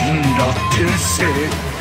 んだ天性。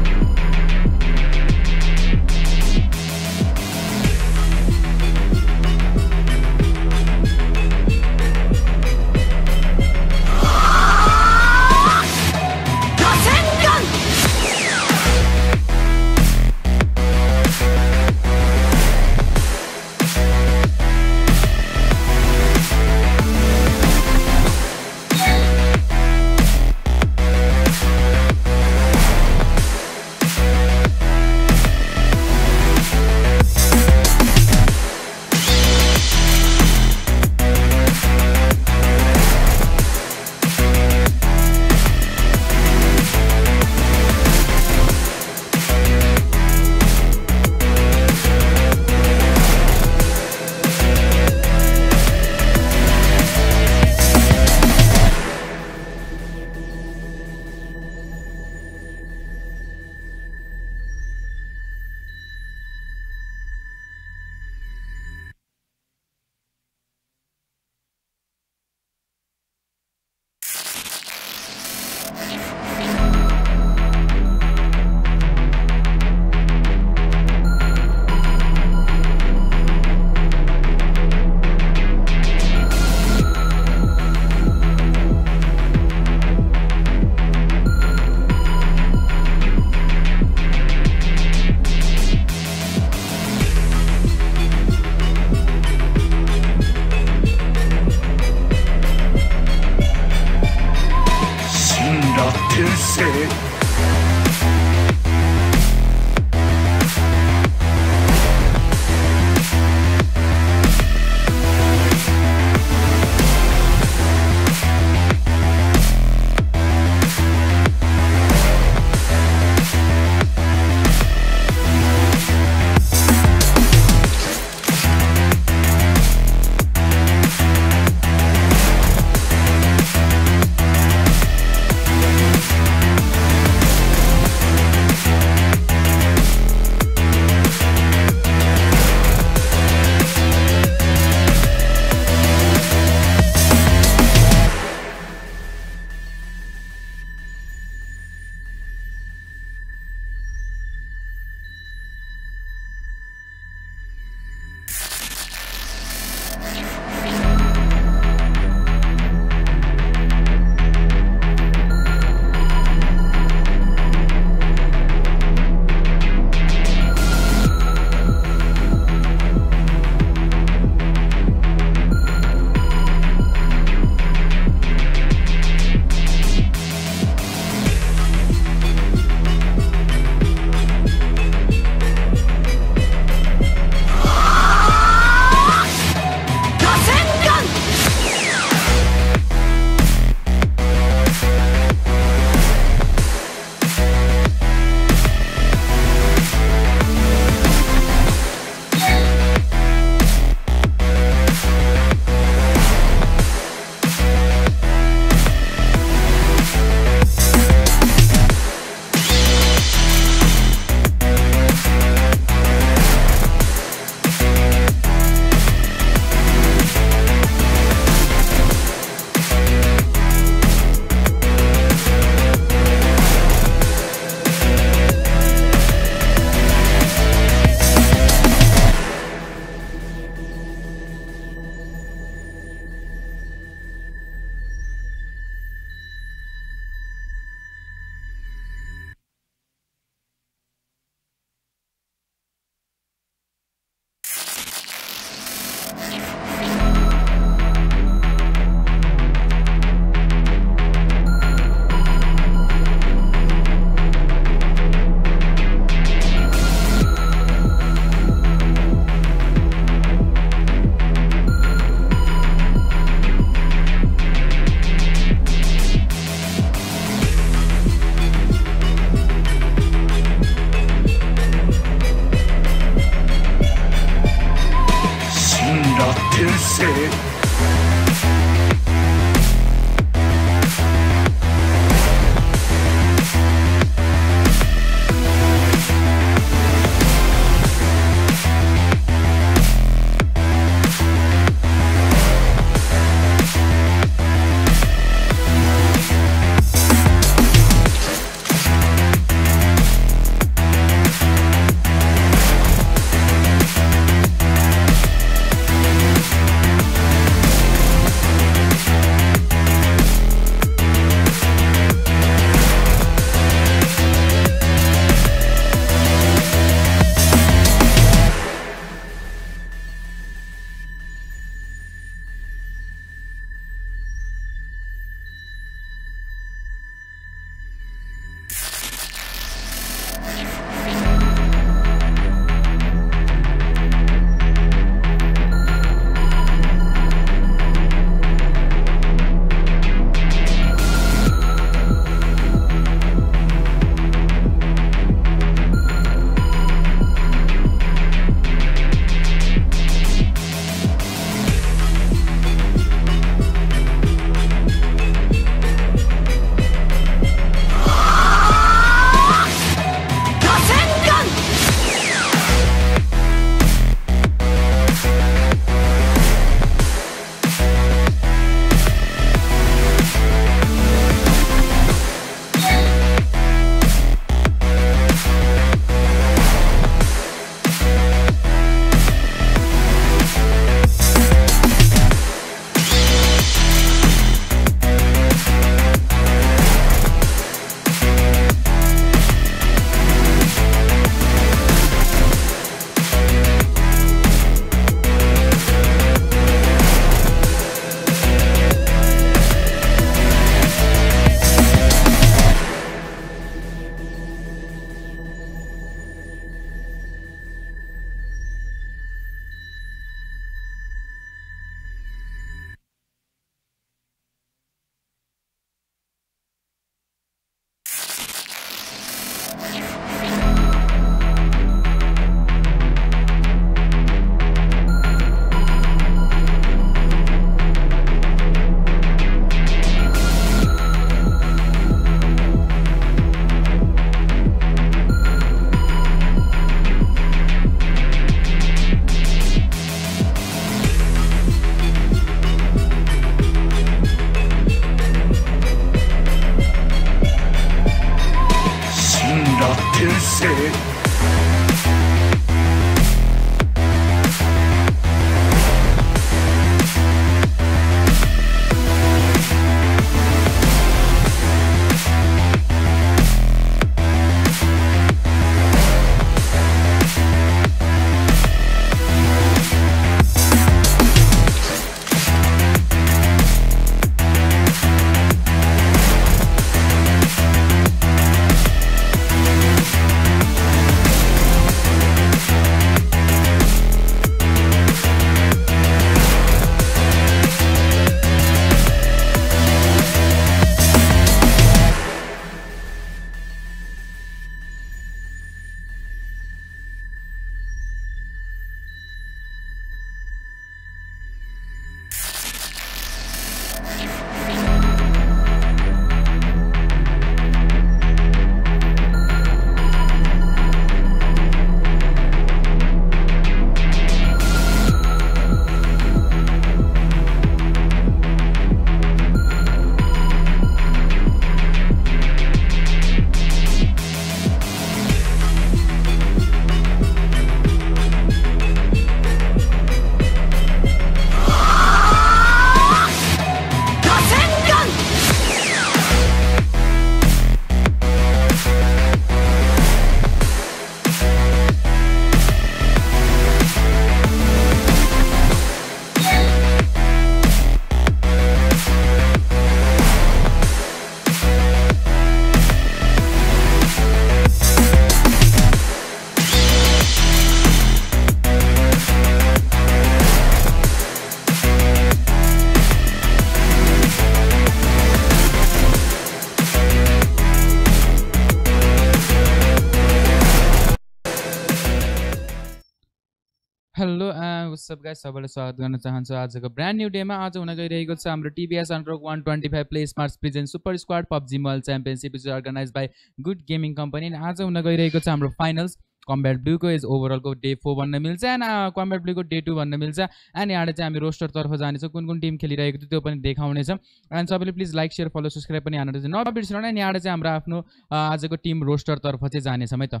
hello what's up guys, सबैलाई स्वागत गर्न चाहन्छु आजको ब्रान्ड न्यू डेमा। आज हुन गइरहेको छ हाम्रो TVS underdog 125 play smarts present super squad PUBG mobile championship is organize by good gaming company. आज हुन गइरहेको छ हाम्रो फाइनल्स कम्ब्याट ब्लूको एज ओभरअलको डे 4 भन्न मिल्छ एन्ड कम्ब्याट ब्लूको डे 2 भन्न मिल्छ। एन्ड यहाँ चाहिँ हामी रोस्टरतर्फ जानेछौँ, कुन कुन टिम खेलिरहेको थियो त्यो पनि देखाउनेछ। एन्ड सबैले please like share follow subscribe पनि हानेर चाहिँ नबिर्सनु। एन्ड यहाँ चाहिँ हाम्रो आफ्नो आजको टिम रोस्टरतर्फ चाहिँ जानेछौँ है त।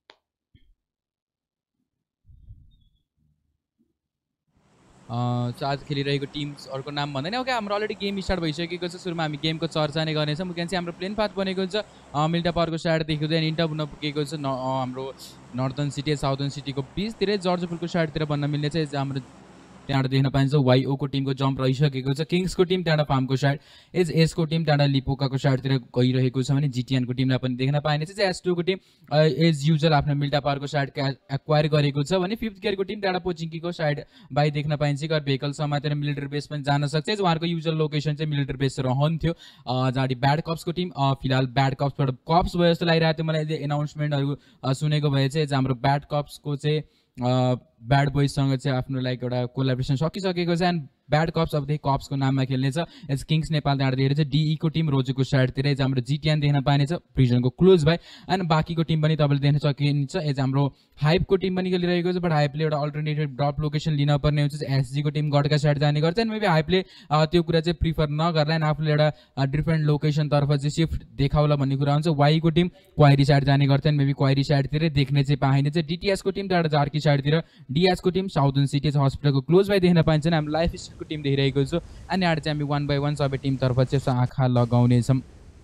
आज खेलिरहेको टिम्सहरूको नाम भन्दैन। ओके, हाम्रो अलरेडी गेम स्टार्ट भइसकेको छ। सुरुमा हामी गेमको चर्चा नै गर्नेछौँ। मुख्य चाहिँ हाम्रो प्लेन पाथ बनेको छ मिल्टा पावरको साइडदेखि चाहिँ इन्टर हुन पुगेको छ हाम्रो नर्थर्न सिटी साउथर्न सिटीको बिचतिरै जर्जपुरको साइडतिर भन्न मिल्ने चाहिँ हाम्रो त्यहाँबाट देख्न पाइन्छ वाइओको टिमको जम्प रहिसकेको छ। किङ्सको टिम त्यहाँबाट फार्मको साइड एज एसको टिम त्यहाँबाट लिपोकाको साइडतिर गइरहेको छ भने जिटिएनको टिमलाई पनि देख्न पाइने चाहिँ एस2को टिम एज युजल आफ्नो मिल्टा पावरको साइड एक्वायर गरेको छ भने फिफ्थ गियरको टिम त्यहाँबाट पोचिङ्कीको साइड बाई देख्न पाइन्छ कि भेहिकल समातेर मिलिटरी बेस पनि जान सक्छ। उहाँहरूको युजल लोकेसन चाहिँ मिलिटरी बेस रहन्थ्यो। जहाँ ब्याड कप्सको टिम फिलहाल ब्याड कप्सबाट कप्स भयो जस्तो लागिरहेको थियो मलाई। एनाउन्समेन्टहरू सुनेको भए चाहिँ हाम्रो ब्याड कप्सको चाहिँ ब्याड बोइजसँग चाहिँ आफ्नो लाइक एउटा कोलाब्रेसन सकिसकेको छ। एन्ड ब्याड कप्स अबदेखि कप्सको नाममा खेल्नेछ। एज किङ्स नेपाल त्यहाँबाट देखेर चाहिँ डिईको टिम रोजोको साइडतिरै चाहिँ हाम्रो जिटिएन देख्न पाइनेछ प्रिजनको क्लोज भाइ। एन्ड बाँकीको टिम पनि तपाईँले देख्न सकिन्छ। एज हाम्रो हाइपको टिम पनि खेलिरहेको छ, बट हाइपले एउटा अल्टरनेटिभ ड्रप लोकेसन लिनुपर्ने हुन्छ। एसजीको टिम गढका साइड जाने गर्छ। एन्ड मेबी हाइपले त्यो कुरा चाहिँ प्रिफर नगर्ला एन्ड आफूले एउटा डिफ्रेन्ट लोकेसनतर्फ चाहिँ सिफ्ट देखाउला भन्ने कुरा हुन्छ। वाईको टिम क्वाइरी साइड जाने गर्छ। एन्ड मेबी क्वाइरी साइडतिरै देख्ने चाहिँ पाइने चाहिँ डिटिएसको टिम त्यहाँबाट जार्की साइडतिर, डिएसको टिम साउथर्न सिटी हस्पिटलको क्लोज भाइ देख्न पाइन्छ। हामी लाइफ स्टाइलको टिम देखिरहेको छु। अनि यहाँ चाहिँ हामी 1 by 1 सबै टिमतर्फ चाहिँ आँखा लगाउनेछौँ।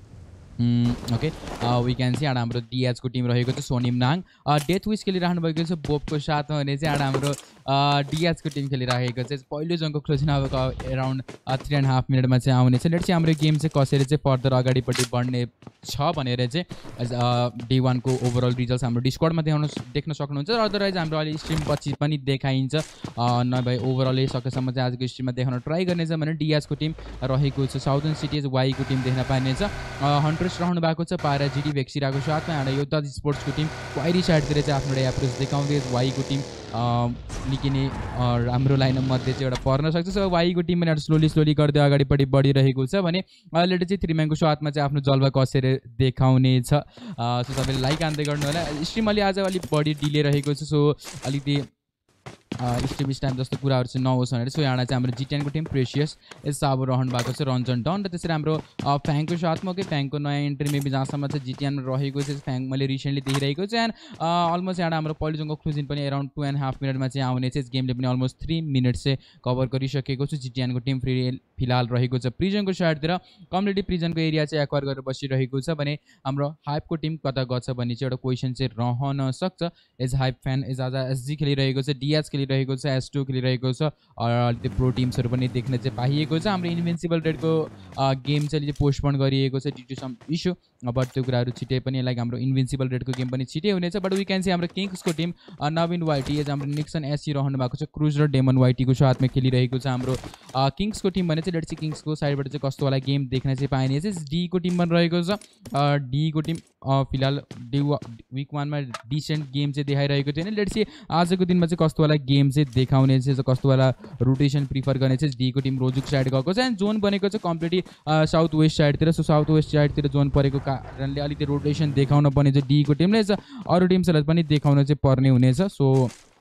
ओके, वी क्यान सी यहाँ हाम्रो डिएचको टिम रहेको छ सोनिम नाङ डेथ विस खेलिराख्नु भएको छ बोबको साथमा भने चाहिँ यहाँ हाम्रो डिएचको टिम खेलिराखेको चाहिँ पहिलो जङको क्लोजिङ अब एराउन्ड 3.5 मिनटमा चाहिँ आउनेछ। लेट चाहिँ हाम्रो गेम चाहिँ कसरी चाहिँ फर्दर अगाडिपट्टि बढ्ने छ भनेर चाहिँ डे 1 को ओभरअल रिजल्ट्स हाम्रो डिस्कर्डमा देख्न सक्नुहुन्छ। अदरवाइज हाम्रो अहिले स्ट्रिम पछि पनि देखाइन्छ, नभए ओभरअलै सकेसम्म चाहिँ आजको स्ट्रिममा देखाउन ट्राई गर्नेछ भने डिएचको टिम रहेको छ। साउथर्न सिटिज वाईको टिम देख्न पाइनेछ। हन्ट्रेस रहनु भएको छ पारा जिडी भेक्सिराको साथमा। एउटा योद्धा स्पोर्ट्सको टिम क्वाइरी साइडतिर चाहिँ आफ्नो एउटा एप्रोच देखाउँदै वाईको टिम निकै नै राम्रो लाइनअप मध्ये चाहिँ एउटा पर्न सक्छ। सो वाईको टिम पनि एउटा स्लोली गर्दै अगाडिपट्टि बढिरहेको छ भने अहिले चाहिँ 3 म्यानको साथमा चाहिँ आफ्नो जलवा कसेर देखाउने छ। सो तपाईँले लाइक हान्दै गर्नु होला। स्ट्रिम अलि आज अलिक बढी डिले रहेको छ, सो अलिकति स्ट्रिम टाइम जस्तो कुराहरू चाहिँ नहोस् भनेर। सो यहाँ चाहिँ हाम्रो जिटिएनको टिम प्रेसियस यस अब रहनु भएको छ रञ्जन डन र त्यसरी हाम्रो फ्याङको साथमा के फ्याङको नयाँ इन्ट्री मेबी जहाँसम्म चाहिँ जिटिएन रहेको छ। फ्याङ मैले रिसेन्टली देखिरहेको छु। एन्ड अलमोस्ट यहाँ हाम्रो पहिलो जङको क्लोजिङ पनि एराउन्ड 2.5 मिनटमा चाहिँ आउने चाहिँ गेमले पनि अलमोस्ट 3 मिनट चाहिँ कभर गरिसकेको छु। जिटिएनको टिम फिलहाल रहेको छ प्रिजनको साइडतिर। कम्युनिटी प्रिजनको एरिया चाहिँ एक्वायर गरेर बसिरहेको छ भने हाम्रो हाइपको टिम कता गछ भन्ने चाहिँ एउटा क्वेसन चाहिँ रहन सक्छ। एज हाइप फ्यान एज आज एसजी खेलिरहेको छ, डिएच खेलिरहेको छ, एस2 खेलिरहेको छ। त्यो प्रो टिम्सहरू पनि देख्न चाहिँ पाइएको छ। हाम्रो इन्भिन्सिबल रेडको गेम चाहिँ पोस्टपोन गरिएको छ due to some issue, but त्यो कुराहरू छिटै पनि लाइक हाम्रो इन्भिन्सिबल रेडको गेम पनि छिटै हुनेछ। बट वी क्यान सी हाम्रो किङ्सको टिम नवीन वाइटी एज हाम्रो निक्सन एससी रहनु भएको छ क्रुज र डेमन वाइटीको साथमा खेलिरहेको छ। हाम्रो किङ्सको टिम भने चाहिँ लेट्स सी किङ्सको साइडबाट चाहिँ कस्तो वाला गेम देख्न चाहिँ पाइने चाहिँ डीको टिम पनि रहेको छ। डीको टिम फिलहाल विक 1 मा डिसेन्ट गेम चाहिँ देखाइरहेको थियो। लेट्स सी आजको दिनमा चाहिँ कस्तो वाला गेम चाहिँ देखाउने चाहिँ कस्तो वाला रोटेसन प्रिफर गर्ने चाहिँ डीको टिम रोजुक साइड गएको छ। एन्ड जोन बनेको छ कम्प्लिटली साउथ वेस्ट साइडतिर। सो साउथ वेस्ट साइडतिर जोन परेको कारणले अलिकति रोटेसन देखाउन पर्ने चाहिँ डीको टिमले अरू टिम्सहरूलाई पनि देखाउन चाहिँ पर्ने हुनेछ। सो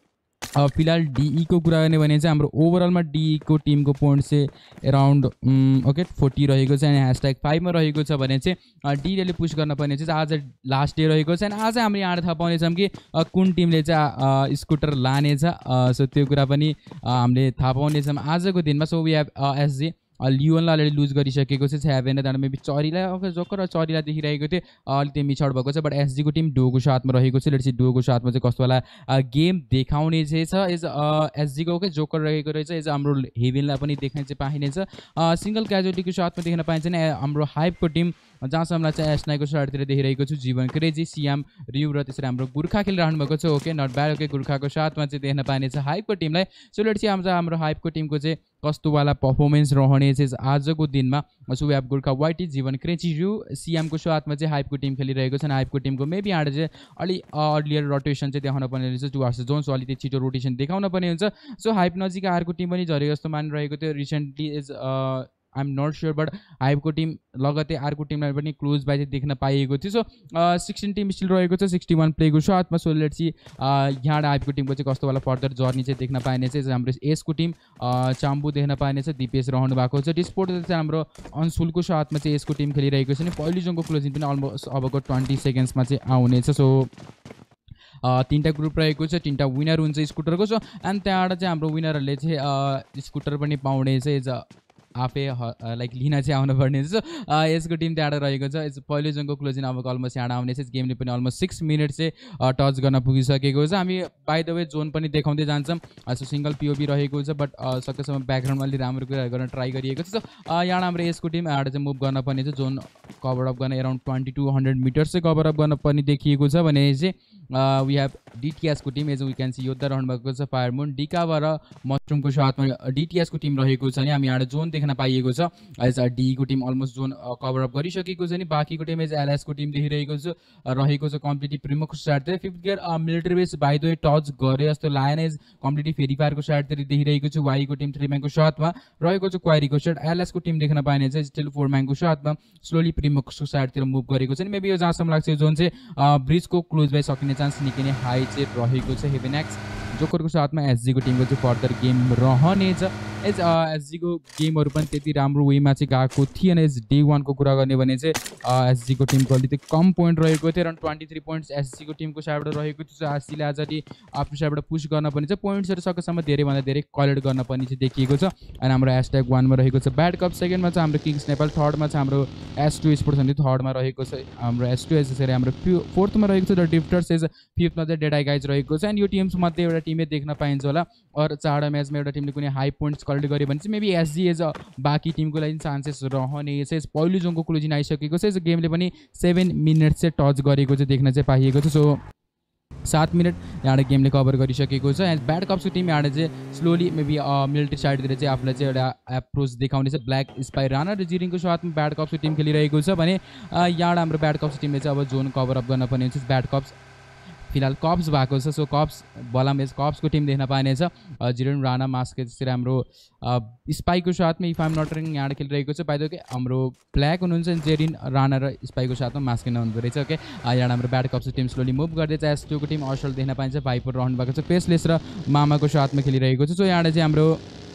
फिलहाल डीईको कुरा गर्ने भने चाहिँ हाम्रो ओभरअलमा डीईको टिमको पोइन्ट चाहिँ एराउन्ड ओके 40 रहेको छ। अनि #5 मा रहेको छ भने चाहिँ डीले पुस गर्न पर्ने चाहिँ आज लास्ट डे रहेको छ। अनि आज हामीले यहाँ थाहा पाउनेछौँ कि कुन टिमले चाहिँ स्कुटर लानेछ। सो त्यो कुरा पनि हामीले थाहा पाउनेछौँ आजको दिनमा। सो वी हेभ एसजी लियोनलाई अलरेडी लुज गरिसकेको छ हेभेन त्यहाँबाट मेबी चरीलाई जोकर चरीलाई देखिरहेको थियो अलिकति मिछाड भएको छ। बट एसजीको टिम डोको साथमा रहेको छ। लेट्स सी डोको साथमा चाहिँ कस्तो वाला गेम देखाउने चाहिँ छ। एज एसजीको के जोकर रहेको रहेछ। एज हाम्रो हेभेनलाई पनि देख्न चाहिँ पाइनेछ। सिङ्गल क्याजुअलिटीको साथमा देख्न पाइन्छ नि हाम्रो हाइपको टिम जहाँसम्म चाहिँ एसनाईको साइडतिर देखिरहेको छु जीवन क्रेजी सियाम रिउ र त्यसरी हाम्रो गोर्खा खेलिरहनु भएको छ ओके नट ब्याड ओके गोर्खाको साथमा चाहिँ देख्न पाइनेछ हाइपको टिमलाई सो लेट्स सी हाम्रो हाइपको टिमको चाहिँ कस्तोवाला पर्फर्मेन्स रहने चाहिँ आजको दिनमा so we have Gorkha YT Jeevan crazy रिउ सिएमको साथमा चाहिँ हाइपको टिम खेलिरहेको छ हाइपको टिमको मेबी यहाँ चाहिँ अलि अर्लियर रोटेसन चाहिँ देखाउन पर्ने रहेछ 2 आवर्स जोन सो अलिकति छिटो रोटेसन देखाउन पर्ने हुन्छ सो हाइप नजिक अर्को टिम पनि झरे जस्तो मानिरहेको थियो recently is I am not sure but हाइपको टिम लगतै अर्को टिमलाई पनि क्लोज बाई चाहिँ देख्न पाइएको थियो सो 16 टिम स्टिल रहेको छ 61 प्लेको साथमा सो लेट्स सी यहाँ हाइपको टिमको चाहिँ कस्तोवाला फर्दर जर्नी चाहिँ देख्न पाइने चाहिँ हाम्रो एसको टिम चाम्बु देख्न पाइने छ दिपेश रहनु भएको छ डिस्पोर्ट चाहिँ हाम्रो अन्सुलको साथमा चाहिँ एसको टिम खेलिरहेको छ नि पहिलो जोनको क्लोजिङ पनि अलमोस्ट अबको 20 सेकेन्ड्समा चाहिँ आउनेछ सो 3टा ग्रुप रहेको छ 3टा विनर हुन्छ स्कुटरको सो एन्ड त्यहाँबाट चाहिँ हाम्रो विनरहरूले चाहिँ स्कुटर पनि पाउने चाहिँ आफै लाइक लिन चाहिँ आउनुपर्ने छ यसको टिम त्यहाँबाट रहेको छ पहिलो जोनको क्लोजिङ अब अलमोस्ट यहाँ आउने चाहिँ गेमले पनि अलमोस्ट 6 मिनट चाहिँ टच गर्न पुगिसकेको छ हामी बाई द वे जोन पनि देखाउँदै जान्छौँ सो सिङ्गल पिओबी रहेको छ बट सकेसम्म ब्याकग्राउन्डमा अलिक राम्रो कुरा गर्न ट्राई गरिएको छ सो यहाँ हाम्रो यसको टिम यहाँ चाहिँ मुभ गर्न पर्ने छ जोन कभर अप गर्न एराउन्ड 2200 मिटर्स चाहिँ कभर अप गर्न पर्ने देखिएको छ भने चाहिँ वी हेभ डिटिएसको team as we can see Yoddha रहनु भएको छ फायरमुन डिकावा र मसरुमको साथमा डिटिएसको टिम रहेको छ नि हामी यहाँ जोन देख्न पाइएको छ एज डीको team almost zone cover up गरिसकेको छ नि बाँकीको टिम एज एलएसको टिम देखिरहेको छ रहेको छ कम्प्लिटली प्रिमोको साइडतिर 5th gear military base by the way touch गरे जस्तो लागेन एज कम्प्लिटली फेरि फायरको साइडतिर देखिरहेको छु वाईको टिम 3 म्यानको साथमा रहेको छ क्वारीको साइड एलएसको टिम देख्न पाइने छ स्टिल 4 म्यानको साथमा स्लोली प्रिमोको साइडतिर मुभ गरेको छ नि मेबी यो जहाँसम्म लाग्छ जोन चाहिँ ब्रिजको क्लोज बाई सकिने चान्स निकै नै हाई चाहिँ रहेको छ हेभेनेक्स जोकरको साथमा एसजीको टिमको चाहिँ फर्दर गेम रहनेछ एज एसजीको गेमहरू पनि त्यति राम्रो वेमा चाहिँ गएको थिएन एज डे 1 को कुरा गर्ने भने चाहिँ एसजीको टिमको अलिकति कम पोइन्ट रहेको थियो अराउन्ड 23 पोइन्ट्स एसजीको टिमको साइडबाट रहेको थियो एसजीले आज आफ्नो साइडबाट पुश गर्न पर्ने छ पोइन्ट्सहरू सकेसम्म धेरैभन्दा धेरै कलेक्ट गर्न पर्ने चाहिँ देखिएको छ अनि हाम्रो #1 मा रहेको छ ब्याड कप सेकेन्डमा चाहिँ हाम्रो किङ्स नेपाल थर्डमा छ हाम्रो S2 स्पोर्ट्स अनि थर्डमा रहेको छ हाम्रो S2 एज त्यसरी हाम्रो फोर्थमा रहेको छ द डिफ्टर्स एज 5th मा चाहिँ डेड आई गाइज रहेको छ अनि यो टिम्स मध्ये एउटा टिमले देख्न पाइन्छ होला अर 4 म्याचमा एउटा टिमले कुनै हाई पोइन्ट्स कलेक्ट गर्यो भने चाहिँ मेबी एसजी एज बाँकी टिमको लागि चान्सेस रहने छ पहिलो जोनको क्लोजिङ आइसकेको छ गेमले पनि 7 मिनट चाहिँ टच गरेको चाहिँ देख्न चाहिँ पाइएको छ सो 7 मिनट यहाँ गेमले कभर गरिसकेको छ एन्ड ब्याड कप्सको टिम यहाँ चाहिँ स्लोली मेबी मिलिट्री साइडतिर चाहिँ आफूलाई चाहिँ एउटा एप्रोच देखाउने छ ब्ल्याक स्पाई राना र जिरिङको साथमा ब्याड कप्सको टिम खेलिरहेको छ भने यहाँ हाम्रो ब्याड कप्सको टिमले चाहिँ अब जोन कभर अप गर्न पर्ने हुन्छ ब्याड कप्स फिलहाल कप्स भएको छ सो कप्स बलाम एज कप्सको टिम देख्न पाइने छ जिरेन राना मास्क त्यसरी हाम्रो स्पाईको साथमा इफ आइम नट रङ यहाँ खेलिरहेको छ बाइ द वे हाम्रो ब्ल्याक हुनुहुन्छ जेरिन राना र स्पाईको साथमा मास्क हुँदो रहेछ ओके यहाँ हाम्रो ब्याड कप्सको टिम स्लोली मुभ गर्दैछ S2 को टिम अर्सल देख्न पाइन्छ भाइपर रहनु भएको छ पेसलेस र मामाको साथमा खेलिरहेको छ सो यहाँ चाहिँ हाम्रो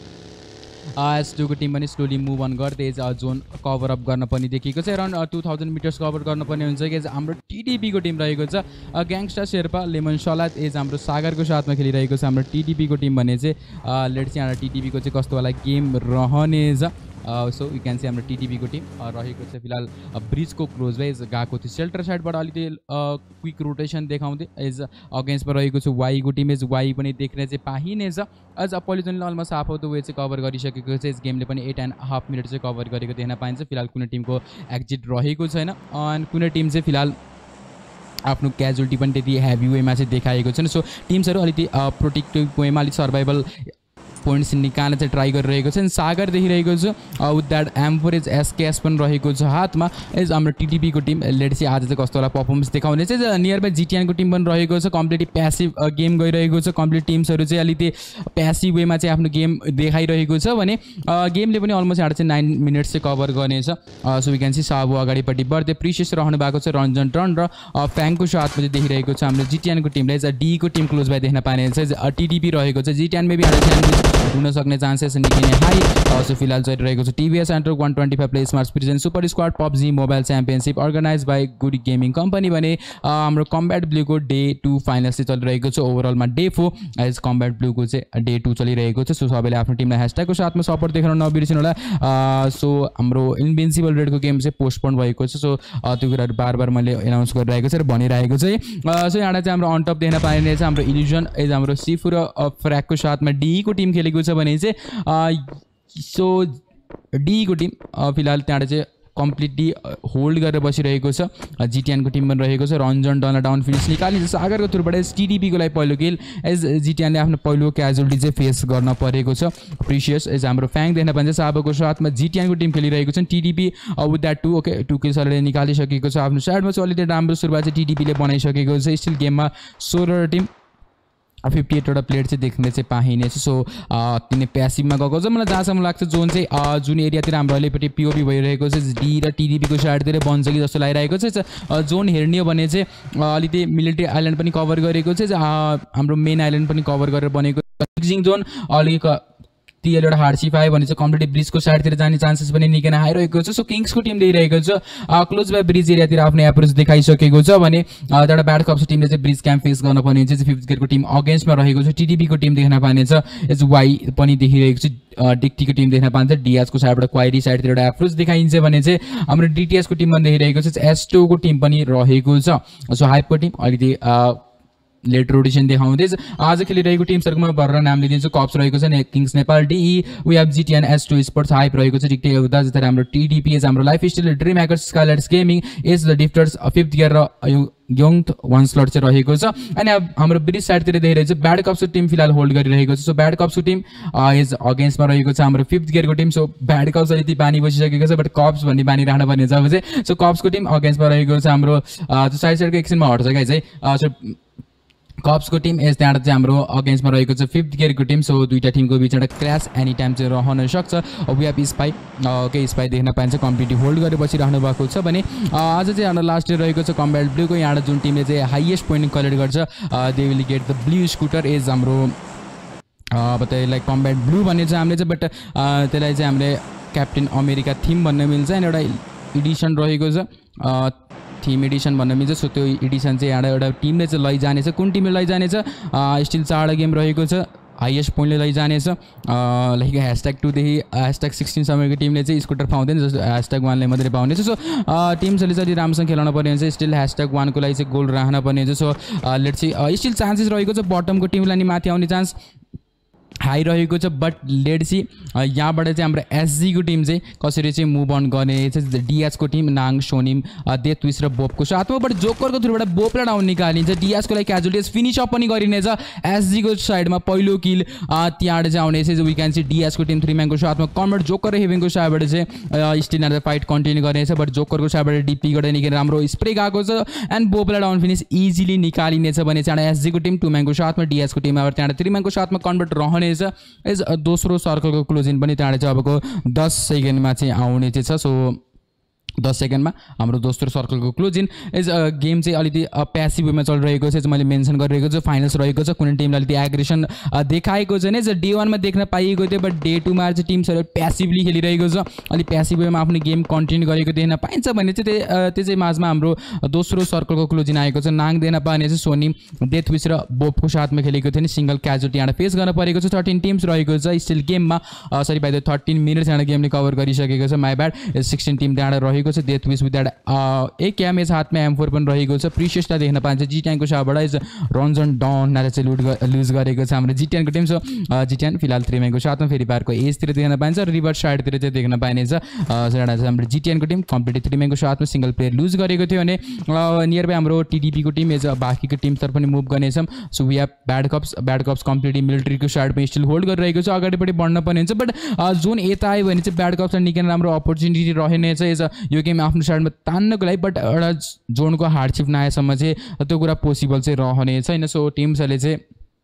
S2 को टिम पनि स्लोली मुभ अन गर्दै जोन कभर अप गर्न पनि देखिएको छ अराउन्ड 2000 मिटर्स कभर गर्नुपर्ने हुन्छ कि हाम्रो टिडिपीको टिम रहेको छ gangster Sherpa lemon salad as हाम्रो सागरको साथमा खेलिरहेको छ हाम्रो टिडिपीको टिम भने चाहिँ लेट्स यहाँ टिडिपीको चाहिँ कस्तोवाला गेम रहनेछ सो यु क्यान सी हाम्रो टिडिपीको टिम रहेको छ फिलहाल ब्रिजको क्लोज वाइज गएको थियो सेल्टर साइडबाट अलिकति क्विक रोटेसन देखाउँदै एज अगेन्स्टमा रहेको छ वाईको टिम एज वाई पनि देख्ने चाहिँ पाइनेछ अझ पोलिजनले almost half of the way चाहिँ कभर गरिसकेको छ यस गेमले पनि 8.5 मिनट चाहिँ कभर गरेको देख्न पाइन्छ फिलहाल कुनै टिमको एक्जिट रहेको छैन अनि कुनै टिम चाहिँ फिलहाल आफ्नो क्याजुअलिटी पनि त्यति हेभी वेमा चाहिँ देखाएको छैन सो टिम्सहरू अलिकति प्रोटेक्टिभ वेमा अलिक सर्भाइभल पोइन्ट्स निकाल्न चाहिँ ट्राई गरिरहेको छ सागर देखिरहेको छ विथ द्याट एम्फोरेज एसकेएस पनि रहेको छ हातमा एज हाम्रो टिडिपीको टिम लेट्स सी आज चाहिँ कस्तोवाला पर्फर्मेन्स देखाउने चाहिँ नियर बाई जिटिएनको टिम पनि रहेको छ कम्प्लिटली प्यासिभ गेम गइरहेको छ कम्प्लिट टिम्सहरू चाहिँ अलिकति प्यासिभ वेमा चाहिँ आफ्नो गेम देखाइरहेको छ भने गेमले पनि अलमोस्ट यहाँ चाहिँ 9 मिनट्स चाहिँ कभर गर्नेछ सो वी क्यान सी साबु अगाडिपट्टि बढ्दै प्रिसियस रहनु भएको छ रञ्जन टन र फ्याङको साथमा चाहिँ देखिरहेको छ हाम्रो जिटिएनको टिमले डीको टिम क्लोज बाई देख्न पाइने छ टिडिपी रहेको छ जिटिएन मेबी च्यान्सेस हुन सक्ने चान्सेस निकै नै हाई सो फिलहाल चलिरहेको छ TVS under 125 play smart present super squad PUBG mobile championship organise by good gaming company भने हाम्रो कम्ब्याट ब्लूको डे 2 फाइनल्स चाहिँ चलिरहेको छ ओभरअलमा डे 4 एज कम्ब्याट ब्लूको चाहिँ डे 2 चलिरहेको छ सो सबैले आफ्नो टिमलाई ह्यासट्यागको साथमा सपोर्ट देखाउन नबिर्सिनु होला सो हाम्रो इन्भिन्सिबल रेडको गेम चाहिँ पोस्टपोन भएको छ सो त्यो कुराहरू बार बार मैले एनाउन्स गरिरहेको छु र भनिरहेको चाहिँ सो यहाँ चाहिँ हाम्रो अनटप देख्न पाइने छ हाम्रो इल्युजन एज हाम्रो सिफु र फ्र्याकको साथमा डीको टिम खेलेको छ भने चाहिँ सो डीको टिम फिलहाल त्यहाँ चाहिँ कम्प्लिटली होल्ड गरेर बसिरहेको छ। जिटिएनको टिम पनि रहेको छ। रन्जन डनलाई डाउन फिनिस निकालिन्छ। सागरको थ्रुबाट टिडिपीको लागि पहिलो किल एज जिटिएनले आफ्नो पहिलो क्याजुअलिटी चाहिँ फेस गर्न परेको छ। प्रिसियस एज हाम्रो फ्याङ देख्न पाइन्छ। साबको साथमा जिटिएनको टिम खेलिरहेको छ। TDP with that 2 okay 2 kills already निकालिसकेको छ। आफ्नो साइडमा चाहिँ अलिकति राम्रो सुरुवात चाहिँ टिडिपीले बनाइसकेको छ। स्टिल गेममा 16 टिम 58 वटा प्लेयर चाहिँ देख्ने चाहिँ पाइनेछ। सो तिनी प्यासिभमा गएको छ। मलाई जहाँसम्म लाग्छ जुन एरियातिर हाम्रो अहिलेपट्टि पिओपी भइरहेको छ डी र टिडिपीको साइडतिर बन्छ कि जस्तो लागिरहेको छ। जोन हेर्ने हो भने चाहिँ अलिकति मिलिट्री आइल्यान्ड पनि कभर गरेको छ। हाम्रो मेन आइल्यान्ड पनि कभर गरेर बनेको फिक्सिङ जोन अलिक तियल एउटा हार्डसिप आयो भने चाहिँ कम्प्लिटली ब्रिजको साइडतिर जाने चान्सेस पनि निकै नै आइरहेको छ। सो किङ्सको टिम लिइरहेको छ। क्लोज बाई ब्रिज एरियातिर आफ्नो एप्रोच देखाइसकेको छ भने एउटा ब्याड कप्स टिमले चाहिँ ब्रिज क्याम्प फेस गर्नुपर्ने हुन्छ। 5th गियरको टिम अगेन्स्टमा रहेको छ। टिडिपीको टिम देख्न पाइनेछ। एज वाई पनि देखिरहेको छ। डिक्टीको टिम देख्न पाइन्छ। डिएसको साइडबाट क्वाइरी साइडतिर एउटा एप्रोच देखाइन्छ भने चाहिँ हाम्रो डिटिएसको टिम पनि देखिरहेको छ। एस्टोको टिम पनि रहेको छ। सो हाइपको टिम अलिकति लेट रोटेसन देखाउँदैछ। आज खेलिरहेको टिम्सहरूमा भरेर नाम लिदिन्छु। कप्स रहेको छ kings Nepal DE we have GTN S two sports hype रहेको छ। डिक्टे हुँदा जस्तै हाम्रो टिडिपी एज हाम्रो life style dream hackers skylights gaming as the डिफ्टर्स 5th गियर र यङ 1 स्लट चाहिँ रहेको छ। अनि अब हाम्रो ब्रिज साइडतिर देखिरहेको छ। ब्याड कप्सको टिम फिलहाल होल्ड गरिरहेको छ। सो ब्याड कप्सको टिम एज अगेन्स्टमा रहेको छ हाम्रो 5th गियरको टिम। सो ब्याड कप्स अलिकति बानी बसिसकेको छ बट कप्स भन्ने बानी राख्न पर्ने छ अब चाहिँ। सो कप्सको टिम अगेन्स्टमा रहेको छ। हाम्रो साइडको एकछिनमा हट्छ क्या चाहिँ कप्सको टिम एज त्यहाँबाट चाहिँ हाम्रो अगेन्स्टमा रहेको छ 5th गियरको टिम। सो दुईवटा टिमको बिचबाट क्ल्यास एनी टाइम चाहिँ रहन सक्छ। वी हेभ स्पाई स्पाई देख्न पाइन्छ। कम्प्लिटली होल्ड गरेर बसिरहनु भएको छ भने आज चाहिँ हाम्रो लास्ट डे रहेको छ कम्ब्याट ब्लूको। यहाँबाट जुन टिमले चाहिँ हाइएस्ट पोइन्ट कलेक्ट गर्छ they will get the blue scooter as हाम्रो अब त्यसलाई कम्ब्याट ब्लू भन्ने चाहिँ हामीले चाहिँ बट त्यसलाई चाहिँ हामीले क्याप्टेन अमेरिका थिम भन्न मिल्छ। अनि एउटा एडिसन रहेको छ थिम एडिसन भन्न मिल्छ। सो त्यो एडिसन चाहिँ एउटा टिमले चाहिँ लैजानेछ। कुन टिमले लैजानेछ स्टिल 4 गेम रहेको छ। हाइएस्ट पोइन्टले लैजानेछ। लाइक #2 देखि #16 सम्मको टिमले चाहिँ स्कुटर पाउँदैन जस्तो #1 ले मात्रै पाउनेछ। सो टिम्सहरूले चाहिँ राम्रोसँग खेलाउन पर्ने हुन्छ। स्टिल #1 को लागि चाहिँ गोल राख्न पर्ने हुन्छ। So let's see still chances रहेको छ बटमको टिमलाई नि माथि आउने चान्स हाई रहेको छ बट लेट्स सी यहाँबाट चाहिँ हाम्रो एसजीको टिम चाहिँ कसरी चाहिँ मुभ अन गर्ने चाहिँ डिएसको टिम नाङ सोनिम डेथ विस र बोपको साथमा जोकरको थ्रुबाट बोपलाई डाउन निकालिन्छ। डिएसको लागि क्याजुअलिटिज फिनिस अप पनि गरिनेछ। एसजीको साइडमा पहिलो किल त्यहाँबाट चाहिँ आउनेछ। वी क्यान सी डिएसको टिम 3 म्यानको साथमा कन्भर्ट जोकर र हेभिङको साइडबाट चाहिँ स्टिल फाइट कन्टिन्यू गर्नेछ बट जोकरको साइडबाट डिपीबाट निकै राम्रो स्प्रे गएको छ एन्ड बोपलाई डाउन फिनिस इजिली निकालिनेछ भने चाहिँ एसजीको टिम 2 म्यानको साथमा डिएसको टिम अब त्यहाँबाट 3 म्यानको साथमा कन्भर्ट रहने एज दोस्रो सर्कलको क्लोजिङ पनि त्यहाँबाट चाहिँ अबको 10 सेकेन्डमा चाहिँ आउने चाहिँ छ। सो 10 सेकेन्डमा हाम्रो दोस्रो सर्कलको क्लोजिङ एज गेम चाहिँ अलिकति प्यासिभ वेमा चलिरहेको छ। मैले मेन्सन गरिरहेको छु फाइनल्स रहेको छ। कुनै टिमले अलिकति एग्रेसन देखाएको छैन। डे 1 मा देख्न पाइएको थियो बट डे 2 मा चाहिँ टिम्सहरू प्यासिभली खेलिरहेको छ। अलिक प्यासिभ वेमा आफ्नो गेम कन्टिन्यू गरेको देख्न पाइन्छ भने चाहिँ त्यो चाहिँ माझमा हाम्रो दोस्रो सर्कलको क्लोजिङ आएको छ। नाङ देख्न पाइने चाहिँ सोनी डेथ विस र बोपको साथमा खेलेको थियो नि सिङ्गल क्याजुअलिटी यहाँ फेस गर्न परेको छ। 13 टिम्स रहेको छ स्टिल गेममा। सरी बाइ द 13 मिनट्स यहाँ गेमले कभर गरिसकेको छ। माई ब्याड 16 टिम त्यहाँ रहेको छ। डेथ विस विथ द्याट एक क्यामेज हातमा M4 पनि रहेको छ। प्रिसियसलाई देख्न पाइन्छ जिटिएनको साथबाट इज रन्जन डनलाई चाहिँ लुज गरेको छ हाम्रो जिटिएनको टिम। सो जिटिएन फिलहाल 3 म्यानको साथमा फेरि पार्को एजतिर देख्न पाइन्छ। रिभर साइडतिर चाहिँ देख्न पाइनेछ। एउटा चाहिँ हाम्रो जिटिएनको टिम कम्प्लिटली 3 म्यानको साथमा सिङ्गल प्लेयर लुज गरेको थियो भने नियर बाई हाम्रो टिडिपीको टिम एज बाँकीको टिमतर्फ पनि मुभ गर्नेछौँ। So we have bad cops completely मिलिट्रीको साइडमा स्टिल होल्ड गरिरहेको छ। अगाडिपट्टि बढ्न पर्ने हुन्छ बट जुन यता आयो भने चाहिँ ब्याड कप्सलाई निकै राम्रो अपर्च्युनिटी रहेनेछ एज यो गेम आफ्नो साइडमा तान्नको लागि बट एउटा जोनको हार्डसिप नआएसम्म चाहिँ त्यो कुरा पोसिबल चाहिँ रहने छैन। सो टिम्सहरूले चाहिँ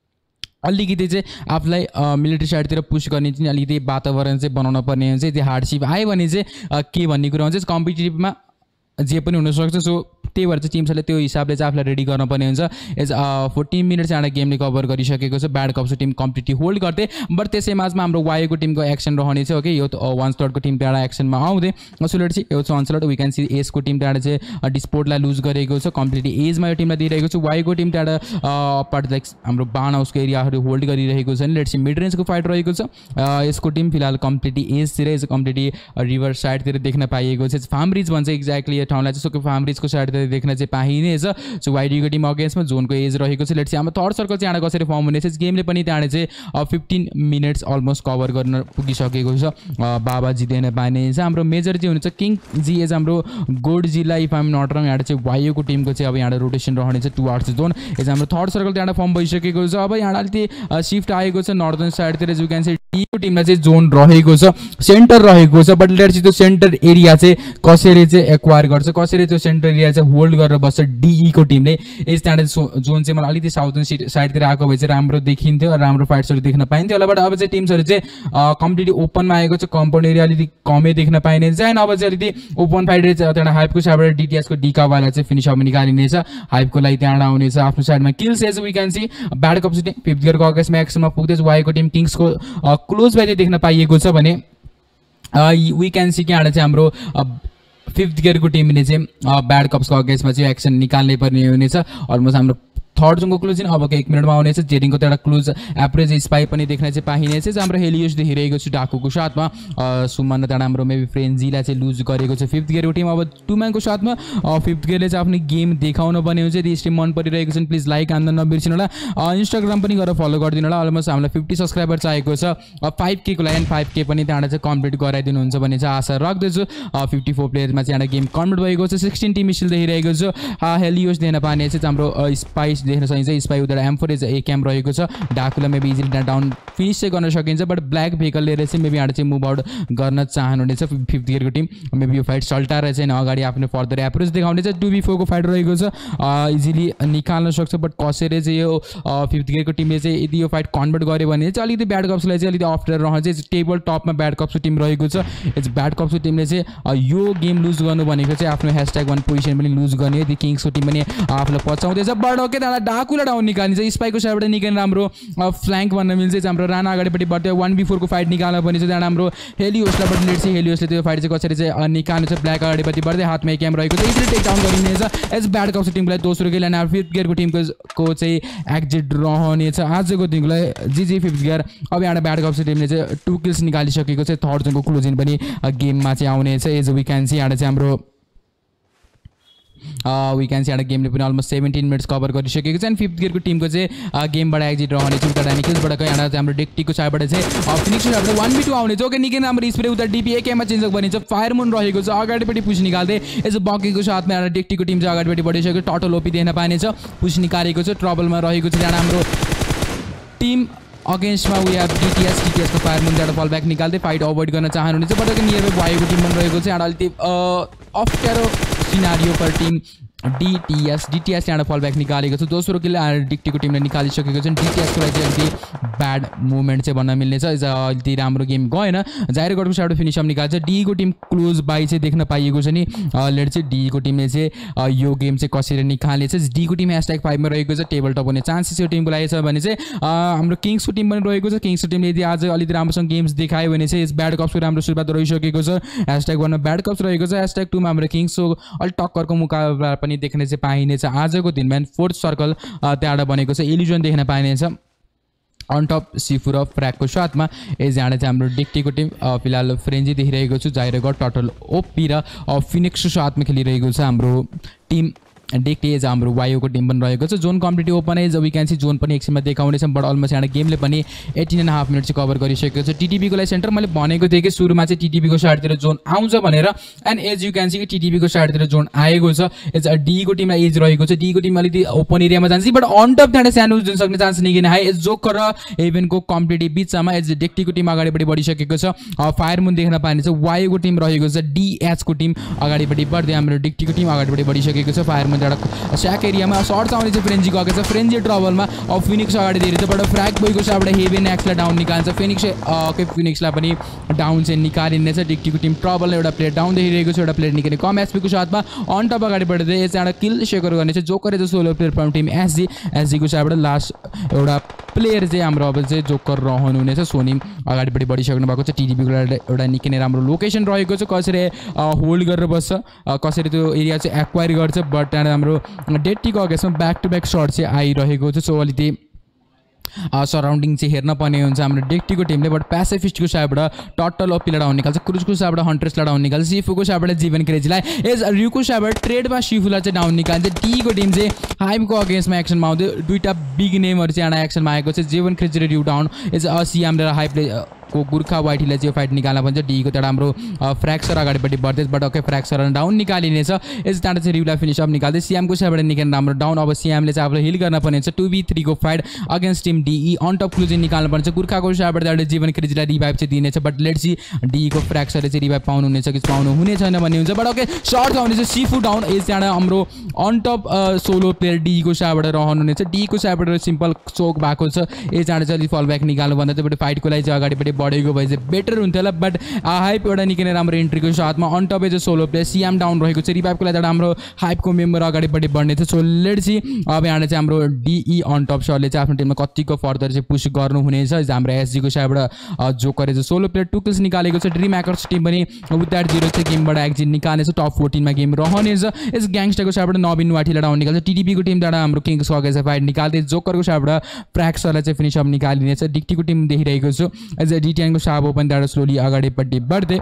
अलिकति चाहिँ आफूलाई मिलिट्री साइडतिर पुस गर्ने चाहिँ अलिकति वातावरण चाहिँ बनाउन पर्ने हुन्छ। त्यो हार्डसिप आयो भने चाहिँ के भन्ने कुरा हुन्छ कम्पिटिटिभमा जे पनि हुनसक्छ। सो त्यही भएर चाहिँ टिम्सहरूले त्यो हिसाबले चाहिँ आफूलाई रेडी गर्नुपर्ने हुन्छ। एज 14 मिनट्स एउटा गेमले कभर गरिसकेको छ। ब्याड कप्सको टिम कम्प्लिटली होल्ड गर्दै बट त्यसै माझमा हाम्रो वाईको टिमको एक्सन रहने छ। ओके यो 1 स्लटको टिम त्यहाँ एक्सनमा आउँदै सुलेट चाहिँ यो 1 स्लट वी क्यान सी एजको टिम त्यहाँ चाहिँ डिस्पोर्टलाई लुज गरेको छ। कम्प्लिटली एजमा यो टिमलाई दिइरहेको छ। वाईको टिम त्यहाँ पार्ट लाइक हाम्रो बाण हाउसको एरियाहरू होल्ड गरिरहेको छ। लेट्स सी मिड रेन्जको फाइट रहेको छ। यसको टिम फिलहाल कम्प्लिटली एजतिर कम्प्लिटली रिभर साइडतिर देख्न पाइएको छ। फार्म ब्रिज भन्छ एक्ज्याक्टली यो ठाउँलाई चाहिँ सो फार्म ब्रिजको साइडतिर साइडतिर देख्न चाहिँ पाइनेछ। सो YD को टिम अगेन्स्टमा जोनको एज रहेको छ। लेट्स सी हाम्रो थर्ड सर्कल चाहिँ यहाँ कसरी फर्म हुनेछ। गेमले पनि त्यहाँ चाहिँ 15 मिनट्स अलमोस्ट कभर गर्न पुगिसकेको छ। बाबा जित्दैन पाइनेछ। हाम्रो मेजर चाहिँ हुनुहुन्छ किङ जी एज हाम्रो गोड जीलाई if I am not wrong यहाँ चाहिँ YO को टिमको चाहिँ अब यहाँ रोटेसन रहनेछ 2 आवर्स जोन। एज हाम्रो थर्ड सर्कल त्यहाँ फर्म भइसकेको छ। अब यहाँ अलिकति शिफ्ट आएको छ नर्दर्न साइडतिर। यु क्यान सी डी को टिमलाई चाहिँ जोन रहेको छ, सेन्टर रहेको छ। बट लेट्स सी त्यो सेन्टर एरिया चाहिँ कसरी चाहिँ एक्वायर गर्छ, कसरी त्यो सेन्टर एरिया चाहिँ होल्ड गरेर बस्छ DE को टिमले। एज त्यहाँ जोन चाहिँ मलाई अलिकति साउथर्न साइडतिर आएको भए चाहिँ राम्रो देखिन्थ्यो, राम्रो फाइट्सहरू देख्न पाइन्थ्यो होला। बट अब चाहिँ टिम्सहरू चाहिँ कम्प्लिटली ओपनमा आएको छ। कम्पाउन्ड एरिया अलिकति कमै देख्न पाइनेछ। एन्ड अब चाहिँ अलिकति ओपन फाइट त्यहाँ हाइपको साइडबाट DTS को डिकावाला चाहिँ फिनिस अब निकालिनेछ। हाइपको लागि त्यहाँ आउनेछ आफ्नो साइडमा kills as we can see bad cup team 5th गियरको अगेन्स्टमा एक्सनमा पुग्दैछ। YO को टिम किङ्सको क्लोज बाई देख्न पाइएको छ भने वी क्यान सी कि यहाँ चाहिँ हाम्रो 5th गियरको टिमले चाहिँ ब्याड कप्सको अगेन्स्टमा चाहिँ एक्सन निकाल्नै पर्ने हुनेछ। अलमोस्ट हाम्रो थर्ड जोनको क्लोज अब 1 मिनटमा आउनेछ। जेरिङको त एउटा क्लोज एप्रेज स्पाई पनि देख्न चाहिँ पाइनेछ। हाम्रो हेलियोस देखिरहेको छु डाकुको साथमा। सुमन त्यहाँ हाम्रो मेबी फ्रेन्जीलाई चाहिँ लुज गरेको छ 5th गियरको टिम। अब 2 म्यानको साथमा 5th गियरले चाहिँ आफ्नो गेम देखाउनु पर्ने हुन्छ। यदि स्ट्रिम मन परिरहेको छ प्लिज लाइक हान्न नबिर्सिनु होला। इन्स्टाग्राम पनि गरेर फलो गरिदिनु होला। अलमोस्ट हामीलाई 50 सब्सक्राइबर चाहिएको छ 5K को लागि। 5K पनि त्यहाँ चाहिँ कम्प्लिट गराइदिनुहुन्छ भन्ने चाहिँ आशा राख्दछु। 54 प्लेयरमा चाहिँ यहाँ गेम कन्भर्ट भएको छ। 16 टिम स्टिल देखिरहेको छ। हेलियोस देख्न पाइने चाहिँ हाम्रो स्पाइस देख्न सकिन्छ। स्पाई उता M4 A क्याम्प रहेको छ। डाकुलाई मेबी इजिली डाउन फिनिस चाहिँ गर्न सकिन्छ। बट ब्ल्याक भेहिकल लिएर चाहिँ मेबी यहाँ चाहिँ मुभ आउट गर्न चाहनुहुनेछ 5th गियरको टिम। मेबी यो फाइट सल्टाएर चाहिँ अगाडि आफ्नो फर्दर एप्रोच देखाउनेछ। 2v4 को फाइट रहेको छ। इजिली निकाल्न सक्छ। बट कसरी चाहिँ यो 5th गियरको टिमले चाहिँ यदि यो फाइट कन्भर्ट गर्यो भने चाहिँ अलिकति ब्याड कप्सलाई चाहिँ अलिकति अप्ठ्यारो रहन्छ। टेबल टपमा ब्याड कप्सको टिम रहेको छ। यस ब्याड कप्सको टिमले चाहिँ यो गेम लुज गर्नु भनेको चाहिँ आफ्नो #1 पोजिसन पनि लुज गर्ने। यदि किङ्सको टिम पनि आफूलाई पचाउँदैछ। बट ओके त्यहाँ डाकुलाई डाउन निकाल्ने स्पाईको साइडबाट निकै राम्रो फ्ल्याङ्क भन्न मिल्छ। हाम्रो राणा अगाडिपट्टि बढ्दै 1v4 को फाइट निकाल्न पनि त्यहाँ हाम्रो हेलियोसलाई बट लेट्स सी हेलियोसले त्यो फाइट चाहिँ कसरी चाहिँ निकाल्नु छ। ब्ल्याक अगाडिपट्टि बढ्दै हातमा क्याम रहेको छ। इजिली टेक डाउन गरिनेछ। एज ब्याड कप्स टिमलाई दोस्रो किल एन्ड 5th गियरको टिमको चाहिँ एक्जिट रहनेछ आजको दिनलाई। GG 5th gear. अब यहाँ ब्याड कप्स टिमले चाहिँ 2 किल्स निकालिसकेको छ। थर्ड जोनको क्लोजिङ पनि गेममा चाहिँ आउनेछ। एज वी क्यान सी यहाँ चाहिँ हाम्रो वी क्यान सी गेमले पनि अलमोस्ट 17 मिनट्स कभर गरिसकेको छ। एन्ड 5th गियरको टिमको चाहिँ गेमबाट एक्जिट रहनेछ। उता डानिकल्सबाट यहाँ चाहिँ हाम्रो डेक्टीको साइडबाट चाहिँ फिनिक्सको साइडबाट 1v2 आउनेछ। ओके निकै राम्रो स्प्रे उता DP AKमा चेन्ज बनिन्छ। फायर मुन रहेको छ अगाडिपट्टि पुस निकाल्दै। यसो बकेको साथमा एउटा डेक्टीको टिम चाहिँ अगाडिपट्टि बढिसक्यो। टटल ओपी देख्न पाइनेछ। पुस निकालेको छ। ट्रबलमा रहेको छ त्यहाँ हाम्रो टिम अगेन्स्टमा वी हेभ DTS को फायर मुनबाट फल ब्याक निकाल्दै फाइट अभोइड गर्न चाहनुहुनेछ। बट नियर बाई YO को टिम पनि रहेको छ। यहाँ अलिकति अप्ठ्यारो सिनारियो पर टिम DTS यहाँ फल ब्याक निकालेको छ। दोस्रो किल डिक्टीको टिमले निकालिसकेको छ। DTS को लागि चाहिँ अलिकति ब्याड मुभमेन्ट चाहिँ भन्न मिल्नेछ। अलिकति राम्रो गेम गएन। जाइरगढको साइडबाट फिनिस निकाल्छ। DE को टिम क्लोज बाई चाहिँ देख्न पाइएको छ नि। लेट चाहिँ DE को टिमले चाहिँ यो गेम चाहिँ कसरी निकाल्नेछ। DE को टिम #5 मा रहेको छ। टेबल टप हुने चान्सेस यो टिमको लागि छ भने चाहिँ हाम्रो किङ्सको टिम पनि रहेको छ। किङ्सको टिमले यदि आज अलिकति राम्रोसँग गेम्स देखायो भने चाहिँ यस ब्याड कप्सको राम्रो सुरुवात रहिसकेको छ। #1 मा ब्याड कप्स रहेको छ। #2 मा हाम्रो किङ्सको अलिक टक्करको मुकाबला पनि देख्न चाहिँ पाइनेछ आजको दिनमा। 4th सर्कल त्यहाँबाट बनेको छ। इल्युजन देख्न पाइनेछ अन टप सिफुर फ्र्यागको साथमा। एज यहाँ चाहिँ हाम्रो डेक्टीको टिम फिलहाल फ्रेन्जी देखिरहेको छु। जाइरगढ टटल ओपी र फिनिक्सको साथमा खेलिरहेको छ हाम्रो टिम डेक्टी। एज हाम्रो YO को टिम पनि रहेको छ। Zone completely open as we can see zone पनि एकछिनमा देखाउनेछ। बट अलमोस्ट यहाँ गेमले पनि 18.5 मिनट चाहिँ कभर गरिसकेको छ। TTP को लागि सेन्टर मैले भनेको थिएँ कि सुरुमा चाहिँ TTP को साइडतिर जोन आउँछ भनेर। And as you can see कि TTP को साइडतिर जोन आएको छ। एज DE को टिमलाई एज रहेको छ। DE को टिम अलिकति ओपन एरियामा जान्छ। बट अन टप त्यहाँ सानो जुन सक्ने चान्स निकै नै हाई। एज जोकर र हेभेनको कम्प्लिटली बिचमा एज डेक्टीको टिम अगाडिपट्टि बढिसकेको छ। फायर मुन देख्न पाइनेछ। YO को टिम रहेको छ। DH को टिम अगाडिपट्टि बढ्दै हाम्रो डेक्टीको टिम अगाडिपट्टि बढिसकेको छ। फायर मुन एउटा स्याक एरियामा सर्ट आउने चाहिँ फ्रेन्जी गएको छ। फ्रेन्जी ट्रबलमा अब फिनिक्स अगाडि धेरै छ। बट फ्र्याग बोयको साइडबाट हेभेन एक्सलाई डाउन निकाल्छ। फिनिक्सलाई पनि डाउन चाहिँ निकालिनेछ। डेक्टीको टिम ट्रबल एउटा प्लेयर डाउन देखिरहेको छ। एउटा प्लेयर निकै कम एचपी को साथमा अन टप अगाडि बढ्दै एउटा किल सेकर गर्ने चाहिँ जोकर जो solo player from team SG को साइडबाट लास्ट एउटा प्लेयर चाहिँ हाम्रो अब चाहिँ जोकर रहनुहुनेछ। सोनिम अगाडिपट्टि बढिसक्नु भएको छ। TTP को एउटा निकै नै राम्रो लोकेसन रहेको छ। कसरी होल्ड गरेर बस्छ, कसरी त्यो एरिया चाहिँ एक्वायर गर्छ। बट त्यहाँ हाम्रो डेक्टीको अगेन्स्टमा ब्याक टु ब्याक सर्ट चाहिँ आइरहेको छ। सो अलिकति सराउन्डिङ चाहिँ हेर्न पर्ने हुन्छ हाम्रो डेक्टीको टिमले। बट पेसिफिस्टको साइडबाट टटल ओपीलाई डाउन निकाल्छ, क्रुजको साइडबाट हन्ट्रेसलाई डाउन निकाल्छ, सिफुको साइडबाट जीवन क्रेजीलाई, एज रियुको साइडबाट ट्रेडमा सिफुलाई चाहिँ डाउन निकाल्छ। टीको टिम चाहिँ हाइमको अगेन्स्टमा एक्सनमा आउँदै दुईवटा बिग नेमहरू चाहिँ यहाँ एक्सनमा आएको छ, जीवन क्रेजी र रियु डाउन, एज सिएम र हाइप्ले को गुर्खा वाइटीलाई चाहिँ फाइट निकाल्न भन्छ। डीको त्यहाँ हाम्रो फ्र्याक्चर अगाडिपट्टि बढ्दैछ, बट ओके फ्र्याक्चर डाउन निकालिनेछ। यस त्यहाँबाट चाहिँ रिउलाई फिनिस अप निकाल्दै सिएमको साइडबाट निकाल्न राम्रो डाउन। अब सिएमले चाहिँ आफूलाई हिल गर्न पर्ने हुन्छ। 2v3 को fight against team DE on top clue चाहिँ निकाल्नु पर्छ। गुर्खाको साइडबाट त्यहाँबाट जीवन क्रेजीलाई रिभाइभ चाहिँ दिनेछ, बट लेट्स सी डीको फ्र्याक्चरले चाहिँ रिभाइभ पाउनु हुनेछ कि पाउनु हुने छैन भन्ने हुन्छ। बट ओके सर्ट आउनेछ, सिफु डाउन। यस त्यहाँबाट हाम्रो अन टप सोलो प्लेयर डीको साइडबाट रहनुहुनेछ। डीको साइडबाट सिम्पल चोक भएको छ, यस त्यहाँबाट चाहिँ फल ब्याक निकाल्नु भन्दा चाहिँ फाइटको लागि चाहिँ अगाडिपट्टि बढेको भए चाहिँ बेटर हुन्थ्यो होला। बट हाइप एउटा निकै नै राम्रो एन्ट्रीको साथमा on top as solo player CM down रहेको छ। रिभाइभको लागि हाम्रो हाइपको मेम्बर अगाडिपट्टि बढ्ने थियो। सो लेट्स सी अब यहाँ चाहिँ हाम्रो डीई अन टप सरले चाहिँ आफ्नो टिममा कतिको फर्दर चाहिँ पुस गर्नुहुनेछ। हाम्रो एसजीको साइडबाट joker as solo player 2 kills निकालेको छ। ड्रिम ह्याकर्स टिम पनि विथ द्याट 0 चाहिँ गेमबाट एक्जिट निकाल्नेछ, टप 14 मा गेम रहनेछ। यस ग्याङ्स्टरको साइडबाट नवीन वाटीलाई डाउन निकाल्छ। टीडीपीको टिमबाट हाम्रो किङ्सको अगेन्स्ट फाइट निकाल्दै जोकरको साइडबाट फ्र्याक्सरलाई चाहिँ फिनिस अप निकालिनेछ। डिक्टीको टिम देखिरहेको छु, एज डिटिएनको साबो पनि त्यहाँबाट स्लोली अगाडिपट्टि बढ्दै।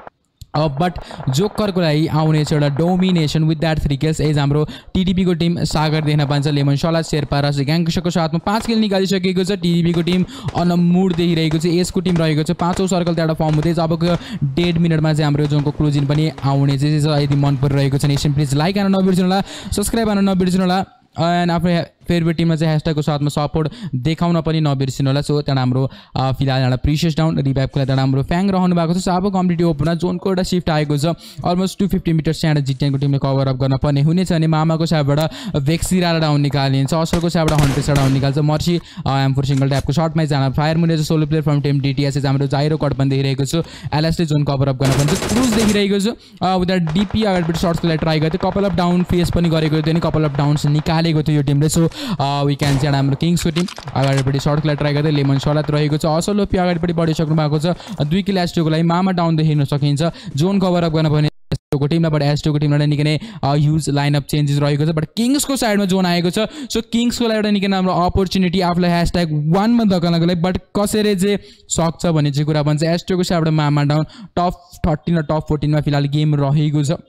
बट जोकरको लागि आउनेछ एउटा domination with that 3 kills. As हाम्रो टीडीपीको टिम सागर देख्न पाइन्छ, लेमन सला शेर्पा र ग्याङ्सको साथमा 5 किल निकालिसकेको छ। टीडीपीको टिम अन मुड देखिरहेको छ। यसको टिम रहेको छ 5औं सर्कल त्यहाँबाट फर्म हुँदैछ। अबको 1.5 मिनटमा चाहिँ हाम्रो जोनको क्लोजिङ पनि आउने चाहिँ यदि मन परिरहेको छ भने प्लिज लाइक गर्न नबिर्सनु होला, सब्सक्राइब गर्न नबिर्सनु होला, एन्ड आफ्नो फेभरेट टिममा चाहिँ ह्यासट्यागको साथमा सपोर्ट देखाउन पनि नबिर्सिनु होला। सो त्यहाँबाट हाम्रो फिलहाल एउटा प्रिसियस डाउन रिभाइभको लागि त्यहाँबाट हाम्रो फ्याङ रहनु भएको छ। सो अब कम्प्लिटली ओपनमा जोनको एउटा सिफ्ट आएको छ, अलमोस्ट 250 मिटर्स त्यहाँबाट जिटिएनको टिमले कभर अप गर्न पर्ने हुनेछ। अनि मामाको साइडबाट भेक्सिरालाई डाउन निकालिन्छ, असलको साइडबाट हन्ट्रेसलाई डाउन निकाल्छ। मर्सी एम4 सिङ्गल ट्यापको सर्टमै जान फायर मुने चाहिँ solo player from team DTS हाम्रो जाइरो कट पनि देखिरहेको छु। एलएसले जोन कभर अप गर्न पर्छ, क्रुज देखिरहेको छु। उता डिपी अगाडिपट्टि सर्ट्सको लागि ट्राई गर्थ्यो, कपाल अफ डाउन फेस पनि गरेको थियो, अनि कपाल अफ डाउन्स निकालेको थियो यो टिमले। सो वी क्यान चाहिँ हाम्रो किङ्सको टिम अगाडिपट्टि सर्टको लागि ट्राई गर्दै लेमन सलात रहेको छ। असलोपी अगाडिपट्टि बढिसक्नु भएको छ। 2 किल एस्टोको लागि मामा डाउन देखिन सकिन्छ। जोन कभर अप गर्न पर्ने एस्टोको टिमलाई, बट एस्टोको टिमलाई निकै नै ह्युज लाइनअप चेन्जेस रहेको छ। बट किङ्सको साइडमा जोन आएको छ। सो किङ्सको लागि एउटा निकै राम्रो अपर्च्युनिटी आफूलाई #1 मा धकाल्नको लागि, बट कसरी चाहिँ सक्छ भन्ने चाहिँ कुरा भन्छ। एस्टोको साइडबाट मामा डाउन, टप 13 र टप 14 मा फिलहाल गेम रहेको छ।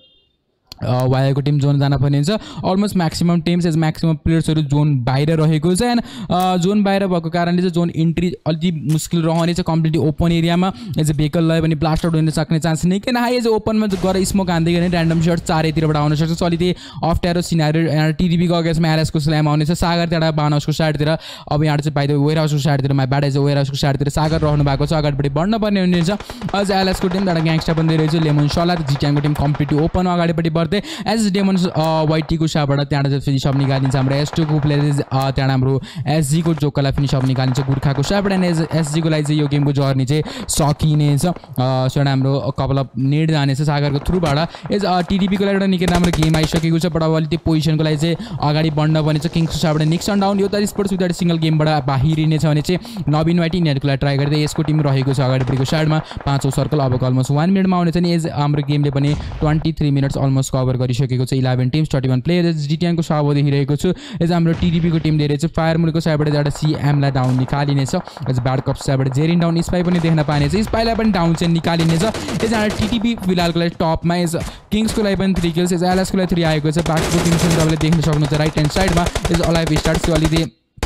वाइको टिम जोन जान पर्ने हुन्छ। Almost maximum teams as maximum प्लेयर्सहरू जोन बाहिर रहेको छ। एन्ड जोन बाहिर भएको कारणले चाहिँ जोन इन्ट्री अलिकति मुस्किल रहनेछ। कम्प्लिटली ओपन एरियामा एज भेहिकल लयो भने ब्लास्ट आउट हुन सक्ने चान्स निकै हाई। एज ओपनमा गएर स्मोक हान्दै गर्ने ऱ्यान्डम सर्ट चारैतिरबाट आउन सक्छ। सो अलिकति अप्ठ्यारो सिनारियो यहाँ टिडीपीको अगेन्स्टमा एलएसको स्ल्याम आउनेछ। सागर त्यहाँबाट बानहाउसको साइडतिर, अब यहाँ चाहिँ बाहिर वेयर हाउसको साइडतिर ब्याट एज वेयर हाउसको साइडतिर सागर रहनु भएको छ। अगाडिपट्टि बढ्न पर्ने हुनेछ। अझ एलएसको टिम त्यहाँबाट ग्याङ्स्टर पनि रहेछ, लेमन सला जिटिएमको टिम कम्प्लिटली ओपन अगाडिपट्टि बढ्दै। एज डेमन वाइटीको साइडबाट त्यहाँबाट चाहिँ फिनिस अप निकालिन्छ। हाम्रो एस्टोको प्लेयर त्यहाँबाट हाम्रो एसजीको जोकरलाई फिनिस अप निकालिन्छ गुर्खाको साइडबाट। एन्ड एसजीको लागि चाहिँ यो गेमको जर्नी चाहिँ सकिनेछ। सो हाम्रो कपाल अफ नेड जानेछ सागरको थ्रुबाट। एज टिडीपीको लागि एउटा निकै राम्रो गेम आइसकेको छ। बट अब अलिकति पोजिसनको लागि चाहिँ अगाडि बढ्न पर्ने छ। किङ्सको साइडबाट निक्सन डाउन, यो त स्पोर्ट्स विदाउट सिङ्गल गेमबाट बाहिरिनेछ भने चाहिँ नवीन वाइटी यिनीहरूको लागि ट्राई गर्दै यसको टिम रहेको छ अगाडिपट्टिको साइडमा 5औं सर्कल। अब अलमोस्ट 1 मिनटमा आउनेछ नि। एज हाम्रो गेमले पनि 23 मिनट्स अलमोस्ट कभर गरिसकेको छ। 11 टिम्स 31 प्लेयर्स जिटिएनको साबो देखिरहेको छु। एज हाम्रो टिडीपीको टिम दिइरहेको छ। फायर मुलको साइडबाट एउटा सिएमलाई डाउन निकालिनेछ। एज ब्याड कप साइडबाट जेरिन डाउन, स्पाई पनि देख्न पाइनेछ। स्पाईलाई पनि डाउन चाहिँ निकालिनेछ। एज हाम्रो टिडीपी फिलहालको लागि टपमा। एज किङ्सको लागि पनि 3 किल्स, एज एलएसको लागि 3 आएको छ। बाकीको टिम चाहिँ तपाईँले देख्न सक्नुहुन्छ राइट ह्यान्ड साइडमा। एज अलाइभ स्टार्ट अलिकति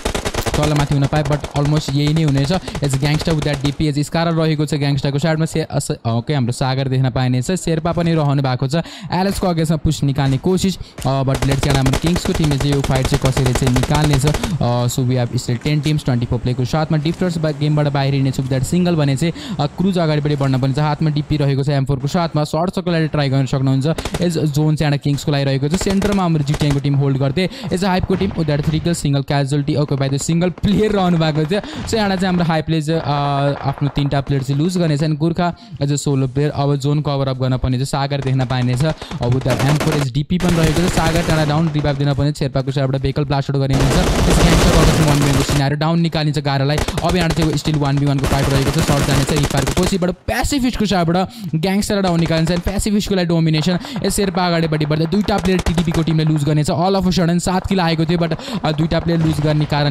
तलमाथि हुन पाए, बट अलमोस्ट यही नै हुनेछ। As gangster with that DP as scar रहेको छ ग्याङ्स्टरको साइडमा। ओके हाम्रो सागर देख्न पाइनेछ। शेर्पा पनि रहनु भएको छ। एलएसको अगेन्स्टमा पुस निकाल्ने कोसिस, बट लेट्स चाहिँ हाम्रो किङ्सको टिमले चाहिँ यो फाइट चाहिँ कसरी चाहिँ निकाल्नेछ। So we have still 10 teams 24 प्लेको साथमा। डिफ्टर्स गेमबाट बाहिरिनेछ विथ द्याट सिङ्गल भने चाहिँ क्रुज अगाडिपट्टि बढ्न पर्ने छ। हातमा डिपी रहेको छ M4 को साथमा। सर्ट्सको लागि ट्राई गर्न सक्नुहुन्छ। एज जोन चाहिँ एउटा किङ्सको लागि रहेको छ। सेन्टरमा हाम्रो जिटिएनको टिम होल्ड गर्दै। एज हाइपको team with that 3 kills, single casualty okay by the single player रहनु भएको थियो। सो यहाँ चाहिँ हाम्रो हाइपले चाहिँ आफ्नो 3टा प्लेयर चाहिँ लुज गर्नेछ। अनि Gurkha as a solo player अब जोन कभर अप गर्न पर्ने चाहिँ सागर देख्न पाइनेछ। अब उता M4 एज डिपी पनि रहेको छ। सागर त्यहाँ डाउन रिभाइभ दिन पर्ने। शेर्पाको साइडबाट भेहिकल ब्लास्ट आउट गरिन्छ। त्यसको 1v1 को सिनारियो डाउन निकालिन्छ गाह्रोलाई। अब यहाँ चाहिँ स्टिल 1v1 को फाइट रहेको छ। सर्ट जानेछ रिपारको कोसीबाट। पेसिफिस्टको साइडबाट ग्याङ्स्टर डाउन निकालिन्छ। पेसिफिस्टको लागि डोमिनेसन। एज शेर्पा अगाडिपट्टि बढ्दै 2टा प्लेयर टिडीपीको टिमले लुज गर्नेछ। All of a sudden 7 kill आएको थियो, बट 2टा प्लेयर लुज गर्ने कारणले चाहिँ अब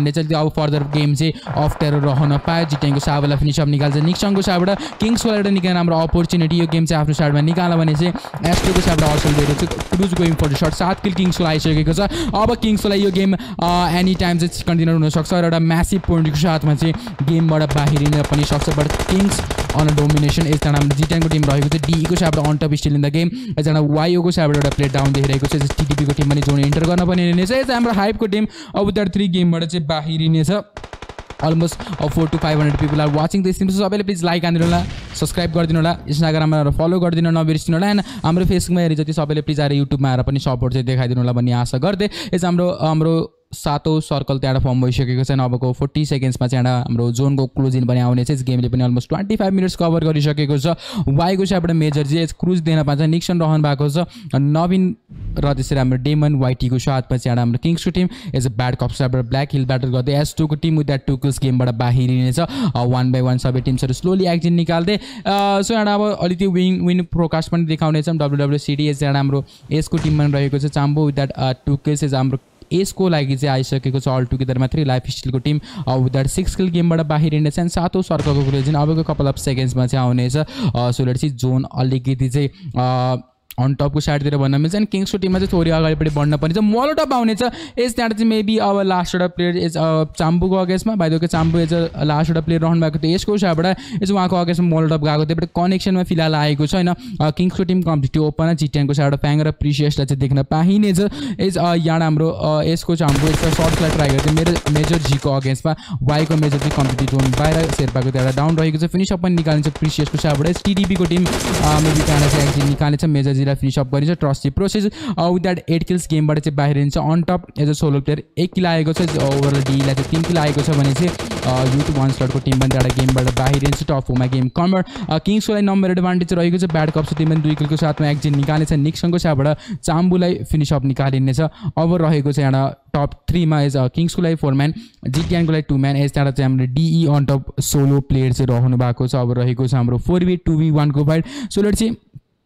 अब फर्दर गेम चाहिँ अप्ठ्यारो रहन पायो। जिटिएनको साबलाई फिनिसअप निकाल्छ निक्सनको साबबाट किङ्सको लागि निकै राम्रो अपर्च्युनिटी। यो गेम चाहिँ आफ्नो साइडमा निकाल्न भने चाहिँ एस्ट्रोको साइडबाट असल दिएर चाहिँ Cruz going for the shot 7 kill किङ्सको आइसकेको छ। अब किङ्सकोलाई यो गेम एनी टाइम चाहिँ कन्टिन्यू हुनसक्छ र एउटा म्यासिभ पोइन्टको साथमा चाहिँ गेमबाट बाहिरिन पनि सक्छ। बट किङ्स अन डोमिनेसन एकजना हाम्रो जिटिएनको टिम रहेको छ। डीईको साइडबाट on top still in the game. एकजना वाइओको साइडबाट एउटा प्लेट डाउन देखिरहेको छ। टिटिपीको टिम पनि जोन इन्टर गर्न पनि रहनेछ। हाम्रो हाइपको टिम अब द्याट 3 गेमबाट चाहिँ बाहिरिनेछ। Almost 400 to 500 people are watching this stream. सबैले प्लिज लाइक हानिदिनु होला, सब्सक्राइब गरिदिनु होला, इन्स्टाग्राममा फलो गरिदिनु नबिर्सिनु होला। एन्ड हाम्रो फेसबुकमा हेरी जति सबैले प्लिज आएर युट्युबमा आएर पनि सपोर्ट चाहिँ देखाइदिनु होला भन्ने आशा गर्दै हाम्रो 7औं सर्कल त्यहाँ फर्म भइसकेको छ। अबको 40 सेकेन्ड्समा चाहिँ हाम्रो जोनको क्लोज इन पनि आउने छ। गेमले पनि अलमोस्ट 25 मिनट्स कभर गरिसकेको छ। वाइको साइडबाट मेजर चाहिँ क्रुज दिन पान्छ। निक्सन रहनु भएको छ, नवीन र त्यसरी हाम्रो डेमन वाइटीको साथमा चाहिँ हाम्रो किङ्सको team as a bad cop साइडबाट ब्ल्याक हिल ब्याटल गर्दै एस2को टिम विथ द्याट 2 किल्स गेमबाट बाहिरिनेछ। 1 by 1 सबै टिम्सहरू स्लोली एक्जिन निकाल्दै सो अब अलिकति विन प्रोकास्ट पनि देखाउनेछौँ। WWCD एज हाम्रो एसको टिममा रहेको छ चाम्बो विथ द्याट 2 किल्स एज हाम्रो एसको लागि चाहिँ आइसकेको छ। अल टुगेदरमा 3 लाइफ स्टिलको टिम विथ द्याट 6 किल गेमबाट बाहिरिनेछ। एन्ड 7औं सर्कलको क्लोज इन अबको कपाल अफ सेकेन्ड्समा चाहिँ आउनेछ। सो लेट्स सी जोन अलिकति चाहिँ अन टपको साइडतिर भन्न मिल्छ। अनि किङ्सको टिममा चाहिँ थोरै अगाडिपट्टि बढ्न पर्नेछ। मोलोटप आउनेछ एज त्यहाँबाट चाहिँ मेबी अब लास्ट एउटा प्लेयर एज चाम्बुको अगेन्स्टमा बाइदोको चाम्बु एज लास्ट एउटा प्लेयर रहनु भएको थियो यसको साइडबाट एज उहाँको अगेन्स्टमा मोलोटप गएको थियो। बट कनेक्सनमा फिलहाल आएको छैन। किङ्सको टिम कम्प्लिटली ओपन जिटिएनको साइडबाट फ्याङ र प्रिसियसलाई चाहिँ देख्न पाइनेछ। एज यहाँ हाम्रो यसको चाम्बु एज सर्टलाई ट्राई गर्थ्यो मेजर जीको अगेन्स्टमा। वाइको मेजर चाहिँ कम्प्लिटली जोन बाहिर शेर्पाको त्यहाँ डाउन रहेको छ। फिनिसअप पनि निकालिन्छ प्रिसियसको साइडबाट। टिडिपीको टिम मेबी त्यहाँ चाहिँ एक्जिट निकाल्नेछ। मेजर फिनिसअप गरिन्छ। Trusty process with that 8 kills गेमबाट चाहिँ बाहिरिन्छ। On top as a solo player 1 kill आएको छ। ओभरअल डीलाई चाहिँ 3 किल आएको छ भने चाहिँ युट्युब वान स्लटको टिम पनि त्यहाँबाट गेमबाट बाहिरिन्छ। टप 4मा गेम कमर किङ्सको लागि नम्बर एडभान्टेज रहेको छ। ब्याड कप्सको टिम पनि 2 किलको साथमा एक्जिट निकाल्नेछ। निक्सनको साथबाट चाम्बुलाई फिनिसअप निकालिनेछ। अब रहेको छ यहाँ टप 3मा एज किङ्सको लागि 4 म्यान, जिटिएनको लागि 2 म्यान। एज त्यहाँ चाहिँ हाम्रो DE on top solo player चाहिँ रहनु भएको छ। अब रहेको छ हाम्रो 4v2v1 को फाइट। सो लेट्स सी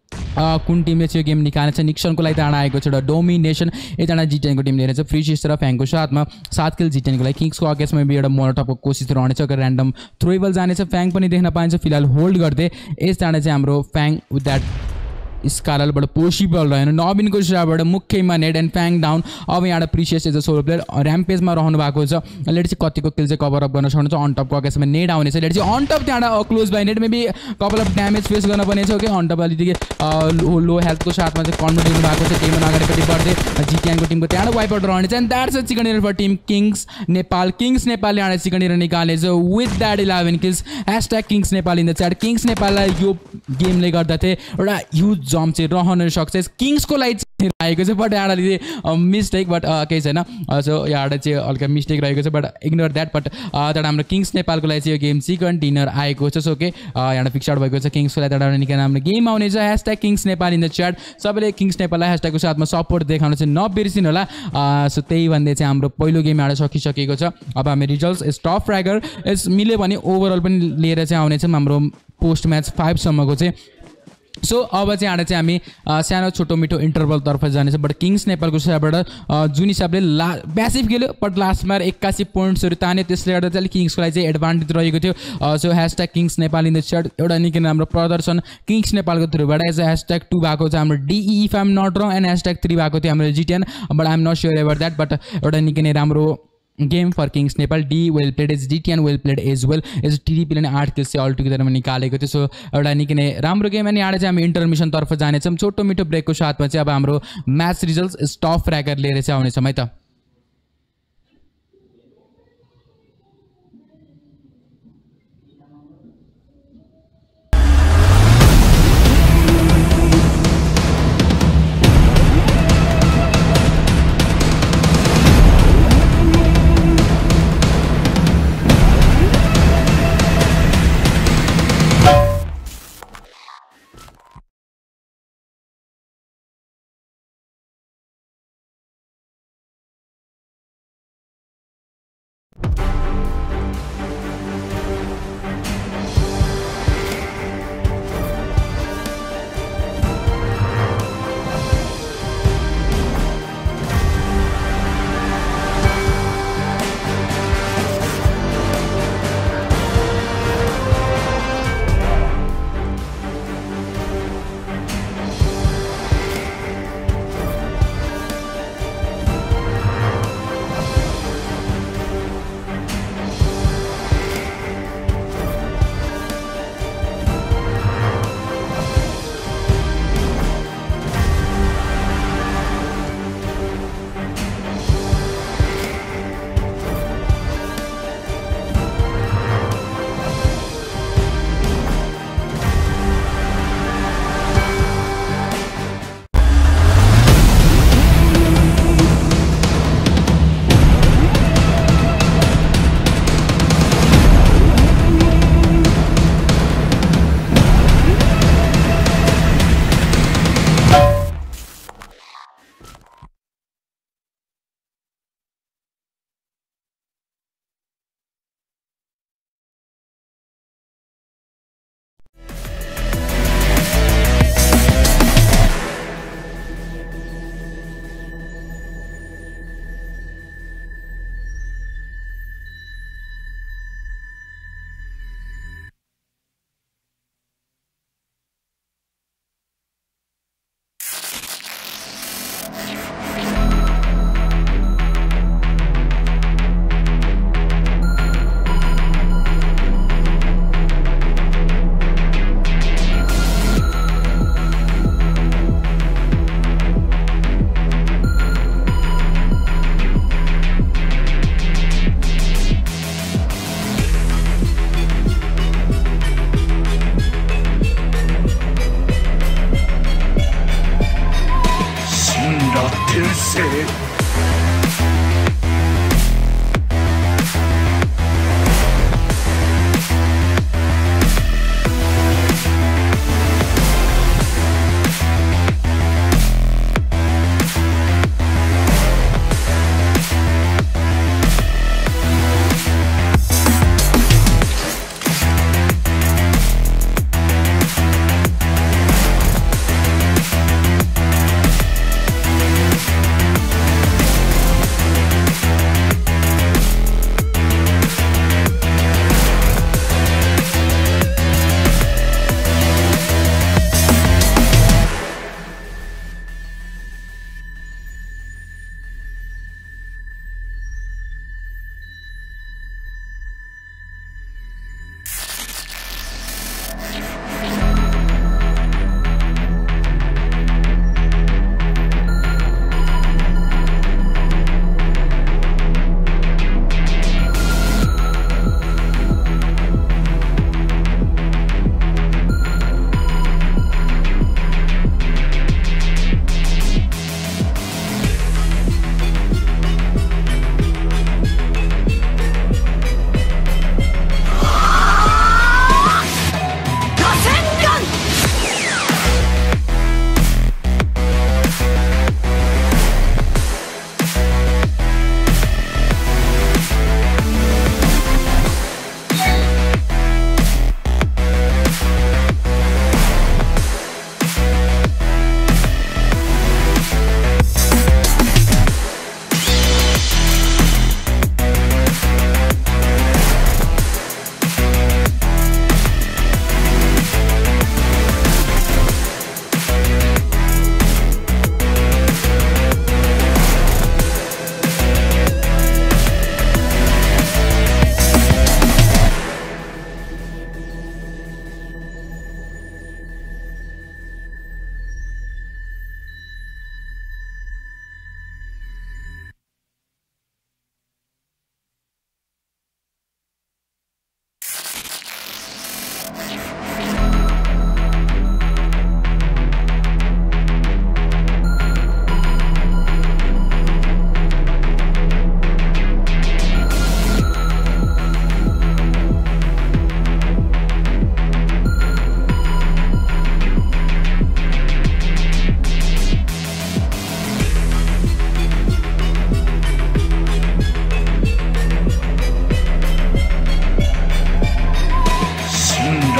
कुन टिमले चाहिँ गेम निकाल्छ। निक्सनको लागि त्यहाँ आएको छ एउटा डोमिनेसन। एकजना जिटिएनको टिम लिएर चाहिँ फ्री सिस र फ्याङको साथमा 7 किल जिटिएनको लागि। किङ्सको अगेन्स्टमा एउटा मोलोटपको कोसिस रहनेछ। अगर ऱ्यान्डम थ्रोएबल जानेछ। फ्याङ पनि देख्न पाइन्छ फिलहाल होल्ड गर्दै। यस त्यहाँ चाहिँ हाम्रो फ्याङ विथ द्याट स्कारलबाट पोसिबल रहेन। नवीनको साइडबाट मुख्यमा नेड एन्ड फ्याङ डाउन। अब यहाँ precious as a solo player ऱ्याम्पेजमा रहनु भएको छ। लेट चाहिँ कतिको किल चाहिँ कभर अप गर्न सक्नुहुन्छ। अन टपको अगेन्स्टमा नेड आउनेछ। लेट चाहिँ अन टप त्यहाँ close by Ned maybe couple of damage face गर्न पर्नेछ। ओके अन टप अलिकति लो हेल्थको साथमा चाहिँ कन्भर्ट दिनु भएको छ। टिम अगाडिपट्टि बढ्दै जिटिएनको टिमको त्यहाँ वाइप आउट रहनेछ। And that's a chicken dinner for team kings Nepal. Kings नेपालले यहाँ चिकन डिनर निकालेछ with that 11 kills. # Kings Nepal in the chat. Kings नेपाललाई यो गेमले गर्दा चाहिँ एउटा ह्युज जम्प चाहिँ रहन सक्छ। किङ्सको लागि आएको छ। बट यहाँ अलिकति मिस्टेक बट केही छैन। सो यहाँ चाहिँ हल्का मिस्टेक रहेको छ बट इग्नोर द्याट। बट त्यहाँबाट हाम्रो किङ्स नेपालको लागि चाहिँ यो गेम चिकन डिनर आएको छ। सो ओके यहाँ फिक्स आउट भएको छ। किङ्सको लागि त्यहाँबाट निकाल्न हाम्रो गेम आउनेछ। # Kings Nepal in the chat. सबैले किङ्स नेपाललाई # को साथमा सपोर्ट देखाउन चाहिँ नबिर्सिनु होला। सो त्यही भन्दै चाहिँ हाम्रो पहिलो गेम यहाँ सकिसकेको छ। अब हामी रिजल्ट्स स्टप फ्र्यागर यस मिल्यो भने ओभरअल पनि लिएर चाहिँ आउनेछौँ हाम्रो पोस्ट म्याच 5 सम्मको चाहिँ। सो अब चाहिँ यहाँ चाहिँ हामी सानो छोटो मिठो इन्टरभलतर्फ जानेछ। बट किङ्स नेपालको साइडबाट जुन हिसाबले म्यासिभ खेल्यो बट लास्टमा 81 पोइन्ट्सहरू तान्यो। त्यसले गर्दा चाहिँ किङ्सको लागि चाहिँ एडभान्टेज रहेको थियो। So # kings Nepal in the chat एउटा निकै राम्रो प्रदर्शन किङ्स नेपालको थ्रुबाट। एज # 2 भएको छ हाम्रो DE if I am not wrong. And # 3 भएको थियो हाम्रो GTN. But I am not sure ever that. But एउटा निकै नै राम्रो game for kings Nepal. D well played as GTN well played as well as टिडिपीले नै 8 किल्स चाहिँ अल टुगेदरमा निकालेको थियो। सो एउटा निकै नै राम्रो गेम। अनि यहाँ चाहिँ हामी इन्टरमिसनतर्फ जानेछौँ। छोटो मिठो ब्रेकको साथमा चाहिँ अब हाम्रो म्याच रिजल्ट्स स्टप फ्र्यागर लिएर चाहिँ आउनेछौँ है त।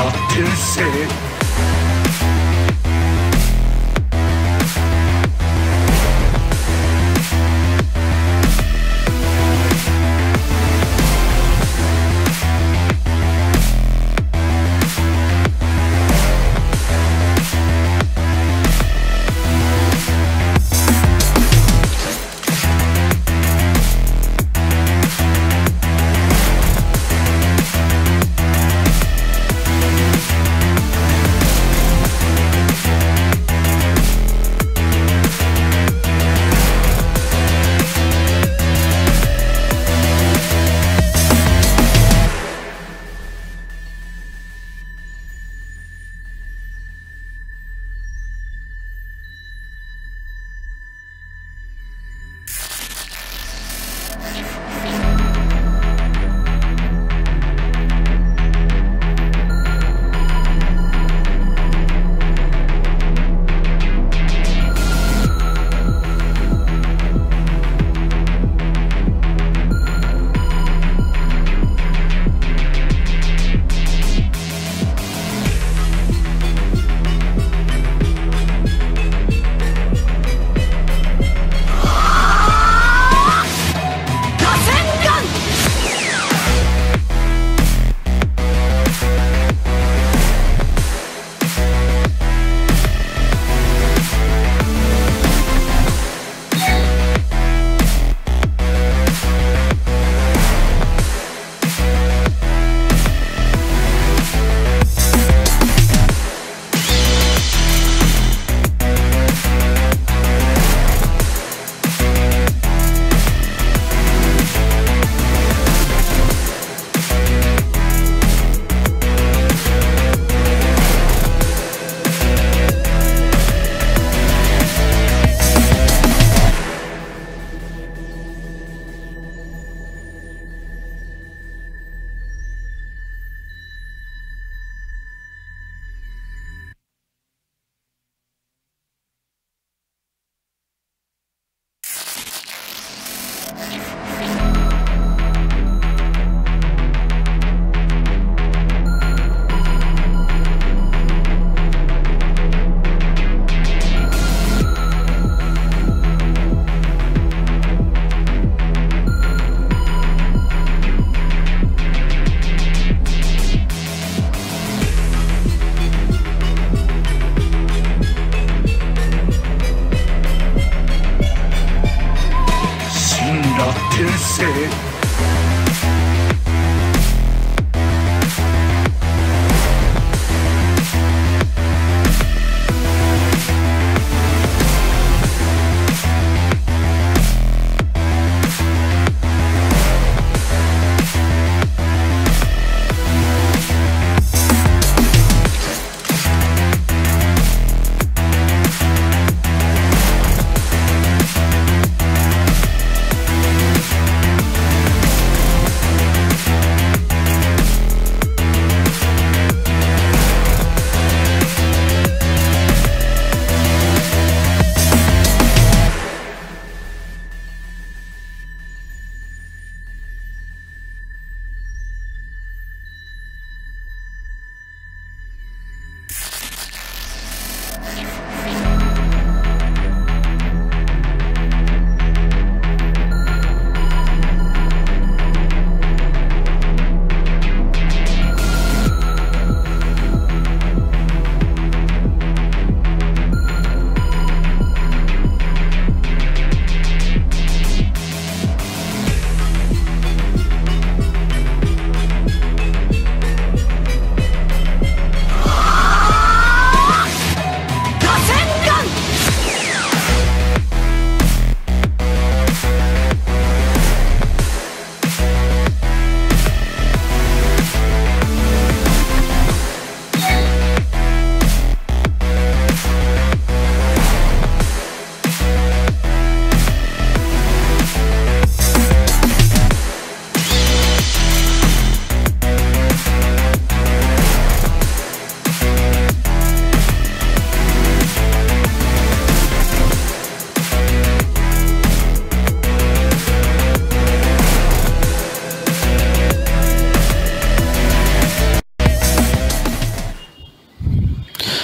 फिर से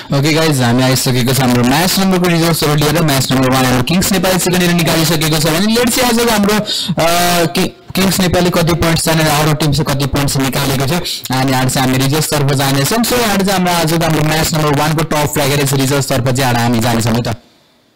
ओके गाइज हामी आइसकेको छ हाम्रो म्याच नम्बरको रिजल्ट्सहरू लिएर म्याच नम्बर 1 हाम्रो किङ्स नेपाली सेकेन्डरी निकालिसकेको छ भने लेट्स सी आज हाम्रो किङ्स नेपाली कति पोइन्ट्स छ र अरू टिम चाहिँ कति पोइन्ट्स निकालेको छ अनि आज चाहिँ हामी रिजल्ट्स तर्फ जानेछौँ सो आज चाहिँ हाम्रो म्याच नम्बर 1 को टप फ्र्यागरेज रिजल्ट्स तर्फ चाहिँ हामी जानेछौँ है त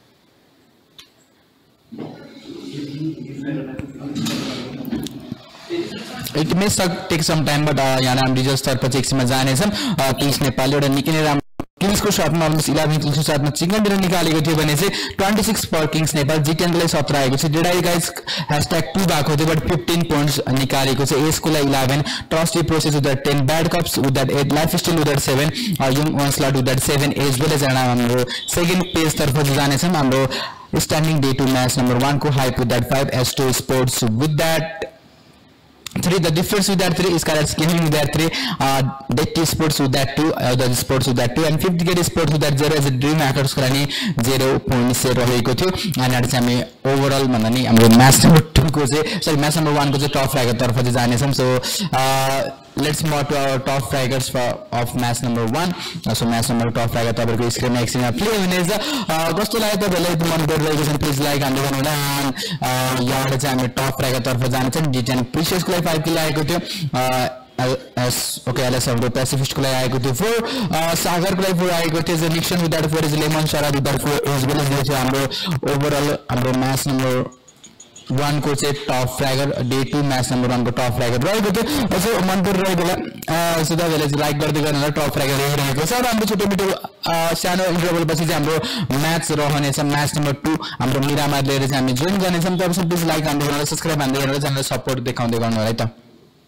It may take some time, but यहाँ हम रिजल्ट्स तर्फ चाहिँ एकछिनमा जानेछौँ किङ्स नेपाली एउटा निकै नै राम्रो किङ्सको सर्टमा अलमोस्ट 11 किल्सको सर्टमा चिकन डिनर निकालेको थियो भने चाहिँ 26 फर किङ्स नेपाल जिटेनलाई 17 आएको छ डेडाई गाइज #2 भएको थियो बट 15 पोइन्ट्स निकालेको छ एसको लागि 11 trusty process with that 10 bad cops with that 8 life style with that 7 young वन्सलट with that 7 as well as हाम्रो सेकेन्ड पेज तर्फ जानेछौँ हाम्रो स्ट्यान्डिङ डे 2 म्याच नम्बर 1 को hype with that 5 S2 sports with that 3 the difference with that 3 is Skylarks Gaming with that 3 Detti Sports with that 2 the Sports with that 2 and 5th grade Sports with that 0 as a Dream Hackers को लागि 0 points से रहेको थियो अनि आज चाहिँ हामी overall भन्दा नि हाम्रो म्याच नम्बर 2 को चाहिँ सरी म्याच नम्बर 1 को चाहिँ टप फ्र्यागर तर्फ चाहिँ जानेछौँ so let's move to our top fraggers of match number 1 so match number top fragger तपाईहरुको स्क्रिनमा एकछिनमा प्ले हुनेछ कस्तो लाग्यो तपाईँलाई मन गरिरहेको छ प्लिज लाइक हान्दै गर्नु होला यहाँबाट चाहिँ हामी टप फ्र्यागर तर्फ जानेछौँ डिटेन प्रिसियसको लागि 5 किल आएको थियो ओके एलएस हाम्रो पेसिफिस्टको लागि आएको थियो 4 सागरको लागि 4 आएको थियो जो Nixon with that 4 is lemon शरा with that 4 as well as हाम्रो ओभरअल हाम्रो म्याच नम्बर 1 को चाहिँ top fragger day 2 match number 1 को टप फ्र्यागर रहेको थियो यसो मन परिरहेको होला सो तपाईँहरूले चाहिँ लाइक गर्दै गर्नु होला टप फ्र्यागर रहेको छ र हाम्रो छोटो मिठो सानो इन्टरभल पछि चाहिँ हाम्रो म्याच रहनेछ म्याच नम्बर 2 हाम्रो मिरामार लिएर चाहिँ हामी जोइन गर्नेछौँ तपाईहरु प्लिज लाइक हान्दै गर्नु होला सब्स्क्राइब हान्दै गर्नु होला च्यानललाई सपोर्ट देखाउँदै गर्नु होला है त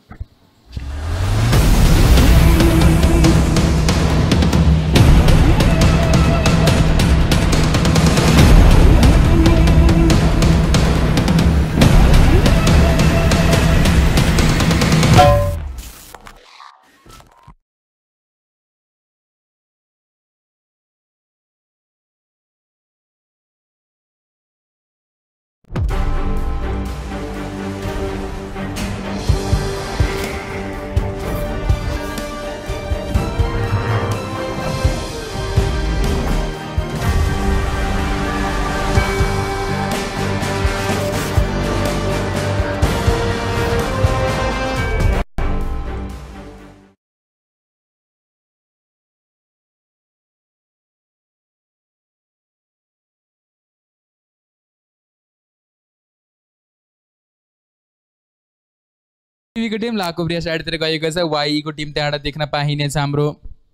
टिभीको टिम लाकोब्रिया साइडतिर गएको छ वाईको टिम त्यहाँबाट देख्न पाइनेछ हाम्रो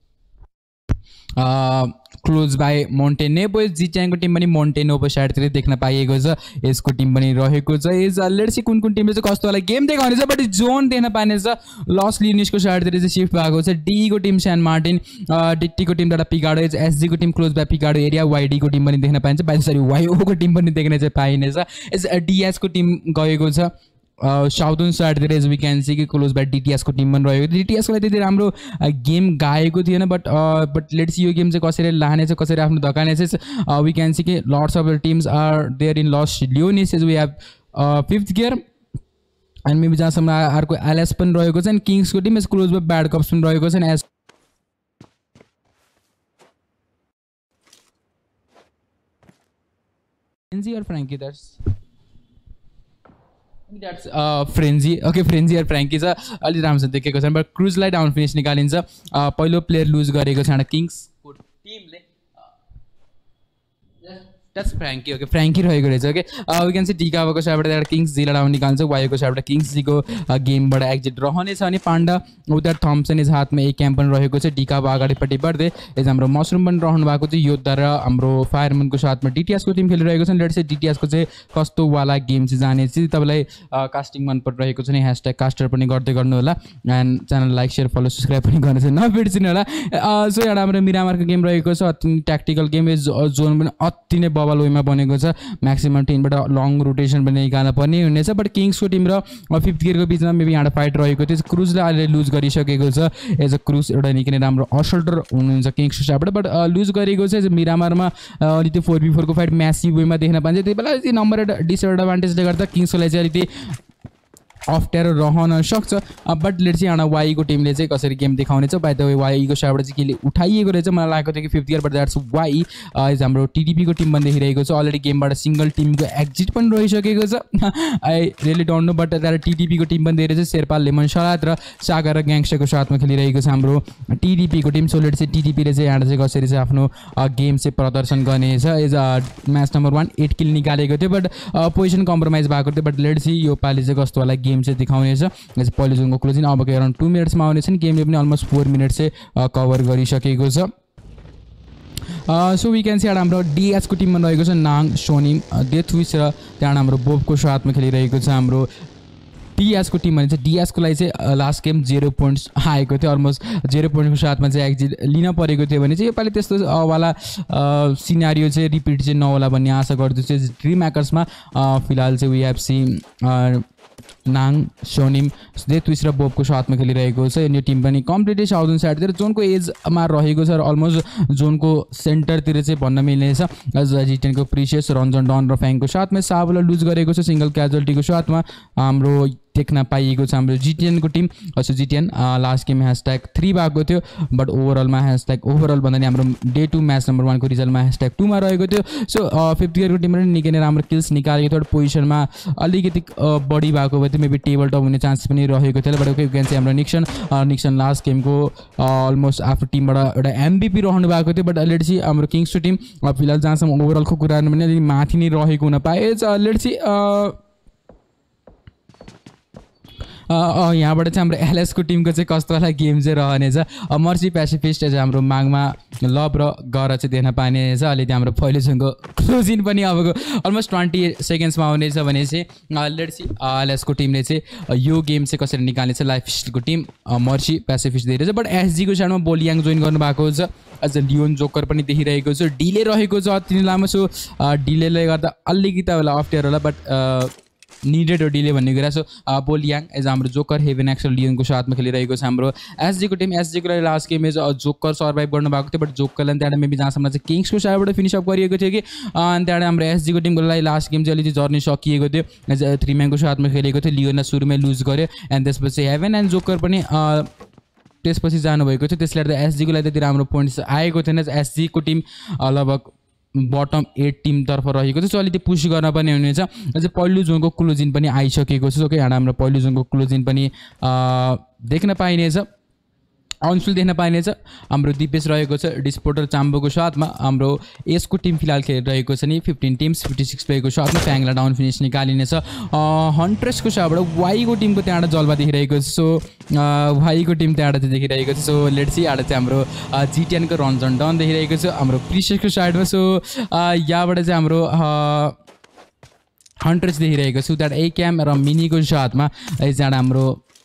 क्लोज बाई मोन्टेनेपो जिट्याङको टिम पनि मोन्टेनेपो साइडतिर देख्न पाइएको छ यसको टिम पनि रहेको छ यस लेट्स सी कुन टिमले चाहिँ कस्तो वाला गेम देखाउनेछ बट जोन देख्न पाइनेछ लस लिनिसको साइडतिर चाहिँ शिफ्ट भएको छ डीको टिम सान मार्टिन डिटीको टिमबाट पिगाडो एसजीको team close by Pecado area वाइडीको टिम पनि देख्न पाइन्छ बाइ सरी वाइओको टिम पनि देख्न चाहिँ पाइनेछ यस डिएसको टिम गएको छ साउदर्न साइडतिर एज वी क्यान सी कि क्लोज बाई डिटिएसको टिम पनि रहेको थियो डिटिएसको लागि त्यति राम्रो गेम गाएको थिएन बट लेट्स यो गेम चाहिँ कसरी लानेछ कसरी आफ्नो धकानेछ वी क्यान सी कि lots of teams are there in Los Leones as we have 5th gear and maybe जहाँसम्म अर्को एलएस पनि रहेको छ एन्ड किङ्सको team as close by bad cops पनि रहेको छ and as Frenzy or Franky that's Frenzy okay Frenzy or Franky छ अलि राम्रोसँग देखेको छ बट क्रुजलाई डाउन फिनिस निकालिन्छ पहिलो प्लेयर लुज गरेको छ एउटा किङ्सको टिमले द्याट्स फ्र्याङ्की ओके फ्र्याङ्की रहेको रहेछ ओके वी क्यान सी डिकाको साइडबाट एउटा किङ्स जीलाई डाउन निकाल्छ वाईको साइडबाट किङ्स जीको गेमबाट एक्जिट रहनेछ अनि पाण्डा उता थम्सन इज हातमा एक क्याम्प पनि रहेको छ डिकाको अगाडिपट्टि बढ्दै यस हाम्रो मसरुम पनि रहनु भएको छ योद्धा र हाम्रो फायरमनको साथमा डिटिएसको टिम खेलिरहेको छ लेट्स से डिटिएसको चाहिँ कस्तो वाला गेम चाहिँ जाने चाहिँ तपाईँलाई कास्टिङ मन परिरहेको छ नि # कास्टर पनि गर्दै गर्नु होला and channel like share follow subscribe पनि गर्न चाहिँ नबिर्सिनु होला सो एउटा हाम्रो मिरामारको गेम रहेको छ अति ट्याक्टिकल गेम जोन पनि अति नै बबल वेमा बनेको छ म्याक्सिमम टिमबाट लङ रोटेसन पनि निकाल्न पर्ने हुनेछ बट किङ्सको टिम र 5th गियरको बिचमा मेबी यहाँ फाइट रहेको थियो क्रुजले अहिले लुज गरिसकेको छ एज अ क्रुज एउटा निकै नै राम्रो असल्टर हुनुहुन्छ किङ्सको साइडबाट बट लुज गरेको छ मिरामारमा अलि त्यो 4v4 को फाइट म्यासिभ वेमा देख्न पाइन्छ त्यही बेला नम्बर डिसएडभान्टेजले गर्दा किङ्सको लागि चाहिँ अलिकति अप्ठ्यारो रहन सक्छ बट लेट्स सी यहाँ वाईको टिमले चाहिँ कसरी गेम देखाउनेछ बाइ द वे वाईको साइडबाट चाहिँ केले उठाइएको रहेछ मलाई लागेको थियो कि 5th gear but that's why is हाम्रो टिडिपीको टिम पनि देखिरहेको छ अलरेडी गेमबाट सिङ्गल टिमको एक्जिट पनि रहिसकेको छ I really don't know but त्यहाँ टिडिपीको टिम पनि देखिरहेको छ शेर्पा लेमन सलाद र सागर र ग्याङ्स्टरको साथमा खेलिरहेको छ हाम्रो टिडिपीको टिम सो लेट्स सी टिडिपीले चाहिँ यहाँ चाहिँ कसरी चाहिँ आफ्नो गेम चाहिँ प्रदर्शन गर्नेछ इज म्याच नम्बर 1 8 किल निकालेको थियो बट पोजिसन कम्प्रोमाइज भएको थियो बट लेट्स सी यो पालि चाहिँ कस्तो होला गेम चाहिँ देखाउनेछ पहिलो जोनको क्लोजिङ अबको अराउन्ड 2 मिनट्समा आउनेछन् गेमले पनि अलमोस्ट 4 मिनट चाहिँ कभर गरिसकेको छ सो वी क्यान सी यहाँ हाम्रो डिएसको टिममा रहेको छ नाङ सोनिम डेथ विस र त्यहाँ हाम्रो बोबको साथमा खेलिरहेको छ हाम्रो डिएसको टिम भने चाहिँ डिएसको लागि चाहिँ लास्ट गेम 0 पोइन्ट्स आएको थियो अलमोस्ट 0 पोइन्टको साथमा चाहिँ एक्जिट लिन परेको थियो भने चाहिँ योपालि त्यस्तो वाला सिनारियो चाहिँ रिपिट चाहिँ नहोला भन्ने आशा गर्दछु ड्रिम ह्याकर्समा फिलहाल चाहिँ वी हेभ सी नाङ सोनिम डेथ र बोबको साथमा खेलिरहेको छ यो टिम पनि कम्प्लिटली साउदर्न साइडतिर जोनको एजमा रहेको छ र अलमोस्ट जोनको सेन्टरतिर चाहिँ भन्न मिल्नेछ जिटेनको प्रिसियस रन्जन डन र फ्याङको साथमा साबुला लुज गरेको छ सिङ्गल क्याजुअल्टीको साथमा हाम्रो देख्न पाइएको छ हाम्रो जिटिएनको team so GTN last game #3 भएको थियो बट ओभरअलमा ओभरअल भन्दा नि हाम्रो डे 2 म्याच नम्बर 1 को रिजल्टमा #2 मा रहेको थियो सो 5th गियरको टिमले निकै नै राम्रो किल्स निकालेको थियो पोजिसनमा अलिकति बढी भएको भए मेबी टेबल टप हुने चान्स पनि रहेको थियो बट ओके चाहिँ हाम्रो निक्सन लास्ट गेमको अलमोस्ट आफ्नो टिमबाट एउटा एमभीपी रहनु भएको थियो बट लेट्स सी हाम्रो किङ्स टिम फिलहाल जहाँसम्म ओभरअलको कुराहरू पनि अलिक माथि नै रहेको हुन पाए लेट्स सी यहाँबाट चाहिँ हाम्रो एलएसको टिमको चाहिँ कस्तो खालको गेम चाहिँ रहनेछ मर्सी पेसिफिस्ट चाहिँ हाम्रो मागमा लब र गर चाहिँ देख्न पाइनेछ अहिले चाहिँ हाम्रो पहिलो जोनको क्लोजिङ पनि अबको अलमोस्ट 20 सेकेन्ड्समा आउनेछ भने चाहिँ लेट्स सी एलएसको टिमले चाहिँ यो गेम चाहिँ कसरी निकाल्नेछ लाइफ स्टिलको टिम मर्सी पेसिफिस्ट दिइरहेछ बट एसजीको साइडमा बोलियाङ जोइन गर्नुभएको छ अझ लियोन जोकर पनि देखिरहेको छ डिले रहेको छ अति लामो सो डिलेले गर्दा अलिकति होला अप्ठ्यारो होला बट निडेड हो डिले भन्ने कुरा सो बोलियाङ एज हाम्रो जोकर हेभन एक्सल लियोनको साथमा खेलिरहेको छ हाम्रो एसजीको टिम एसजीको लागि last game as Joker survive गर्नुभएको थियो बट जोकरलाई त्यहाँबाट मेबी जहाँसम्म चाहिँ किङ्सको साइडबाट फिनिसअप गरिएको थियो कि अनि त्यहाँबाट हाम्रो एसजीको टिमको लागि लास्ट गेम चाहिँ अलिकति जर्नी सकिएको थियो एज 3 म्यानको साथमा खेलेको थियो लियोनलाई सुरुमै लुज गर्यो एन्ड त्यसपछि हेभन एन्ड जोकर पनि त्यसपछि जानुभएको थियो त्यसले गर्दा एसजीको लागि त्यति राम्रो पोइन्ट्स आएको थिएन एसजीको टिम लगभग बटम 8 टिमतर्फ रहेको छ सो अलिकति पुस गर्न पनि हुनेछ अझै पहिलो जोनको क्लोजिङ पनि आइसकेको छ सो यहाँ हाम्रो पहिलो जोनको क्लोजिङ पनि देख्न पाइनेछ अनफिल देख्न पाइनेछ हाम्रो दिपेश रहेको छ डिस्पोटर चाम्बोको साथमा हाम्रो एसको टिम फिलहाल खेलिरहेको छ नि 15 टिम्स 56 प्लेयरको साथमा फ्याङलाई डाउन फिनिस निकालिनेछ हन्ट्रेसको साथबाट वाईको टिमको त्यहाँबाट जल्वा देखिरहेको छ सो वाईको टिम त्यहाँबाट चाहिँ देखिरहेको छ सो लेट्स सी यहाँ चाहिँ हाम्रो जिटिएनको रन्जन डन देखिरहेको छ हाम्रो प्रिसेसको साइडमा सो यहाँबाट चाहिँ हाम्रो हन्ट्रेस देखिरहेको छु त्यहाँबाट ए क्याम र मिनीको साथमा त्यहाँबाट हाम्रो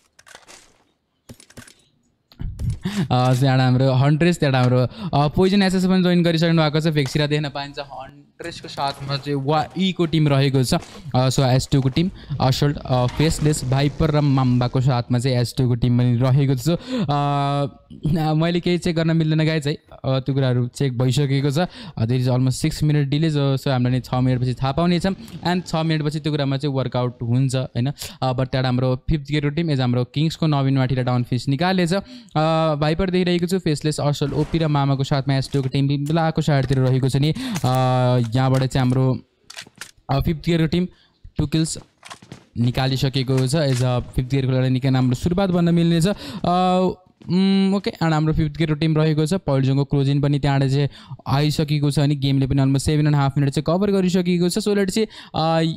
त्यहाँबाट हाम्रो हन्ट्रेस त्यहाँबाट हाम्रो पोइजन एसएस पनि जोइन गरिसक्नु भएको छ भेक्सिरा देख्न पाइन्छ हन्ट्रेसको साथमा चाहिँ वाईको टिम रहेको छ सो S2 को टिम असल्ट फेसलेस भाइपर र माम्बाको साथमा चाहिँ S2 को टिम पनि रहेको छ मैले केही चेक गर्न मिल्दैन गाइज है त्यो कुराहरू चेक भइसकेको छ there is almost 6 minute delay so हामीले 6 मिनटपछि थाहा पाउनेछौँ एन्ड 6 मिनटपछि त्यो कुरामा चाहिँ वर्कआउट हुन्छ होइन बट त्यहाँबाट हाम्रो 5th गियरको टिम एज हाम्रो किङ्सको नवीन वाटीलाई डाउन फिस निकालेछ भाइपर देखिरहेको छु फेसलेस असल ओपी र मामाको साथमा S2 को टिम बिम्लाको साइडतिर रहेको छ नि यहाँबाट चाहिँ हाम्रो 5th गियरको टिम 2 किल्स निकालिसकेको छ एज 5th गियरको लागि निकै राम्रो सुरुवात भन्न मिल्नेछ ओके एन्ड हाम्रो 5th गियरको टिम रहेको छ पहिलो जोनको क्लोजिङ पनि त्यहाँबाट चाहिँ आइसकेको छ अनि गेमले पनि अलमोस्ट 7.5 मिनट चाहिँ कभर गरिसकेको छ सो लेट्स चाहिँ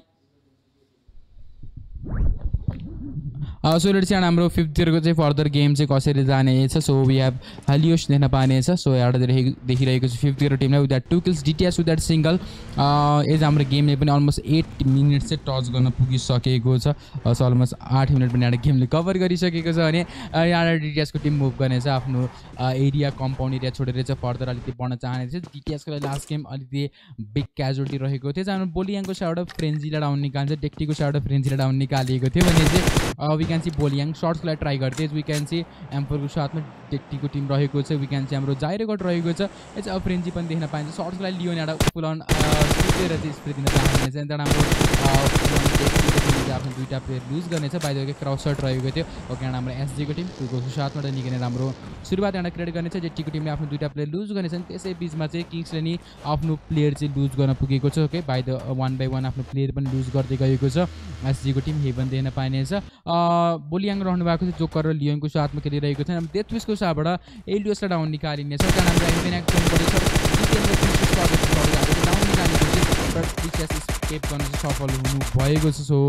सो लेट्स चाहिँ हाम्रो 5th गियरको चाहिँ फर्दर गेम चाहिँ कसरी जानेछ सो वी हेभ हालियोस देख्न पाइनेछ सो एउटा देखिरहेको छ 5th गियरको टिमलाई with that 2 kills DTS with that single as हाम्रो गेमले पनि अलमोस्ट 8 मिनट चाहिँ टच गर्न पुगिसकेको छ सो अलमोस्ट 8 मिनट पनि एउटा गेमले कभर गरिसकेको छ अनि यहाँ डिटिएसको टिम मुभ गर्नेछ आफ्नो एरिया कम्पाउन्ड एरिया छोडेर चाहिँ फर्दर अलिकति बढ्न चाहनेछ डिटिएसको लागि लास्ट गेम अलिकति बिग क्याजुअलिटी रहेको थियो जहाँ बोलियाङको साइडबाट फ्रेन्जीलाई डाउन निकाल्छ टेक्टीको साइडबाट फ्रेन्जीलाई डाउन निकालिएको थियो भने चाहिँ वी क्यान सी बोलियाङ सर्ट्सलाई ट्राई गर्दै वी क्यान सी एम्फोरको साथमा टेक्टीको टिम रहेको छ वी क्यान सी हाम्रो जाइरोगट रहेको छ यस फ्रेन्जी पनि देख्न पाइन्छ सर्ट्सलाई लियोन एउटा फुल अन सुतेर चाहिँ स्प्रे दिन चाहनुहुन्छ त्यहाँबाट हाम्रो चाहिँ आफ्नो दुईटा प्लेयर लुज गर्नेछ। By the way cross shot रहेको थियो। ओके यहाँ हाम्रो एसजीको टिम 2 गोलको साथमा निकै नै राम्रो सुरुवात यहाँ क्रिएट गर्नेछ। जेटीको टिमले आफ्नो दुईटा प्लेयर लुज गर्नेछन्। त्यसै बिचमा चाहिँ किङ्सले नि आफ्नो प्लेयर चाहिँ लुज गर्न पुगेको छ। ओके बाइ द 1 बाइ 1 आफ्नो प्लेयर पनि लुज गर्दै गएको छ। एसजीको टिम हेभन देख्न पाइनेछ। बोलियाङ रहनु भएको छ जोकर र लियोङको साथमा खेलिरहेको छ। डेथविसको साथबाट एलियोसलाई डाउन निकालिनेछ। त्यहाँ हाम्रो इम्पेक्ट गर्नुपर्दैछ। डाउन निकालेपछि स्केप गर्न चाहिँ सफल हुनु भएको छ। सो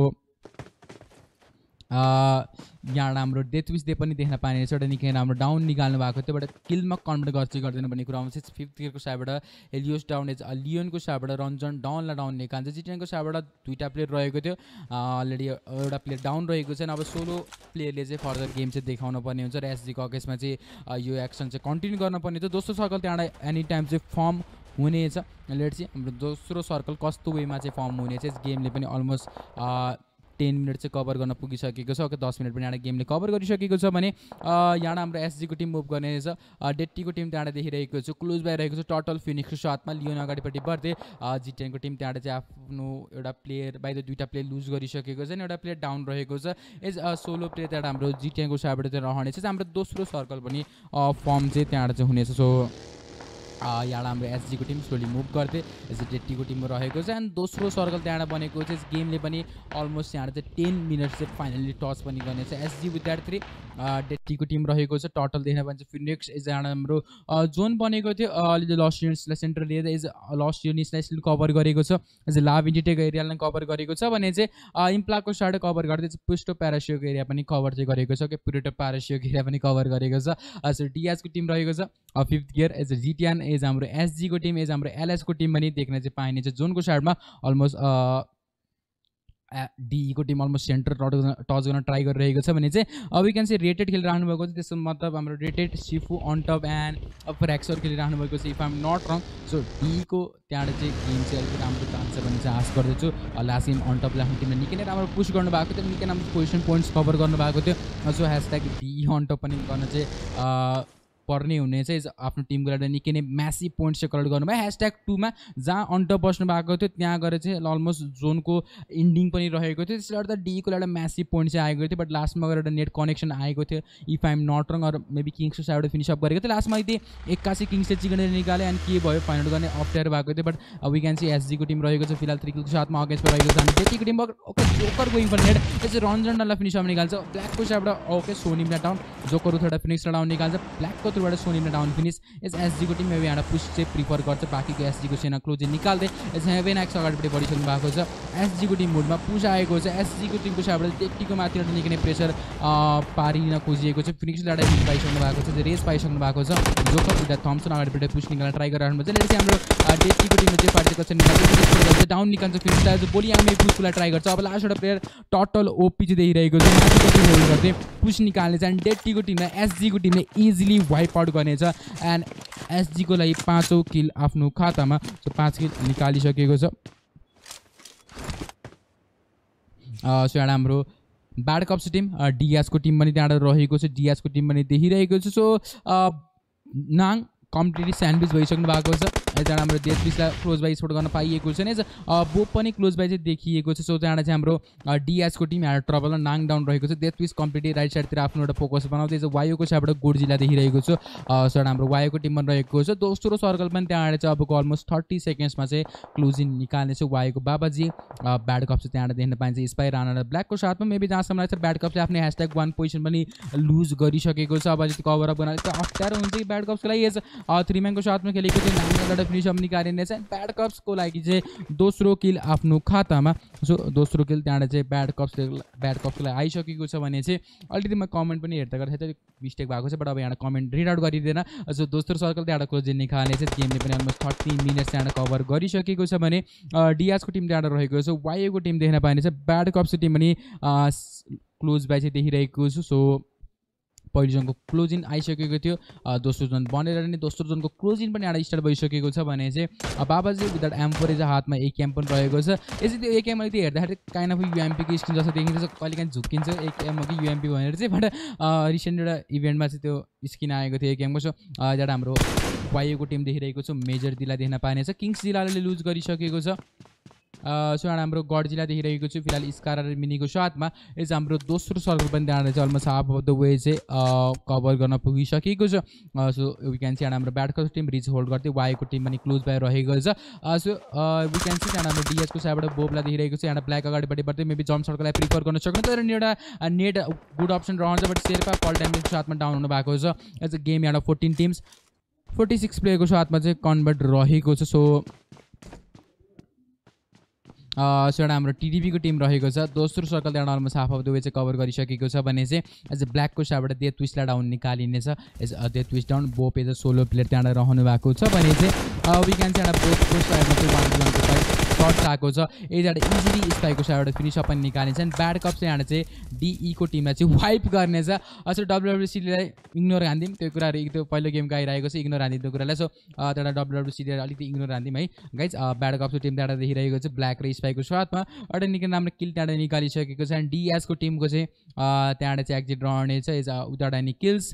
यहाँ हाम्रो डेथविसले पनि देख्न पाइनेछ। एउटा निकै राम्रो डाउन निकाल्नु भएको थियो। बट किलमा कन्भर्ट गर्छ गर्दैन भन्ने कुरा आउँछ। 5th गियरको साइडबाट एलियोस डाउन एज लियोनको साइडबाट रन्जन डाउनलाई डाउन निकाल्छ। जिटिएनको साइडबाट दुईटा प्लेयर रहेको थियो। अलरेडी एउटा प्लेयर डाउन रहेको छ। अब सोलो प्लेयरले चाहिँ फर्दर गेम चाहिँ देखाउन पर्ने हुन्छ र एसजीको अगेन्स्टमा चाहिँ यो एक्सन चाहिँ कन्टिन्यू गर्न पर्ने छ। दोस्रो सर्कल त्यहाँबाट एनी टाइम चाहिँ फर्म हुनेछ। लेट्स सी हाम्रो दोस्रो सर्कल कस्तो वेमा चाहिँ फर्म हुनेछ। गेमले पनि अलमोस्ट 10 मिनट चाहिँ कभर गर्न पुगिसकेको छ। ओके 10 मिनट पनि यहाँ गेमले कभर गरिसकेको छ भने यहाँ हाम्रो एसजीको टिम मुभ गर्नेछ। डेट्टीको टिम त्यहाँ देखिरहेको छ। क्लोज बाई रहेको छ टर्टल फिनिक्सको साथमा लियोन अगाडिपट्टि बढ्दै। जिटिएनको टिम त्यहाँ चाहिँ आफ्नो एउटा प्लेयर बाहिर दुईवटा प्लेयर लुज गरिसकेको छ। एउटा प्लेयर डाउन रहेको छ। एज सोलो प्लेयर त्यहाँ हाम्रो जिटिएनको साइडबाट चाहिँ रहनेछ। हाम्रो दोस्रो सर्कल पनि फर्म चाहिँ त्यहाँ चाहिँ हुनेछ। सो यहाँ हाम्रो एसजीको टिम स्लोली मुभ गर्दै एज डेट्टीको टिममा रहेको छ। एन्ड दोस्रो सर्कल त्यहाँ बनेको छ। गेमले पनि अलमोस्ट यहाँ चाहिँ 10 मिनट चाहिँ फाइनली टच पनि गर्नेछ। एसजी विथ द्याट 3 डेट्टीको टिम रहेको छ। टर्टल देख्न पाइन्छ। फिनिक्स एज यहाँ हाम्रो जोन बनेको थियो। अलिअलि लस्ट युनिट्सलाई सेन्टर लिएर एज लस्ट युनिट्सलाई स्टिल कभर गरेको छ। एज लाभ इन्टिटेको एरियालाई कभर गरेको छ भने चाहिँ इम्प्लाको साइड कभर गर्दै चाहिँ पुस्टो प्यारासियोको एरिया पनि कभर चाहिँ गरेको छ। कि पुरेटो प्यारासियोको एरिया पनि कभर गरेको छ। सो डिएसको टिम रहेको छ 5th गियर एज जिटिएन एज हाम्रो एसजीको टिम एज हाम्रो एलएसको टिम पनि देख्न चाहिँ पाइनेछ। जोनको साइडमा अलमोस्ट डीको टिम अलमोस्ट सेन्टर टच गर्न ट्राई गरिरहेको छ भने चाहिँ वी क्यान चाहिँ रेटेड खेलिरहनु भएको छ। त्यसको मतलब हाम्रो Rated Sifu on top and फ्रेक्सर खेलिरहनु भएको छ if I'm not wrong. So डीको त्यहाँबाट चाहिँ गेम चाहिँ अलिकति राम्रो चाहन्छ भन्ने चाहिँ आश गर्दैछु। लास्ट गेम अन टपले आफ्नो टिमले निकै नै राम्रो पुस गर्नुभएको थियो। निकै राम्रो पोजिसन पोइन्ट्स कभर गर्नुभएको थियो। सो # डी अन टप पनि गर्न चाहिँ पर्ने हुनेछ। आफ्नो टिमको लागि निकै नै म्यासिभ पोइन्ट्स चाहिँ कलेक्ट गर्नुभयो। #2 मा जहाँ अन्टप बस्नु भएको थियो त्यहाँ गएर चाहिँ अलमोस्ट जोनको इन्डिङ पनि रहेको थियो। त्यसले गर्दा डीको एउटा म्यासिभ पोइन्ट चाहिँ आएको थियो। बट लास्टमा गएर एउटा नेट कनेक्सन आएको थियो इफ आइम नट रङ। अरू मेबी किङ्सको साइडबाट फिनिस अप गरेको थियो। लास्टमा यदि 81 किङ्सले चिकन निकाले अनि के भयो फाइनल गर्ने अप्ठ्यारो भएको थियो। बट वी क्यान सी एसजीको टिम रहेको छ फिलहाल 3 किलको साथमा अगेन्स्टमा रहेको छ। अनि डेटीको team okay Joker going for nade त्यसै रन्जनलाई फिनिस अप निकाल्छ। ब्ल्याकको साइडबाट ओके सोनिमलाई डाउन जोकर थोड़ा फिनिक्सलाई डाउन निकाल्छ। ब्ल्याकको थ्रुबाट सोनिमलाई डाउन फिनिस। एज एसजीको टिम हेभी यहाँ पुस चाहिँ प्रिफर गर्छ। बाँकीको एसजीको सेना क्लोज निकाल्दै एज हेभेन एक्स अगाडिपट्टि बढिसक्नु भएको छ। एसजीको टिम मुडमा पुस आएको छ। एसजीको टिमको साइडबाट डेट्टीको माथि एउटा निकै नै प्रेसर पारिन खोजिएको छ। फिनिक्सलाई एउटा हिट पाइसक्नु भएको छ। रेस पाइसक्नु भएको छ। जोकर विदा थम्सन अगाडिपट्टि पुस निकाल्न ट्राई गरिरहनु भएको छ। त्यसपछि हाम्रो डेट्टीको टिमले चाहिँ पार्टीको चाहिँ निकाल्छ डाउन निकाल्छ। फिनिक्सलाई चाहिँ बोली आउने पुसलाई ट्राई गर्छ। अब लास्ट एउटा प्लेयर टटल ओपी चाहिँ देखिरहेको छ। माथिपट्टि होल्ड गर्दै पुस निकाल्ने छ। एन्ड डेट्टीको टिमलाई एसजीको टिमले इजिली वाइप आउट गर्नेछ। एन्ड एसजीको लागि 5औं किल आफ्नो खातामा 5 किल निकालिसकेको छ। सो यहाँ हाम्रो ब्याड कप्स टिम डिएसको टिम पनि त्यहाँ रहेको छ। डिएसको टिम पनि देखिरहेको छ। सो नाङ कम्प्लिटली स्यान्डविच भइसक्नु भएको छ। त्यहाँ हाम्रो डेथविसलाई क्लोज बाई स्पोर्ट गर्न पाइएको छैन। बोप पनि क्लोज बाई चाहिँ देखिएको छ। सो त्यहाँ चाहिँ हाम्रो डिएसको टिम यहाँ ट्रबल नाङ डाउन रहेको छ। डेथविस कम्प्लिटली राइट साइडतिर आफ्नो एउटा फोकस बनाउँदै वायुको साइडबाट गोडजिला देखिरहेको छ। सो हाम्रो वायुको टिम पनि रहेको छ। दोस्रो सर्कल पनि त्यहाँ चाहिँ अबको अलमोस्ट 30 सेकेन्ड्समा चाहिँ क्लोजिङ निकाल्ने छ वायुको बाबाजी। ब्याड कप्स त्यहाँ देख्न पाइन्छ स्पाई राना र ब्ल्याकको साथमा मेबी जहाँसम्म लाग्छ ब्याड कप्सले आफ्नो #1 पोजिसन पनि लुज गरिसकेको छ। अब अलिकति कभर अप गर्न अलिकति अप्ठ्यारो हुन्छ कि ब्याड कप्सको लागि। एज 3 म्यानको साथमा खेलेको थियो। नामबाट फिनिस अप निकालिनेछ। ब्याड कप्सको लागि चाहिँ दोस्रो किल आफ्नो खातामा। सो दोस्रो किल त्यहाँ चाहिँ ब्याड कप्सलाई आइसकेको छ भने चाहिँ अलिकति म कमेन्ट पनि हेर्दा गर्दा मिस्टेक भएको छ। बट अब यहाँ कमेन्ट रिड आउट गरिदिँदैन। सो दोस्रो सर्कल त्यहाँ क्लोज निकाल्ने चाहिँ गेमले पनि अलमोस्ट 30 मिनट्स त्यहाँ कभर गरिसकेको छ भने डिएसको टिम त्यहाँ रहेको छ। वायुको टिम देख्न पाइनेछ। ब्याड कप्सको टिम पनि क्लोज बाई चाहिँ देखिरहेको छु। सो पहिलो जोनको क्लोजिङ आइसकेको थियो। दोस्रो जोन बनेर नि दोस्रो जोनको क्लोजिङ पनि यहाँ स्टार्ट भइसकेको छ भने चाहिँ बाबाजी विदाउट एम्फोरेज हातमा एकेएम पनि रहेको छ। यसरी त्यो एकेएम अलिकति हेर्दाखेरि काइन्ड अफ युएमपीको स्क्रिन जस्तो देखिन्छ। कहिले काहीँ झुक्किन्छ एकेएम कि युएमपी भनेर चाहिँ। बट रिसेन्ट एउटा इभेन्टमा चाहिँ त्यो स्किन आएको थियो एकेएमको। सो एउटा हाम्रो वायुको टिम देखिरहेको छ। मेजर दिला देख्न पाइनेछ। किङ्स जिलाले लुज गरिसकेको छ। सो यहाँ हाम्रो गडजिला देखिरहेको छु फिलहाल स्कार र मिनीको साथमा एज हाम्रो दोस्रो सर्कल पनि त्यहाँ चाहिँ almost half of the way चाहिँ कभर गर्न पुगिसकेको छ सो वी क्यान सी यहाँ हाम्रो ब्याडको टिम रिच होल्ड गर्दै वाईको टिम पनि क्लोज भएर रहेको छ सो वी क्यान सी यहाँ हाम्रो डिएसको साइडबाट बोबलाई देखिरहेको छ यहाँ ब्ल्याक अगाडिपट्टि बढ्दै मेबी जम्प सर्कललाई प्रिफर गर्न सक्नु तर एउटा नेट गुड अप्सन रहन्छ बट शेर्पा फल ड्यामेजको साथमा डाउन हुनु भएको छ एज अ गेम यहाँ 14 टिम्स 46 प्लेयरको साथमा चाहिँ कन्भर्ट रहेको छ सो एउटा हाम्रो टिडिपीको टिम रहेको छ दोस्रो सर्कल त्यहाँ almost half of the way चाहिँ कभर गरिसकेको छ भने चाहिँ एज अ ब्ल्याकको साइडबाट डेथ ट्विस्टलाई डाउन निकालिनेछ as a Death Twist down बोप एज अ सोलो प्लेयर त्यहाँ रहनु भएको छ भने चाहिँ वी क्यान चाहिँ एउटा बोपको साइडमा चाहिँ 1-1को फाइट सर्ट्स आएको छ एउटा इजिली स्काईको साइडबाट फिनिस अप पनि निकालिन्छ अनि ब्याड कप चाहिँ यहाँ चाहिँ डिईको टिमलाई चाहिँ वाइप गर्नेछ असो डब्ल्युडब्ल्युसीलाई इग्नोर हान्दिउँ त्यो कुराहरू त्यो पहिलो गेमको आइरहेको छ इग्नोर हान्दिउँ त्यो कुरालाई सो त्यहाँ डब्ल्युडब्ल्युसीले अलिकति इग्नोर हान्दिउँ है गाइज ब्याड कपको टिम त्यहाँ देखिरहेको छ ब्ल्याक र स्पाईको साथमा एउटा निकै राम्रो किल त्यहाँ निकालिसकेको छ अनि डिएसको टिमको चाहिँ त्यहाँ चाहिँ एक्जिट रहनेछ एज उता एनी किल्स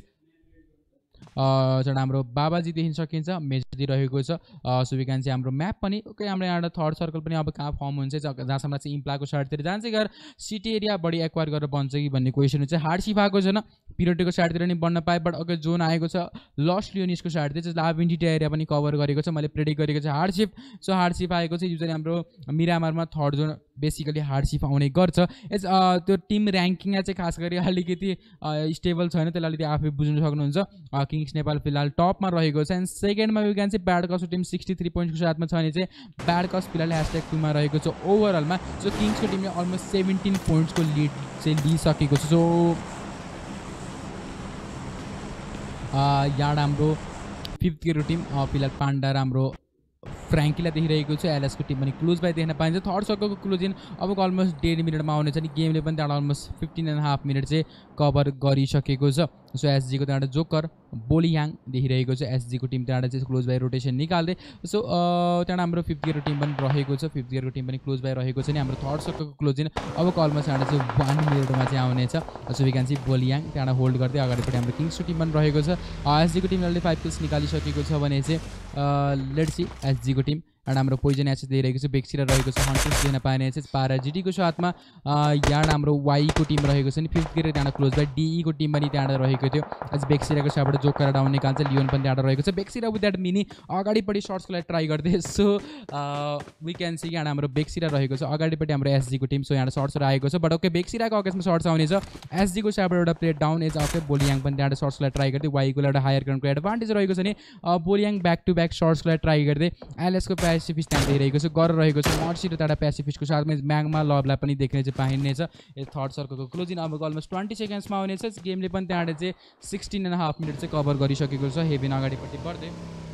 हाम्रो बाबाजी देखिन सकिन्छ मेजदी रहेको छ सो वी क्यान चाहिँ हाम्रो म्याप पनि ओके हाम्रो यहाँ थर्ड सर्कल पनि अब कहाँ फर्म हुन्छ जहाँसम्म चाहिँ इम्प्लाको साइडतिर जान्छ गएर सिटी एरिया बढी एक्वायर गरेर बन्छ कि भन्ने क्वेसन चाहिँ हार्डसिप आएको छैन पिरोटीको साइडतिर नि बन्न पाएँ बट अगर जोन आएको छ लस्ट लियोनिसको साइडतिर चाहिँ लाभिन्डिटी एरिया पनि कभर गरेको छ मैले प्रेडिक्ट गरेको छ हार्डसिप सो हार्डसिप आएको छ युजली हाम्रो मिरामारमा थर्ड जोन बेसिकली हार्डसिप आउने गर्छ एज त्यो टिम ऱ्याङ्किङ चाहिँ खास गरी अलिकति स्टेबल छैन त्यसलाई अलिकति आफै बुझ्नु सक्नुहुन्छ किङ्स नेपाल फिलहाल टपमा रहेको छ एन्ड सेकेन्डमा वी क्यान चाहिँ ब्याड कस्टको टिम 63 पोइन्ट्सको साथमा छ भने चाहिँ ब्याड कस्ट फिलहाल #2 मा रहेको छ ओभरअलमा सो किङ्सको टिमले अलमोस्ट 17 पोइन्ट्सको लिड चाहिँ लिइसकेको छ सो यहाँ हाम्रो 5th गियरको टिम फिलहाल पाण्डा र हाम्रो फ्रेङ्कीलाई देखिरहेको छ एलएसको टिम पनि क्लोज बाई देख्न पाइन्छ थर्ड सर्कलको क्लोज इन अब अलमोस्ट 1.5 मिनटमा आउनेछ अनि गेमले पनि त्यहाँबाट अलमोस्ट 15.5 मिनट चाहिँ कभर गरिसकेको छ सो एसजीको त्यहाँबाट जोकर बोलियाङ देखिरहेको छ एसजीको टिम त्यहाँबाट चाहिँ क्लोज बाई रोटेसन निकाल्दै सो त्यहाँबाट हाम्रो 5th गियरको टिम पनि रहेको छ 5th गियरको टिम पनि क्लोज बाई रहेको छ नि हाम्रो थर्ड सर्कलको क्लोज इन अब अलमोस्ट त्यहाँबाट चाहिँ 1 मिनटमा चाहिँ आउनेछ सो वी क्यान सी बोलियाङ त्यहाँबाट होल्ड गर्दै अगाडिपट्टि हाम्रो किङ्सको टिम पनि रहेको छ एसजीको टिमले 5 किल्स निकालिसकेको छ भने चाहिँ लेट्स सी एसजीको टिम एन्ड हाम्रो पोइजन एसेस दिइरहेको छ बेक्सिरा रहेको छ हन्ट्रेस दिन पाइने एसेस पाराजिटीको साथमा यहाँ हाम्रो वाईको टिम रहेको छ नि 5th गियर त्यहाँ क्लोज बाई डिईको टिम पनि त्यहाँ रहेको थियो एज बेक्सिराको साथबाट जोकर डाउन निकाल्छ लियोन पनि त्यहाँ रहेको छ बेक्सिरा विथ द्याट मिनी अगाडिपट्टि सर्ट्सको लागि ट्राई गर्दै सो वी क्यान सी यहाँ हाम्रो बेक्सिरा रहेको छ अगाडिपट्टि हाम्रो एसजीको टिम सो यहाँ सर्ट्सहरू आएको छ बट ओके बेक्सिराको अगेन्स्टमा सर्ट्स आउनेछ एसजीको साथबाट एउटा प्लेयर डाउन एज ओके बोलियाङ पनि त्यहाँ सर्ट्सलाई ट्राई गर्दै वाईको एउटा हायर ग्राउन्डको एडभान्टेज रहेको छ नि बोलियाङ ब्याक टु ब्याक सर्ट्सलाई ट्राई गर्दै एलएसको प्यासिफिस्ट त्यहाँ दिइरहेको छ गरेर रहेको छ मर्सी र त्यहाँ प्यासिफिस्टको साथमा म्याङमा लभलाई पनि देख्ने चाहिँ पाइनेछ यो थर्ड सर्कलको क्लोजिङ अब अलमोस्ट 20 सेकेन्ड्समा आउनेछ गेमले पनि त्यहाँ चाहिँ 16.5 मिनट चाहिँ कभर गरिसकेको छ हेभेन अगाडिपट्टि बढ्दै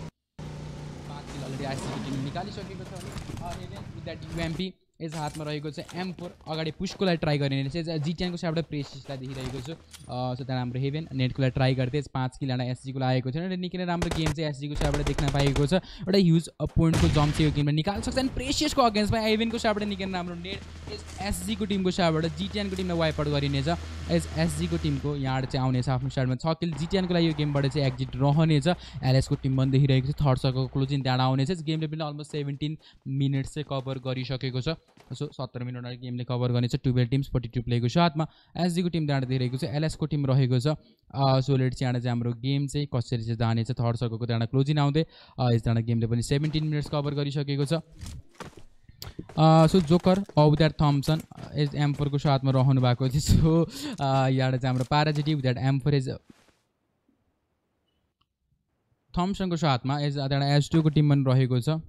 5 किल अलरेडी आइसिटी टिम निकालिसकेको छ Heaven with that UMP as हातमा रहेको छ M4 अगाडि पुसको लागि ट्राई गर्ने एज जिटिएनको साइडबाट प्रेसिसलाई देखिरहेको छु सो त्यहाँ हाम्रो हेभेन नेटको लागि ट्राई गर्दै 5 किल एसजीको लागेको छ र निकै नै राम्रो गेम चाहिँ एसजीको साइडबाट देख्न पाएको छ एउटा ह्युज पोइन्टको जम्प चाहिँ यो गेममा निकाल्न सक्छ अनि प्रेसियसको अगेन्स्टमा हेभेनको साइडबाट निकै नै राम्रो नेट एज एसजीको टिमको साइडबाट जिटिएनको टिमलाई वाइप आउट गरिनेछ एज एसजीको टिमको यहाँ चाहिँ आउनेछ आफ्नो साइडमा 6 किल जिटिएनको लागि यो गेमबाट चाहिँ एक्जिट रहनेछ एलएसको टिम पनि देखिरहेको छ थर्ड सर्कलको क्लोजिङ त्यहाँ आउनेछ गेमले पनि अलमोस्ट 17 मिनट्स चाहिँ कभर गरिसकेको छ सो 17 मिनट गेमले कभर गर्नेछ 12 टिम्स 42 प्लेको साथमा एसजीको टिम त्यहाँ दिइरहेको छ एलएसको टिम रहेको छ सो लेट चाहिँ यहाँ चाहिँ हाम्रो गेम चाहिँ कसरी चाहिँ जानेछ थर्ड सर्कलको त्यहाँ क्लोजिङ आउँदै यस गेमले पनि 17 मिनट्स कभर गरिसकेको छ so Joker with that Thompson as M4 को साथमा रहनु भएको थियो सो यहाँ चाहिँ हाम्रो पाराजिटी विथ द्याट M4 एज थम्सनको साथमा एज त्यहाँ S2 को टिम पनि रहेको छ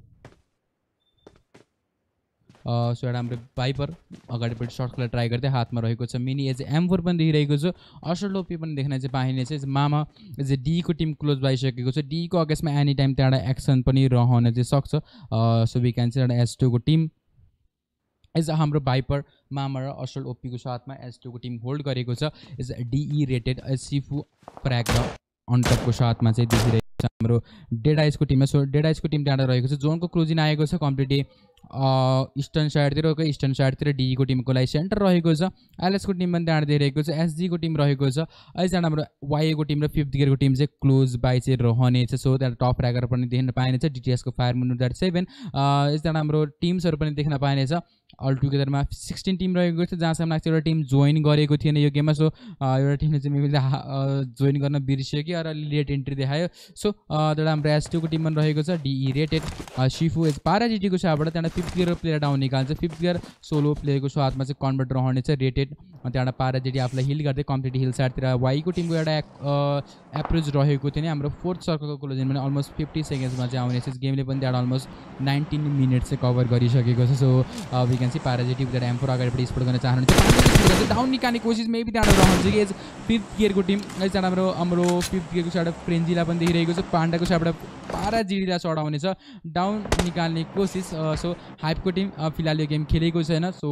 सो एउटा हाम्रो भाइपर अगाडिपट्टि सर्टलाई ट्राई गर्दै हातमा रहेको छ मिनी एज M4 पनि देखिरहेको छ असर लोपी पनि देख्न चाहिँ पाइनेछ एज मामा एज डीको टिम क्लोज भइसकेको छ डीको अगेन्स्टमा एनी टाइम त्यहाँ एक्सन पनि रहन चाहिँ सक्छ सो वी क्यान सी एउटा S2 को टिम एज हाम्रो भाइपर मामा र असल ओपीको साथमा S2 को टिम होल्ड गरेको छ एज डीई रेटेड सिफु प्र्याक र अनटपको साथमा चाहिँ देखिरहेको छ हाम्रो डेड आइसको टिममा सो डेड आइसको टिम त्यहाँ रहेको छ जोनको क्लोजिङ आएको छ कम्प्लिटली इस्टर्न साइडतिर इस्टर्न साइडतिर डीको टिमको लागि सेन्टर रहेको छ। एलएसको टिम पनि त्यहाँ दिइरहेको छ। एसजीको टिम रहेको छ। यहाँबाट हाम्रो वाईको टिम र 5th गियरको टिम चाहिँ क्लोज बाई चाहिँ रहनेछ। सो त्यहाँ टप र्यागर पनि देख्न पाइनेछ। डिटिएसको फायर मुन द्याट 7 यहाँबाट हाम्रो टिम्सहरू पनि देख्न पाइनेछ। अल टुगेदरमा 16 टिम रहेको छ, जहाँसम्म लाग्छ एउटा टिम जोइन गरेको थिएन यो गेममा। सो एउटा टिमले चाहिँ मेबी जोइन गर्न बिर्सियो कि र लेट एन्ट्री देखायो। सो त्यहाँबाट हाम्रो एस2को टिम पनि रहेको छ। डिई रेटेड शिफु एज पाराजिटीको साथबाट त्यहाँबाट 5th गियर प्लेयर डाउन निकाल्छ। 5th गियर सोलो प्लेयरको साथमा चाहिँ कन्भर्ट रहनेछ रेटेड। त्यहाँबाट पाराजिटी आफूलाई हिल गर्दै कम्प्लिट हिल साइडतिर वाईको टिमको एउटा एप्रोच रहेको थियो नि। हाम्रो 4th सर्कलको क्लोजिङ पनि अलमोस्ट 50 सेकेन्ड्समा चाहिँ आउनेछ। गेमले पनि त्यहाँबाट अलमोस्ट 19 मिनट चाहिँ कभर गरिसकेको छ। सो वी क्यान सी पाराजिटी विथ एम्फोर अगाडिपट्टि स्पोर्ट गर्न चाहनुहुन्छ। डाउन निकाल्ने कोसिस मेबी त्यहाँबाट रहन्छ कि एज 5th गियरको टिम। यहाँबाट हाम्रो 5th गियरको साइड फ्रेन्जीलाई पनि देखिरहेको छ। पाण्डाको साइडबाट पाराजिटीलाई सर्ट आउनेछ। डाउन निकाल्ने कोसिस। सो हाइपको टिम फिलहाल यो गेम खेलेको छैन। So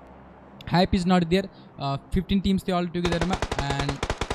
hype is not there. 15 teams थियो अल टुगेदरमा एन्ड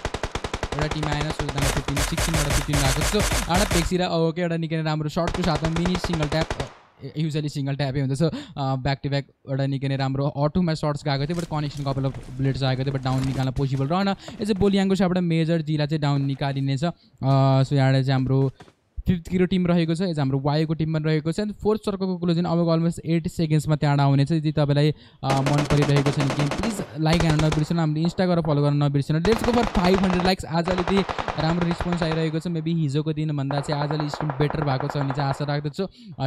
एउटा टिम आएन। सो त्यहाँबाट 15 16बाट 15 गएको। सो एउटा पेक्सिरा ओके एउटा निकै राम्रो सर्टको साथमा mini single tap, usually single ट्यापै हुन्छ। सो ब्याक टु ब्याक एउटा निकै राम्रो अटोमा सर्ट्स गएको थियो, but connection couple of bullets आएको थियो, बट डाउन निकाल्न पोसिबल रहेन। यसो बोलियाङको साथबाट मेजर जीलाई चाहिँ डाउन निकालिनेछ। सो यहाँबाट चाहिँ हाम्रो 5th गियर टिम रहेको छ। यस हाम्रो वाईको टिम पनि रहेको छ। 4th सर्कलको क्लोजिङ अब अलमोस्ट 8 सेकेन्ड्समा त्यहाँ आउनेछ। यदि तपाईँलाई मन परिरहेको छ भने गेम प्लिज लाइक हान्न नबिर्सनु, हाम्रो इन्स्टा गरेर फलो गर्न नबिर्सनु। Let's go for 500 likes. आज अलिकति राम्रो रिस्पोन्स आइरहेको छ। मेबी हिजोको दिनभन्दा चाहिँ आज अलिक स्ट्रिम बेटर भएको छ भन्ने चाहिँ आशा राख्दछु।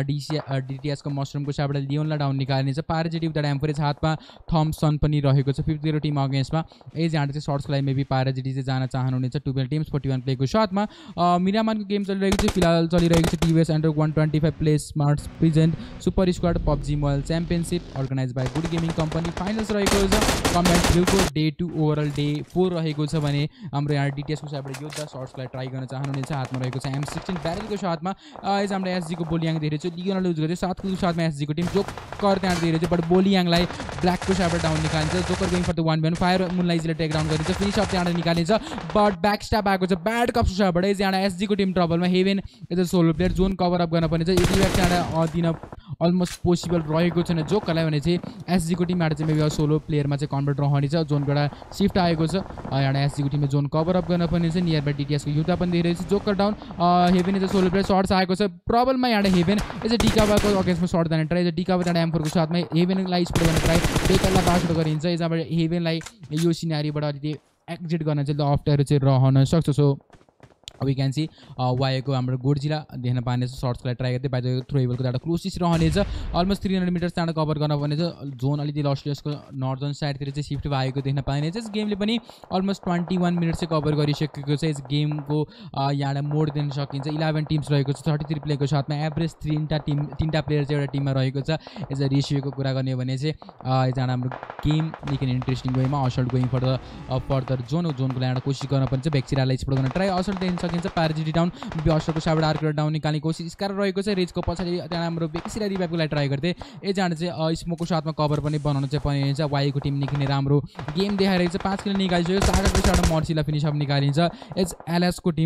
डिटिएसको मसरुमको साथबाट लियोनलाई डाउन निकालिनेछ। पाराजिटी विथ एम्फोरेज हातमा थम्सन पनि रहेको छ 5th गियर टिम अगेन्स्टमा। यहाँबाट चाहिँ सर्ट्सको लागि मेबी पाराजिटी चाहिँ जान चाहनुहुनेछ। 12 टिम्स 41 प्लेको साथमा मिरामानको गेम चलिरहेको छ। फिलहाल चलिरहेको छ TVS under 125 play smart present super squad PUBG Mobile championship organise by good gaming company. Finals रहेको छ। कम्ब्याट थ्रुको डे 2 ओभरअल डे 4 रहेको छ भने हाम्रो यहाँ डिटिएसको साथबाट योद्धा सर्ट्सलाई ट्राई गर्न चाहनुहुनेछ। हातमा रहेको छ M16 ब्यारेलको साथमा। यस हाम्रो एसजीको बोलियाङ दिइरहेको छ। लियोनले युज गर्यो। 7को साथमा एसजीको टिम जोकर त्यहाँ दिइरहेको छ, बट बोलियाङलाई ब्ल्याकको साथबाट डाउन निकालिन्छ। Joker going for the 1v1 fire मुनलाई इजिली टेक डाउन गरिन्छ। फिनिस अफ त्यहाँ निकालिन्छ, बट ब्याक स्ट्याप आएको छ ब्याड कप्सको साथबाट। यहाँ एसजीको टिम ट्रबलमा। Heaven as a solo player zone cover up गर्न पर्ने छ। यदि त्यहाँ दिन अलमोस्ट पोसिबल रहेको छैन जोकरलाई भने चाहिँ एसजीको टिमबाट चाहिँ मेबी सोलो प्लेयरमा चाहिँ कन्भर्ट रहनेछ। जोनको एउटा सिफ्ट आएको छ। यहाँ एसजीको टिमले जोन कभर अप गर्न पर्ने छ। नियर बाई डिटिएसको युद्ध पनि दिइरहेको छ। Joker down. Heaven as a solo player shots आएको छ प्रबलमा। यहाँ हेभेन एज अ डिकाबाको अगेन्स्टमा सर्ट जाने ट्राई। डिकाबा त्यहाँ एम्फोरको साथमा हेभेनलाई स्पोर्ट गर्ने ट्राई। बेकरलाई बासबाट गरिन्छ। यहाँबाट हेभेनलाई यो सिनारीबाट अलिकति एक्जिट गर्न चाहिँ अप्ठ्यारो चाहिँ रहन सक्छ। सो वी क्यान सी वाईको हाम्रो गोडजिला देख्न पाइनेछ। सर्ट्सलाई ट्राई गर्दै बाहिर थ्रोएबलको एउटा क्लोसिस रहनेछ। अलमोस्ट 300 मिटर्स त्यहाँ कभर गर्न पर्नेछ। जोन अलिकति लस्टियसको नर्थर्न साइडतिर चाहिँ सिफ्ट भएको देख्न पाइनेछ। यस गेमले पनि अलमोस्ट 21 मिनट चाहिँ कभर गरिसकेको छ। यस गेमको यहाँ मोड दिन सकिन्छ। 11 टिम्स रहेको छ 33 प्लेयरको साथमा। एभरेज 3टा प्लेयर चाहिँ एउटा टिममा रहेको छ। एज अ रेसियोको कुरा गर्ने भने चाहिँ यहाँ हाम्रो गेम निकै इन्ट्रेस्टिङ वेमा असल्ट गोइङ फर्दर जोनको लागि एउटा कोसिस गर्न पर्छ। भेक्सिरालाई एक्सप्लोर गर्न ट्राई। असल्ट दिन सकिन्छ। पाराजिटी डाउन। असल्टको साथबाट आर्को डाउन निकाल्ने कोसिस गरेर रहेको छ। रेजको पछाडि त्यहाँ हाम्रो भेक्सिरा रिभाइभको लागि ट्राई गर्दै यहाँबाट चाहिँ स्मोकको साथमा कभर पनि बनाउनु चाहिँ पर्ने। वाईको टिम निकै राम्रो गेम देखाइरहेको छ। 5 किलो निकालिसक्यो। सागरको साथमा मर्सीलाई फिनिस अफ निकालिन्छ। एज एलएसको टिम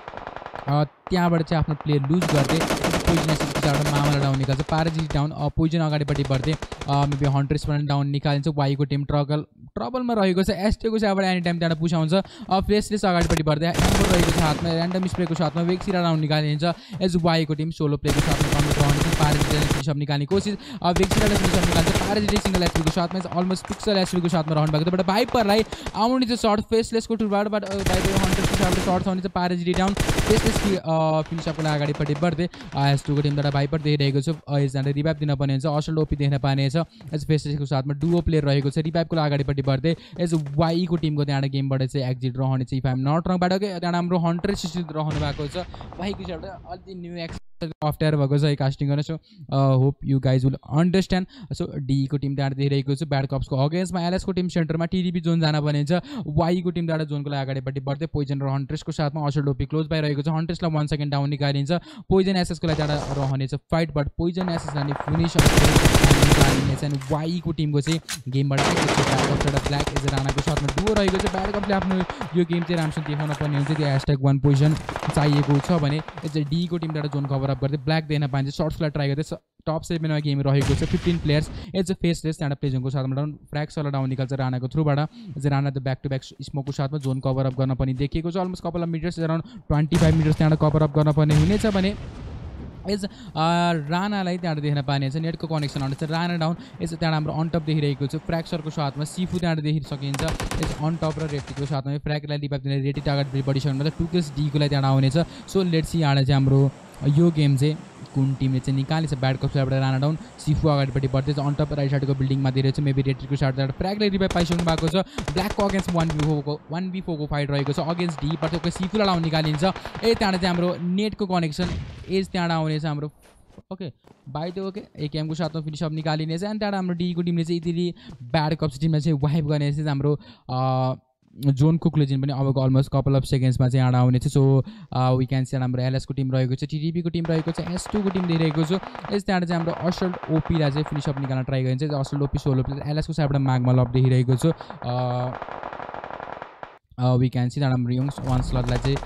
त्यहाँबाट चाहिँ आफ्नो प्लेयर लुज गर्दै पोइजन एसिडको साथबाट मामालाई डाउन निकाल्छ। पाराजिटी डाउन। पोइजन अगाडिपट्टि बढ्दै मेबी हन्ट्रेस पनि डाउन निकालिन्छ। वाईको टिम ट्रबलमा रहेको छ। एसटीको साथबाट एनी टाइम त्यहाँबाट पुस आउँछ। फ्लेसलेस अगाडिपट्टि बढ्दै एम्बर रहेको छ हातमा। ऱ्यान्डम स्प्रेको साथमा भेक्सिरा डाउन निकालिन्छ। एज वाईको टिम सोलो प्लेको साथमा कन्भर्ट रहनेछ। पाराजिटीले फिनिस अफ निकाल्ने कोसिस। भेक्सिराले फिनिस अफ निकाल्छ। पाराजिटी सिङ्गल एसपीको साथमा अलमोस्ट पिक्सल एसपीको साथमा रहनु भएको थियो, बट भाइपरलाई आउने चाहिँ सर्ट फेसलेसको टुरबाट बट हन्ट्रेसको साथबाट सर्ट्स आउने चाहिँ पाराजिटी डाउन। फेसलेस फिनिस अफको लागि अगाडिपट्टि बढ्दै एस2को टिमबाट भाइपर देखिरहेको छ। यसजना रिभाइभ दिन पर्ने हुन्छ। असल्ट ओपी देख्न पाइनेछ। एज फेसलेसको साथमा डुओ प्लेयर रहेको छ। रिभाइभको लागि अगाडिपट्टि बढ्दै एज वाईको टिमको त्यहाँबाट गेमबाट चाहिँ एक्जिट रहने चाहिँ इफ आइम नट रङबाट त्यहाँ हाम्रो हन्ट्रेस रहनु भएको छ। वाईको साथबाट अलिकति न्यू अप्ठ्यारो भएको छ है कास्टिङ गर्न। So hope you guys will understand. So डीको टिम त्यहाँ देखिरहेको छ। ब्याड कप्सको अगेन्स्टमा एलएसको टिम सेन्टरमा टिडिपी जोन जान पर्ने छ। वाईको टिम त्यहाँबाट जोनको लागि अगाडिपट्टि बढ्दै पोइजन र हन्ट्रेसको साथमा असल्ट ओपी क्लोज भइरहेको छ। हन्ट्रेसलाई 1 सेकेन्ड डाउन निकालिन्छ। पोइजन एसएसको लागि त्यहाँ रहनेछ फाइट, बट पोइजन एसएसलाई फिनिस निकालिनेछ। अनि वाईको टिमको चाहिँ गेमबाट एउटा ब्ल्याक एज राणाको साथमा डुओ रहेको छ। ब्याड कपले आफ्नो यो गेम चाहिँ राम्रोसँग देखाउन पर्ने हुन्छ। त्यो #1 पोजिसन चाहिएको छ भने एज डीको टिमबाट जोन कभर अप गर्दै ब्ल्याक देख्न पाइन्छ। सर्ट्सलाई ट्राई गर्दै टप 7 गेम रहेको छ 15 players as a face race त्यहाँबाट प्लेजनको साथमा डाउन फ्र्याक्सवाला डाउन निकाल्छ रानाको थ्रुबाट राना त ब्याक टु ब्याक स्मोकको साथमा जोन कभर अप गर्न पनि देखिएको छ almost couple of metres around 25 metres त्यहाँबाट कभर अप गर्न पर्ने हुनेछ भने एज रानालाई त्यहाँबाट देख्न पाइनेछ नेटको कनेक्सन आउँदैछ राना डाउन एज त्यहाँबाट हाम्रो अन टप देखिरहेको छ फ्र्याक्सरको साथमा सिफु त्यहाँबाट देखिन सकिन्छ एज अन टप र रेटीको साथमा फ्र्याकलाई रिभाइभ दिने रेटी टार्गेट बढिसक्नु टु किल्स डीको लागि त्यहाँबाट आउनेछ सो लेट्स सी यहाँ चाहिँ हाम्रो यो गेम चाहिँ कुन टिमले चाहिँ निकालेछ ब्याड कप साइडबाट राना डाउन सिफु अगाडिपट्टि बढ्दैछ अन टप राइट साइडको बिल्डिङमा दिइरहेको छ मेबी रेटीको साइडबाट फ्र्याकलाई रिभाइभ पाइसक्नु भएको छ ब्ल्याकको अगेन्स्ट 1v4 को फाइट रहेको छ अगेन्स्ट डी बाट सिफुलाई डाउन निकालिन्छ त्यहाँबाट चाहिँ हाम्रो नेटको कनेक्सन एज त्यहाँबाट आउनेछ हाम्रो ओके बाई द ओके एकेएमको साथमा फिनिस अप निकालिनेछ अनि त्यहाँबाट हाम्रो डीको टिमले चाहिँ यति ब्याड कप्स टिमलाई चाहिँ वाइप गर्ने चाहिँ हाम्रो जोनको क्लोजिन पनि अबको अलमोस्ट कपाल अफ सेकेन्ड्समा चाहिँ यहाँ आउनेछ सो वी क्यान सी हाम्रो एलएसको टिम रहेको छ टिडिपीको टिम रहेको छ एस2को टिम दिइरहेको छ यस त्यहाँबाट चाहिँ हाम्रो असल्ट ओपीलाई चाहिँ फिनिस अप निकाल्न ट्राई गरिन्छ असल्ट ओपी सोलो प्लेयर एलएसको साइडबाट मागमा लप देखिरहेको छ वी क्यान सी हाम्रो यङ्स वान स्लटलाई चाहिँ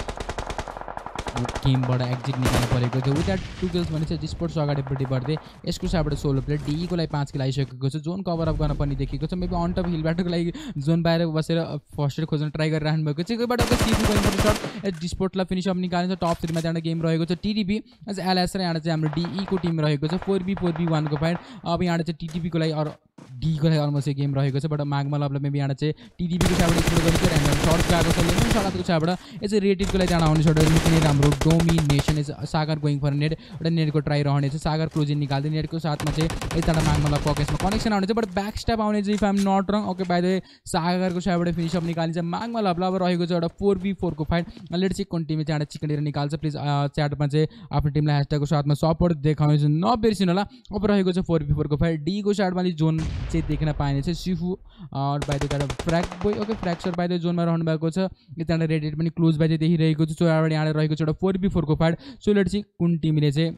गेमबाट एक्जिट निकाल्नु परेको थियो विथ द्याट 2 किल्स भने चाहिँ डिस्पोर्ट्स अगाडिपट्टि बढ्दै यसको साइडबाट सोलो प्लेयर डीको लागि 5 किल आइसकेको छ जोन कभर अप गर्न पनि देखिएको छ मेबी अन टप हिलबाटको लागि जोन बाहिर बसेर फर्स्ट एड खोज्न ट्राई गरिरहनु भएको छ कोहीबाट सिपी पनि सर्ट डिस्पोर्टलाई फिनिस अप निकालिन्छ टप 3 मा त्यहाँ गेम रहेको छ टिडिपी एज एलएस र यहाँ चाहिँ हाम्रो डीईको टिम रहेको छ 4v4v1 को फाइट अब यहाँ चाहिँ टिडिपीको लागि अरू डीको लागि अलमोस्ट गेम रहेको छ बट मागमा लबलाई मेबी यहाँ चाहिँ टिडिपीको साइडबाट एक्सप्लोर गरेको ऱ्यान्डम सर्ट गएको छ लेमन सगातको साइडबाट एज रेटेडको लागि त्यहाँ आउने सर्ट निकै राम्रो domination as Sagar going for net एउटा नेटको ट्राई रहनेछ सागर क्लोजिन निकाल्दै नेटको साथमा चाहिँ यताबाट मागमा लब पकेसमा कनेक्सन आउने बट ब्याक स्टेप आउने चाहिँ if I'm not wrong okay by the सागरको साइडबाट फिनिस अप निकालिन्छ मागमा लबला अब रहेको छ एउटा 4v4 को फाइट लेट्स सी कुन टिमले चाहिँ चिकन डिनर निकाल्छ प्लिज च्याटमा चाहिँ आफ्नो टिमलाई ह्यासट्यागको साथमा सपोर्ट देखाउनु नबिर्सिनु होला अब रहेको छ 4v4 को फाइट डीको साइडमा जोन चाहिँ देख्न पाइने छ सिफु बाइ द एउटा फ्र्याक boy okay fracture by the जोनमा रहनु भएको छ यताबाट रेडेड पनि क्लोज बाइ चाहिँ देखिरहेको छ सो यहाँ रहेको छ एउटा 4v4 को फाइट सो लेट्स सी कुन टिमले चाहिँ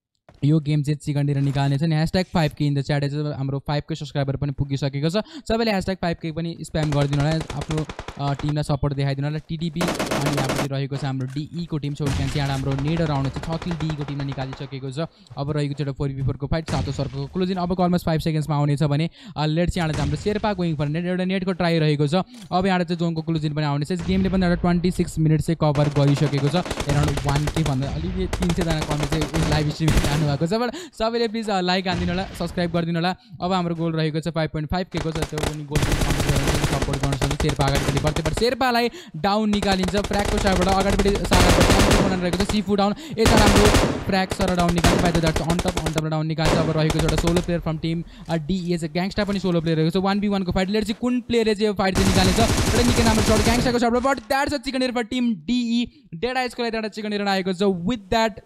यो गेम चाहिँ चिकन डिनर निकाल्ने छ नि #5k इन द च्याट चाहिँ हाम्रो 5k सब्सक्राइबर पनि पुगिसकेको छ सबैले #5k पनि स्प्याम गरिदिनु होला आफ्नो टिमलाई सपोर्ट देखाइदिनु होला टिडिपी अनि यहाँ रहेको छ हाम्रो डीईको टिम छ क्यान यहाँ हाम्रो नेडर आउने छ 6 किल डीईको टिमले निकालिसकेको छ अब रहेको छ एउटा 4v4 को फाइट सातो सर्कलको क्लोजिन अब अलमोस्ट 5 सेकेन्ड्समा आउनेछ भने लेट्स यहाँ चाहिँ हाम्रो शेर्पा गोइङ फर नेट एउटा नेटको ट्राई रहेको छ अब यहाँ चाहिँ जोनको क्लोजिन पनि आउनेछ गेमले पनि एउटा 26 मिनट चाहिँ कभर गरिसकेको छ एराउन्ड 1k भन्दा अलिकति 300 जना कमेन्ट चाहिँ लाइभ स्ट्रिमिङ जानु भएको छ बट सबैले प्लिज लाइक हानिदिनु होला सब्सक्राइब गरिदिनु होला अब हाम्रो गोल रहेको छ 5.5k को छ त्यो पनि गोल सपोर्ट गर्न सक्छ शेर्पा अगाडिपट्टि बढ्दै बट शेर्पालाई डाउन निकालिन्छ फ्र्याकको साइडबाट अगाडिपट्टि सागर रहेको छ सिफु डाउन यता हाम्रो फ्र्याक सर डाउन निकाल्छ by the that's on top down निकाल्छ अब रहेको छ एउटा solo player from team DA चाहिँ ग्याङस्टा पनि सोलो प्लेयर रहेको छ 1v1 को फाइट लेट्स सी कुन प्लेयरले चाहिँ फाइट चाहिँ निकालेछ एउटा निकै राम्रो सर्ट ग्याङस्टाको साइडबाट but that's a chicken dinner for team DE dead आइसको लागि एउटा चिकन डिनर आएको छ विथ द्याट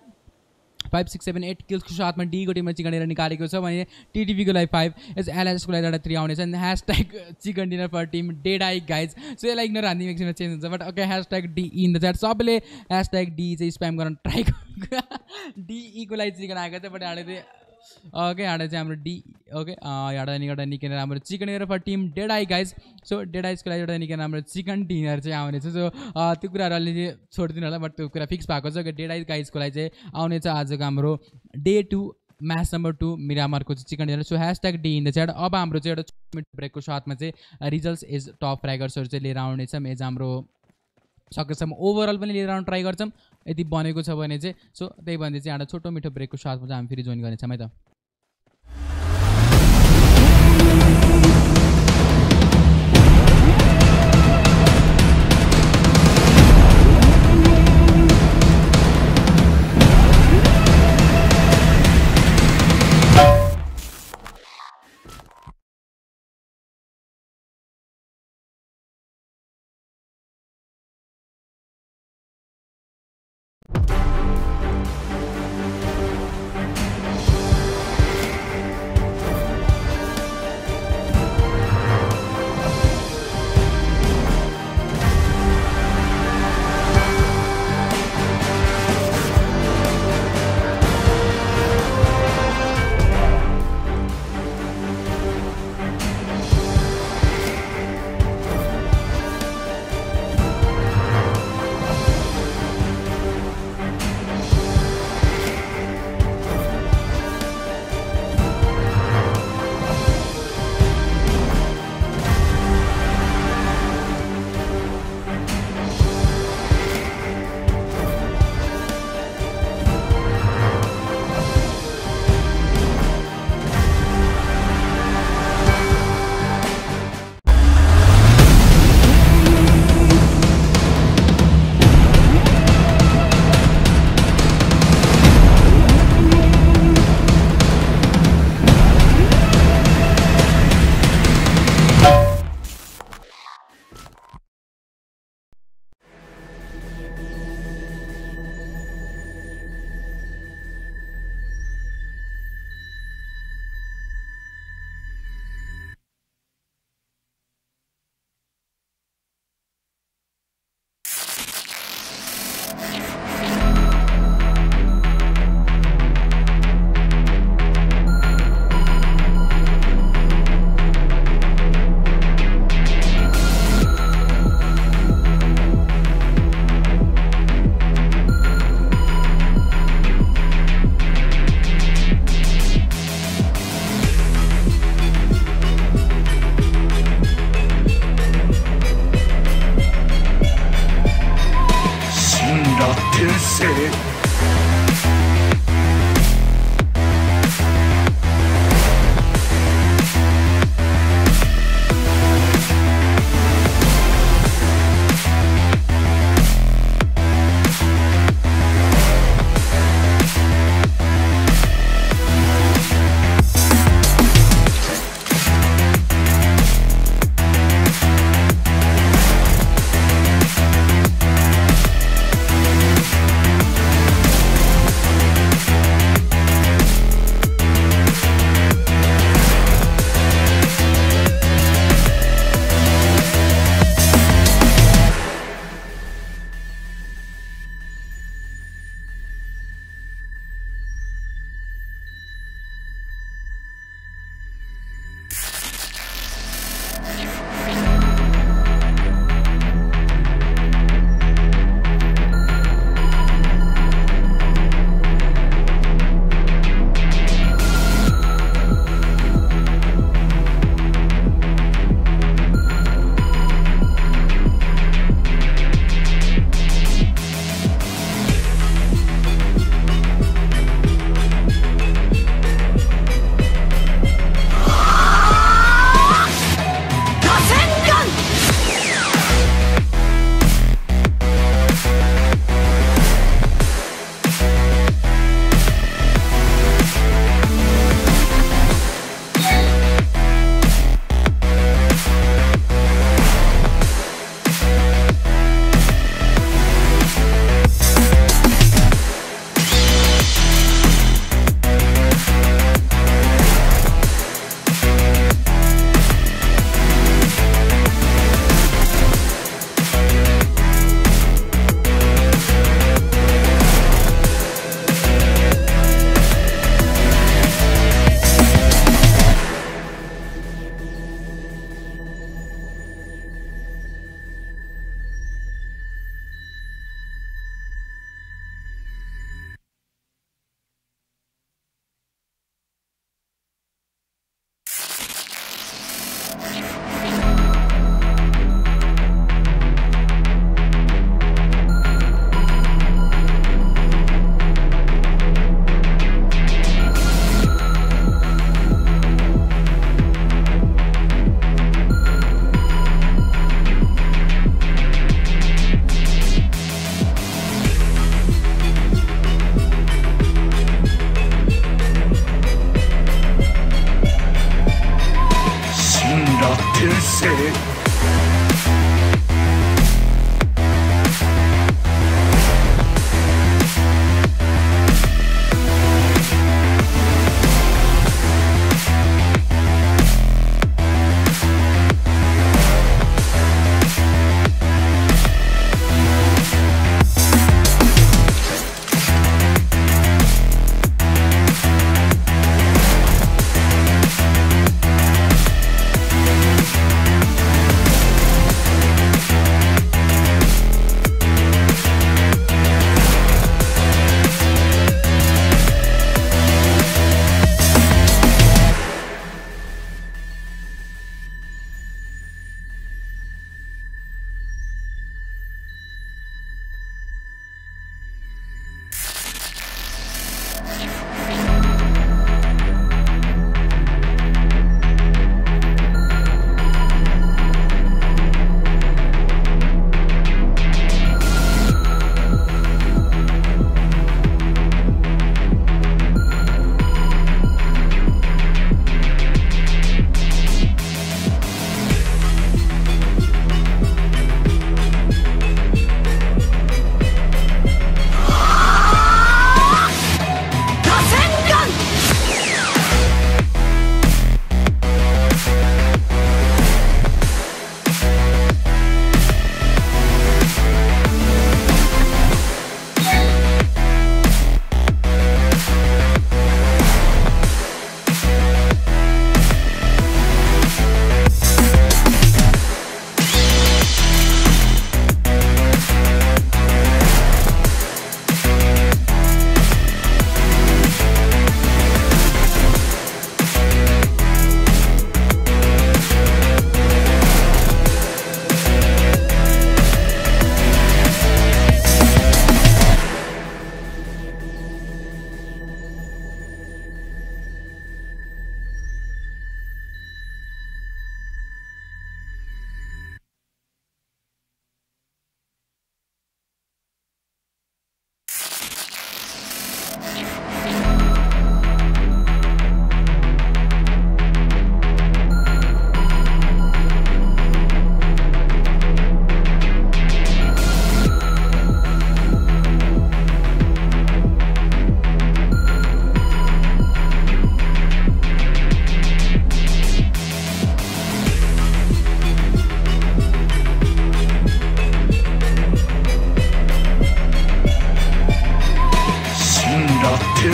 5 6 7 8 किल्सको साथमा डीको टिममा चिकन डिनर निकालेको छ भने टिडिपीको लागि 5 एज एलएसको लागि एउटा 3 आउनेछ अनि #chicken dinner for team dead eye guys so यसलाई इग्नोर हान्ने एकछिनमा चेन्ज हुन्छ but okay #D in the chat सबैले #डी चाहिँ स्प्याम गर्न ट्राई डीईको लागि चिकन आएको थियो बट यहाँ चाहिँ ओके यहाँ चाहिँ हाम्रो डी ओके एउटा निकै राम्रो chicken dinner for team dead eye guys so dead आइजको लागि एउटा निकै राम्रो चिकन डिनर चाहिँ आउनेछ सो त्यो कुराहरू अलिअलि छोडिदिनु होला बट त्यो कुरा फिक्स भएको छ डेड आई गाइजको लागि चाहिँ आउनेछ आजको हाम्रो डे 2 म्याच नम्बर 2 मिरामारको चाहिँ chicken dinner so #D in the chat अब हाम्रो चाहिँ एउटा 2 मिनट ब्रेकको साथमा चाहिँ रिजल्ट्स एज टप फ्र्यागर्सहरू चाहिँ लिएर आउनेछौँ एज हाम्रो सकेसम्म ओभरअल पनि लिएर आउनु ट्राई गर्छौँ यदि बनेको छ भने चाहिँ सो त्यही भन्दै चाहिँ एउटा छोटो मिठो ब्रेकको साथमा चाहिँ हामी फेरि जोइन गर्नेछौँ है त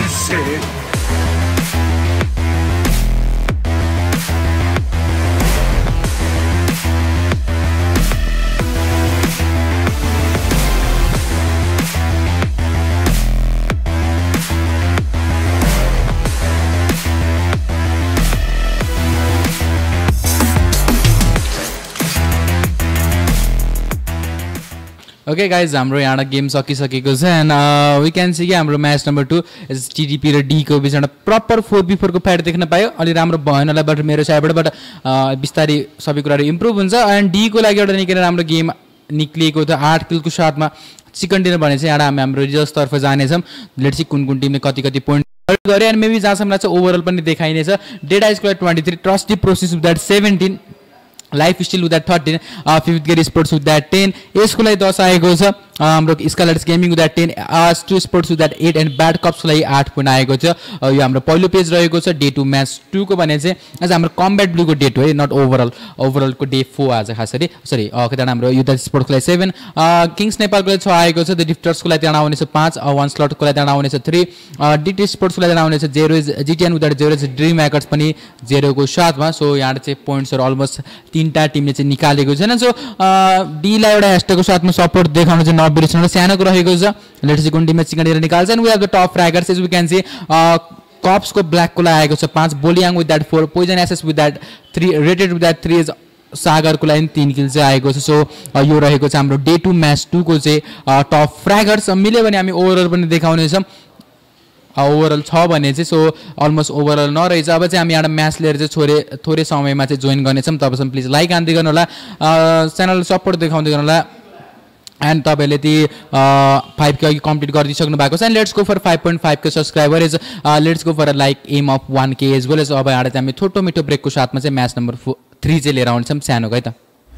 फिर से ओके गाइज हाम्रो यहाँ गेम सकिसकेको छ एन्ड वी क्यान सी कि हाम्रो म्याच नम्बर 2 इज टिडिपी र डीको बिचमा प्रपर 4v4 को फाइट देख्न पायो। अलि राम्रो भएन होला बट मेरो साइडबाट बिस्तारै सबै कुराहरू इम्प्रुभ हुन्छ एन्ड डीको लागि एउटा निकै राम्रो गेम निक्लिएको थियो 8 किलको साथमा चिकन डिनर भने चाहिँ एउटा हाम्रो रिजल्ट्सतर्फ जानेछौँ। लेट्स सी कुन कुन टिमले कति कति पोइन्ट गरे एन्ड मेबी जहाँसम्म लाग्छ ओभरअल पनि देखाइनेछ। डेड आइजको 23, trusty process with that 17, life still with that 13, fifth gear sports with that 10, यसको लागि 10 आएको छ। हाम्रो scholars gaming with that 10, two sports with that 8 and bad कप्सको लागि 8 पोइन्ट आएको छ। यो हाम्रो पहिलो पेज रहेको छ डे 2 म्याच 2 को भने चाहिँ आज हाम्रो कम्ब्याट ब्लूको डे 2 है, नट ओभरअलको डे 4 आज खास गरी सरी त्यहाँ हाम्रो युद्ध स्पोर्ट्सको लागि 7, किङ्स नेपालको लागि 6 आएको छ। द डिफ्टर्सको लागि त्यहाँ आउनेछ 5, वान स्लटको लागि त्यहाँ आउनेछ 3, डिटी स्पोर्ट्सको लागि आउनेछ 0, GTN with that 0, dream hackers पनि 0 को साथमा। सो यहाँ चाहिँ पोइन्ट्सहरू अलमोस्ट 3टा टिमले चाहिँ निकालेको छैन। सो डीलाई एउटा ह्यासट्यागको साथमा सपोर्ट देखाउन चाहिँ नबिर्सनु, सानोको रहेको छ। लेट्स सी कुन टिमले चिकन डिनर निकाल्छ and we have the top fraggers as we can see कप्सको ब्ल्याकको लागि आएको छ 5, बोलियाङ with that 4, Poison Aces with that 3, rated with that 3 is सागरको लागि 3 किल चाहिँ आएको छ। सो यो रहेको छ हाम्रो डे 2 म्याच 2 को चाहिँ टप फ्र्यागर्स। मिल्यो भने हामी ओभरअल पनि देखाउनेछौँ, ओभरअल छ भने चाहिँ। सो अलमोस्ट ओभरअल नरहेछ। अब चाहिँ हामी एउटा म्याच लिएर चाहिँ थोरै समयमा चाहिँ जोइन गर्नेछौँ। तपाईँसँग प्लिज लाइक हान्दै गर्नु होला, च्यानल सपोर्ट देखाउँदै गर्नु होला एन्ड तपाईँले ती 5 को अघि कम्प्लिट गरिदिइसक्नु भएको छ। एन्ड लेट्स गो फर 5.5 को subscriber is let's go for like um of 1K as well as. अब यहाँ चाहिँ हामी छोटो मिठो ब्रेकको साथमा चाहिँ म्याच नम्बर 3 चाहिँ लिएर आउँछौँ सानोको है त।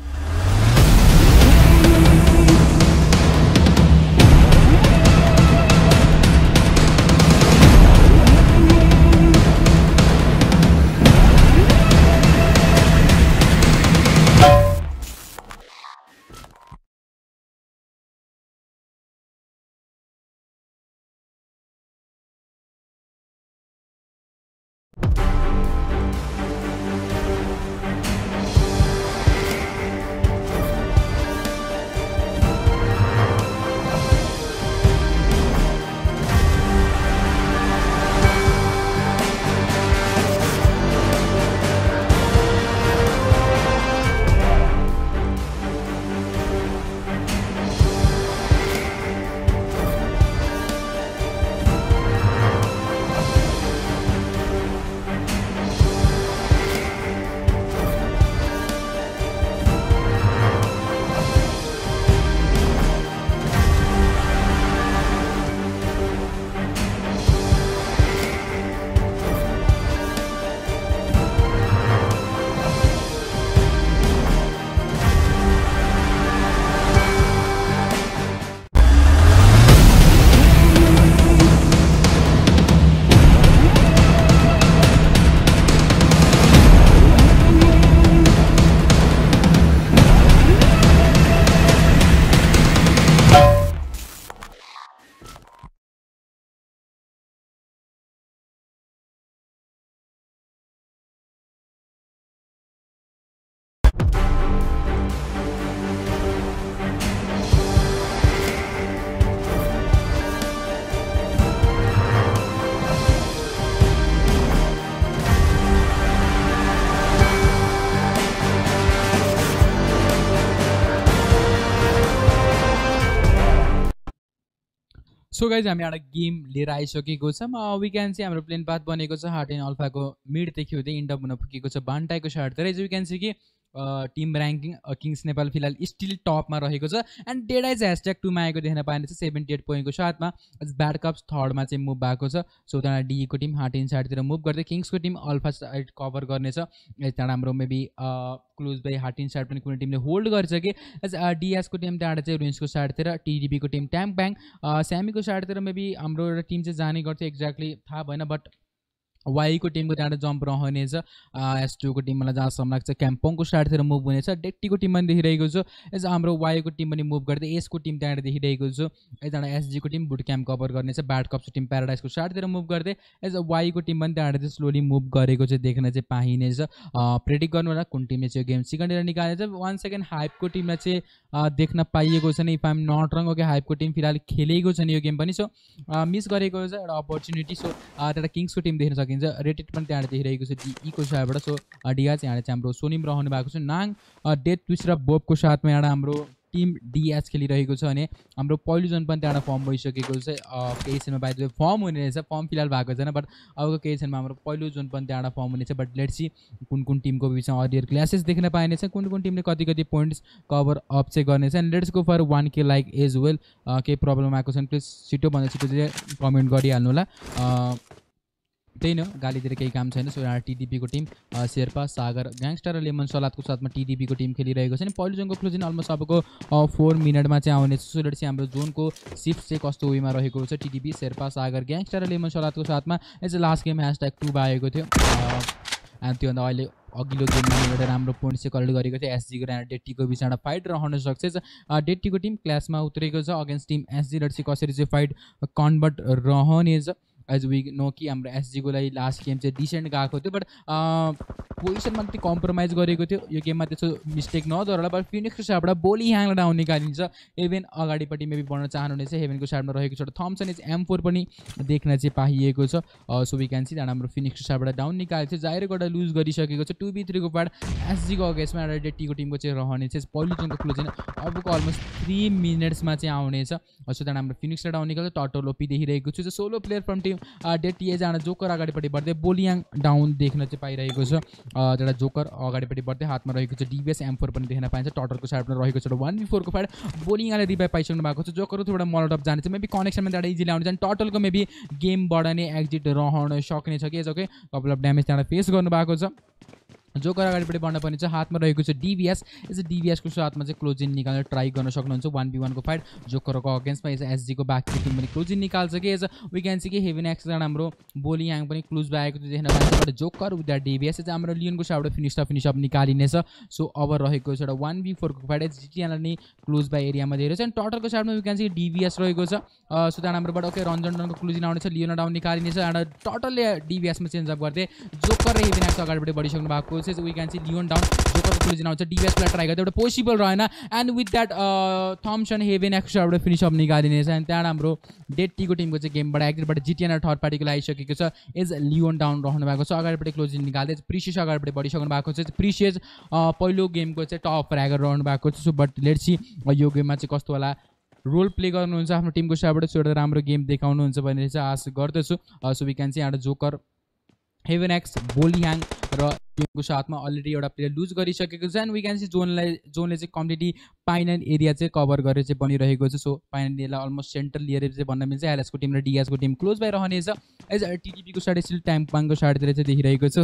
सो गाइज हामी एउटा गेम लिएर आइसकेको छौँ। वी क्यान सी हाम्रो प्लेन पाथ बनेको छ हार्ट एन्ड अल्फाको मिडदेखि हुँदै इन्डप हुन पुगेको छ बान्टाइको साइडतिर। वी क्यान सी कि टिम ऱ्याङ्किङ किङ्स नेपाल फिलहाल स्टिल टपमा रहेको छ एन्ड डेडाइज ह्यासट्याग 2 मा आएको देख्न पाइन्छ 78 पोइन्टको साथमा। ब्याड कप्स थर्डमा चाहिँ मुभ भएको छ। सो त्यहाँ डीको टिम हार्ट एन्ड साइडतिर मुभ गर्दै किङ्सको टिम अल्फा साइड कभर गर्नेछ। त्यहाँ हाम्रो maybe close by heart end side पनि कुनै टिमले होल्ड गर्छ कि एज डिएसको टिम त्यहाँबाट चाहिँ रुइन्सको साइडतिर, टिडिबीको टिम ट्याङ ब्याङ, स्यामीको साइडतिर मेबी हाम्रो एउटा टिम चाहिँ जाने गर्थ्यो एक्ज्याक्टली थाहा भएन बट वाईको टिमको त्यहाँबाट जम्प रहनेछ S2 को टिम मलाई जहाँसम्म लाग्छ क्याम्पोङको साइडतिर मुभ हुनेछ डेट्टीको टिम पनि देखिरहेको छु एज हाम्रो वाईको टिम पनि मुभ गर्दै एसको टिम त्यहाँबाट देखिरहेको छु यताबाट एसजीको टिम बुट क्याम्प कभर गर्नेछ ब्याड कप्सको टिम प्याराडाइजको साइडतिर मुभ गर्दै एज वाईको टिम पनि त्यहाँबाट चाहिँ स्लोली मुभ गरेको चाहिँ देख्न चाहिँ पाइनेछ प्रेडिक्ट गर्नु होला कुन टिमले चाहिँ गेम सिकेन्डतिर निकालेछ 1 सेकेन्ड हाइपको टिमलाई चाहिँ देख्न पाइएको छैन if I'm not wrong okay हाइपको टिम फिलहाल खेलेको छैन यो गेम पनि सो मिस गरेको छ एउटा अपर्च्युनिटी सो त्यहाँ किङ्सको टिम देख्न सकिन्छ रेटेड पनि त्यहाँ देखिरहेको छ डीईको साइडबाट सो डिया चाहिँ यहाँ चाहिँ हाम्रो सोनिम रहनु भएको छ नाङ डेथ ट्विस्ट र बोबको साथमा एउटा हाम्रो टिम डिएच खेलिरहेको छ अनि हाम्रो पहिलो जोन पनि त्यहाँबाट फर्म भइसकेको छ केही क्षणमा बाइ द वे फर्म हुने रहेछ फर्म फिलहाल भएको छैन बट अबको केही क्षणमा हाम्रो पहिलो जोन पनि त्यहाँबाट फर्म हुनेछ बट लेट्स सी कुन कुन टिमको बिचमा अर्लियर क्लासेस देख्न पाइनेछ कुन कुन टिमले कति कति पोइन्ट्स कभर अप चाहिँ गर्नेछ and let's go for 1K like as well केही प्रब्लम आएको छ प्लिज छिटोभन्दा छिटो चाहिँ कमेन्ट गरिहाल्नु होला त्यही नै हो गालीतिर केही काम छैन सो यहाँ टिडिपीको टिम शेर्पा सागर ग्याङ्स्टर र लेमन सलादको साथमा टिडिपीको टिम खेलिरहेको छ नि पहिलो जोनको क्लोजिङ अलमोस्ट सबको 4 मिनटमा चाहिँ आउनेछ सो लेट्स हाम्रो जोनको सिफ्ट चाहिँ कस्तो वेमा रहेको छ टिडिपी शेर्पा सागर ग्याङ्स्टर र लेमन सलादको साथमा एज लास्ट गेम #2 आएको थियो अनि त्योभन्दा अहिले अघिल्लो गेममा एउटा राम्रो पोइन्ट चाहिँ कलेक्ट गरेको थियो एसजीको र डेट्टीको बिचमा फाइट रहन सक्छ डेट्टीको टिम क्लासमा उत्रेको छ अगेन्स्ट टिम एसजी र कसरी चाहिँ फाइट कन्भर्ट रहनेछ एज वी नो कि हाम्रो एसजीको लागि लास्ट गेम चाहिँ डिसेन्ट गएको थियो बट पोजिसनमा त्यति कम्प्रोमाइज गरेको थियो यो गेममा त्यस्तो मिस्टेक नगर्दा होला बट फिनिक्सको साइडबाट बोली ह्याङलाई डाउन निकालिन्छ हेभेन अगाडिपट्टि मेबी बढ्न चाहनुहुनेछ हेभेनको साइडमा रहेको छ थम्सन एज M4 पनि देख्न चाहिँ पाइएको छ सो वी क्यान सी त्यहाँबाट हाम्रो फिनिक्सको साइडबाट डाउन निकालेको छ जाइरोबाट लुज गरिसकेको छ 2v3 को पार्ट एसजीको अगेन्स्टमा एउटा डेट्टीको टिमको चाहिँ रहनेछ पहिलो जोनको क्लोजिङ अबको अलमोस्ट 3 मिनट्समा चाहिँ आउनेछ सो त्यहाँबाट हाम्रो फिनिक्सलाई डाउन निकाल्छ टटो लोपी देखिरहेको छु सोलो प्लेयर फ्रम टिम डेटी एज जोकर अगाडिपट्टि बढ्दै बोलियाङ डाउन देख्न चाहिँ पाइरहेको छ एउटा जोकर अगाडिपट्टि बढ्दै हातमा रहेको छ डिबिएस M4 पनि देख्न पाइन्छ टटरको साइडमा रहेको छ 1v4 को फाइट बोलिङले रिभाइभ पाइसक्नु भएको छ जोकरको थोड़ा मलटअप जाने छ मेबी कनेक्सनमा त्यहाँ इजिली आउने छ टटलको मेबी गेमबाट नै एक्जिट रहन सक्ने छ कि ओके कपाल अफ ड्यामेज त्यहाँ फेस गर्नु भएको छ जोकर अगाडिपट्टि बढ्न पनि छ हातमा रहेको छ डिभिएस एज डिभिएसको साथमा चाहिँ क्लोजिङ निकाल्न ट्राई गर्न सक्नुहुन्छ 1v1 को फाइट जोकरको अगेन्स्टमा एज एसजीको ब्याक टिम पनि क्लोजिङ निकाल्छ कि एज वी क्यान सी कि हेभेन एक्सजना हाम्रो बोली ह्याङ पनि क्लोज भएको देख्न पाइन्छ but Joker with that DVS चाहिँ हाम्रो लियनको साइडबाट फिनिस अप निकालिनेछ सो अब रहेको छ एउटा 1v4 को फाइट एज जिटिएनलाई नि क्लोज बाई एरियामा दिएर छ अनि टटलको साइडमा वी क्यान सी डिभिएस रहेको छ सो त्यहाँ हाम्रोबाट ओके रन्जनको क्लोजिङ आउनेछ लियोन डाउन निकालिनेछ एउटा टटलले डिभिएसमा चेन्ज अप गर्दै जोकर र हेभेन एक्स अगाडिपट्टि बढिसक्नु भएको छ we can see Leon down Joker closing आउँछ डिभिएसलाई ट्राई गर्दै एउटा पोसिबल रहेन and with that Thomson Heaven एक्सबाट फिनिस अप निकालिनेछ अनि त्यहाँ हाम्रो डेट्टीको टिमको चाहिँ गेमबाट एक्जिटबाट जिटिएन थर्ड पार्टीको आइसकेको छ एज लियोन डाउन रहनु भएको छ अगाडिपट्टि क्लोजिङ निकाल्दै प्रिसियस अगाडिपट्टि बढिसक्नु भएको छ प्रिसियस पहिलो गेमको चाहिँ टप फ्र्यागर रहनु भएको छ सो बट लेट्स सी यो गेममा चाहिँ कस्तो होला रोल प्ले गर्नुहुन्छ आफ्नो टिमको साइडबाट एउटा राम्रो गेम देखाउनुहुन्छ भनेर चाहिँ आश गर्दछु सो वी क्यान सी एउटा जोकर हेभेन एक्स बोलिह्याङ र टिमको साथमा अलरेडी एउटा प्लेयर लुज गरिसकेको छ एन्ड वी क्यान सी जोनले चाहिँ कम्प्लिटली पाइनन एरिया चाहिँ कभर गरेर चाहिँ बनिरहेको छ सो पाइनन एरियालाई अलमोस्ट सेन्टर लिएर चाहिँ भन्न मिल्छ एलएसको टिम र डिएसको टिम क्लोज भइरहनेछ एज टिटिपीको साइड स्टिल टाइम पाङको साइडतिर चाहिँ देखिरहेको छु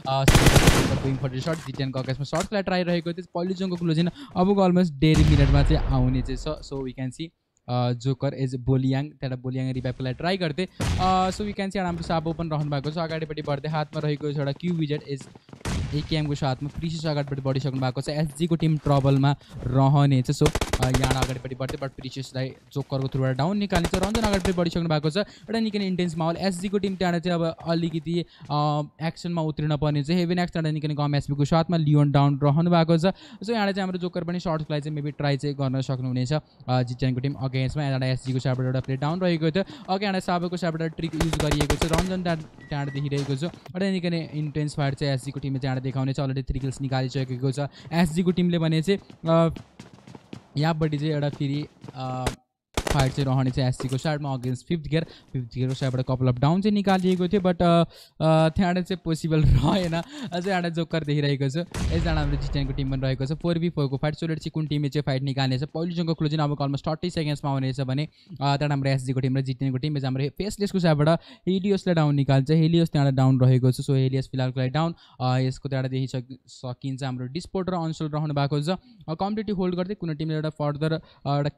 गोइङ फर द सर्ट जिटिएनको अगेन्स्टमा सर्टलाई ट्राई रहेको थियो पहिलो जोनको क्लोजिङ अबको अलमोस्ट 1.5 मिनटमा चाहिँ आउने चाहिँ छ so we can see Joker as बोलियाङ त्यहाँबाट बोलियाङ रिभाइभलाई ट्राई गर्दै सो वी क्यान सी हाम्रो साबो पनि रहनु भएको छ अगाडिपट्टि बढ्दै हातमा रहेको छ एउटा क्यु विजेट एज एकेएमको साथमा प्रिसियस अगाडिपट्टि बढिसक्नु भएको छ एसजीको टिम ट्रबलमा रहनेछ सो यहाँ अगाडिपट्टि बढ्दै बट प्रिसियसलाई जोकरको थ्रुबाट डाउन निकालिन्छ रन्जन अगाडिपट्टि बढिसक्नु भएको छ एउटा निकै इन्टेन्स माहौल एसजीको टिम त्यहाँ चाहिँ अब अलिकति एक्सनमा उत्रिन पर्ने चाहिँ हेभेन एक्स त्यहाँ निकै कम एसपीको साथमा लियोन डाउन रहनु भएको छ सो यहाँ चाहिँ हाम्रो जोकर पनि सर्ट्सलाई चाहिँ मेबी ट्राई चाहिँ गर्न सक्नुहुनेछ जिटिएनको टिम अगेन्स्टमा एउटा एसजीको साइडबाट एउटा प्ले डाउन रहेको थियो अघि एउटा साबोको साइडबाट ट्रिक युज गरिएको छ रन्जन त्यहाँबाट देखिरहेको छ एउटा निकै नै इन्टेन्स फाइट चाहिँ एसजीको टिमले त्यहाँबाट देखाउने छ अलरेडी 3 किल्स निकालिसकेको छ एसजीको टिमले भने चाहिँ यहाँपट्टि चाहिँ एउटा फेरि फाइट चाहिँ रहने चाहिँ एसजीको साइडमा अगेन्स्ट फिफ्थ गियरको साइडबाट कपाल अफ डाउन चाहिँ निकालिएको थियो बट त्यहाँबाट चाहिँ पोसिबल रहेन अझै एउटा जोकर देखिरहेको छ एकजना हाम्रो जिटिएनको टिम पनि रहेको छ 4v4 को फाइट सो लेट्स सी कुन टिमले चाहिँ फाइट निकाल्नेछ पहिलो जोनको क्लोजिङ अब अलमोस्ट 30 सेकेन्ड्समा आउनेछ भने त्यहाँबाट हाम्रो एसजीको टिम र जिटिएनको टिम हाम्रो फेसलेसको साइडबाट हेलियोसलाई डाउन निकाल्छ हेलियोस त्यहाँबाट डाउन रहेको छ सो हेलियोस फिलहालको लागि डाउन यसको त्यहाँबाट देखिसकिन्छ हाम्रो डिस्पोर्ट र अनसोल रहनु भएको छ कम्प्लिटली होल्ड गर्दै कुनै टिमले एउटा फर्दर एउटा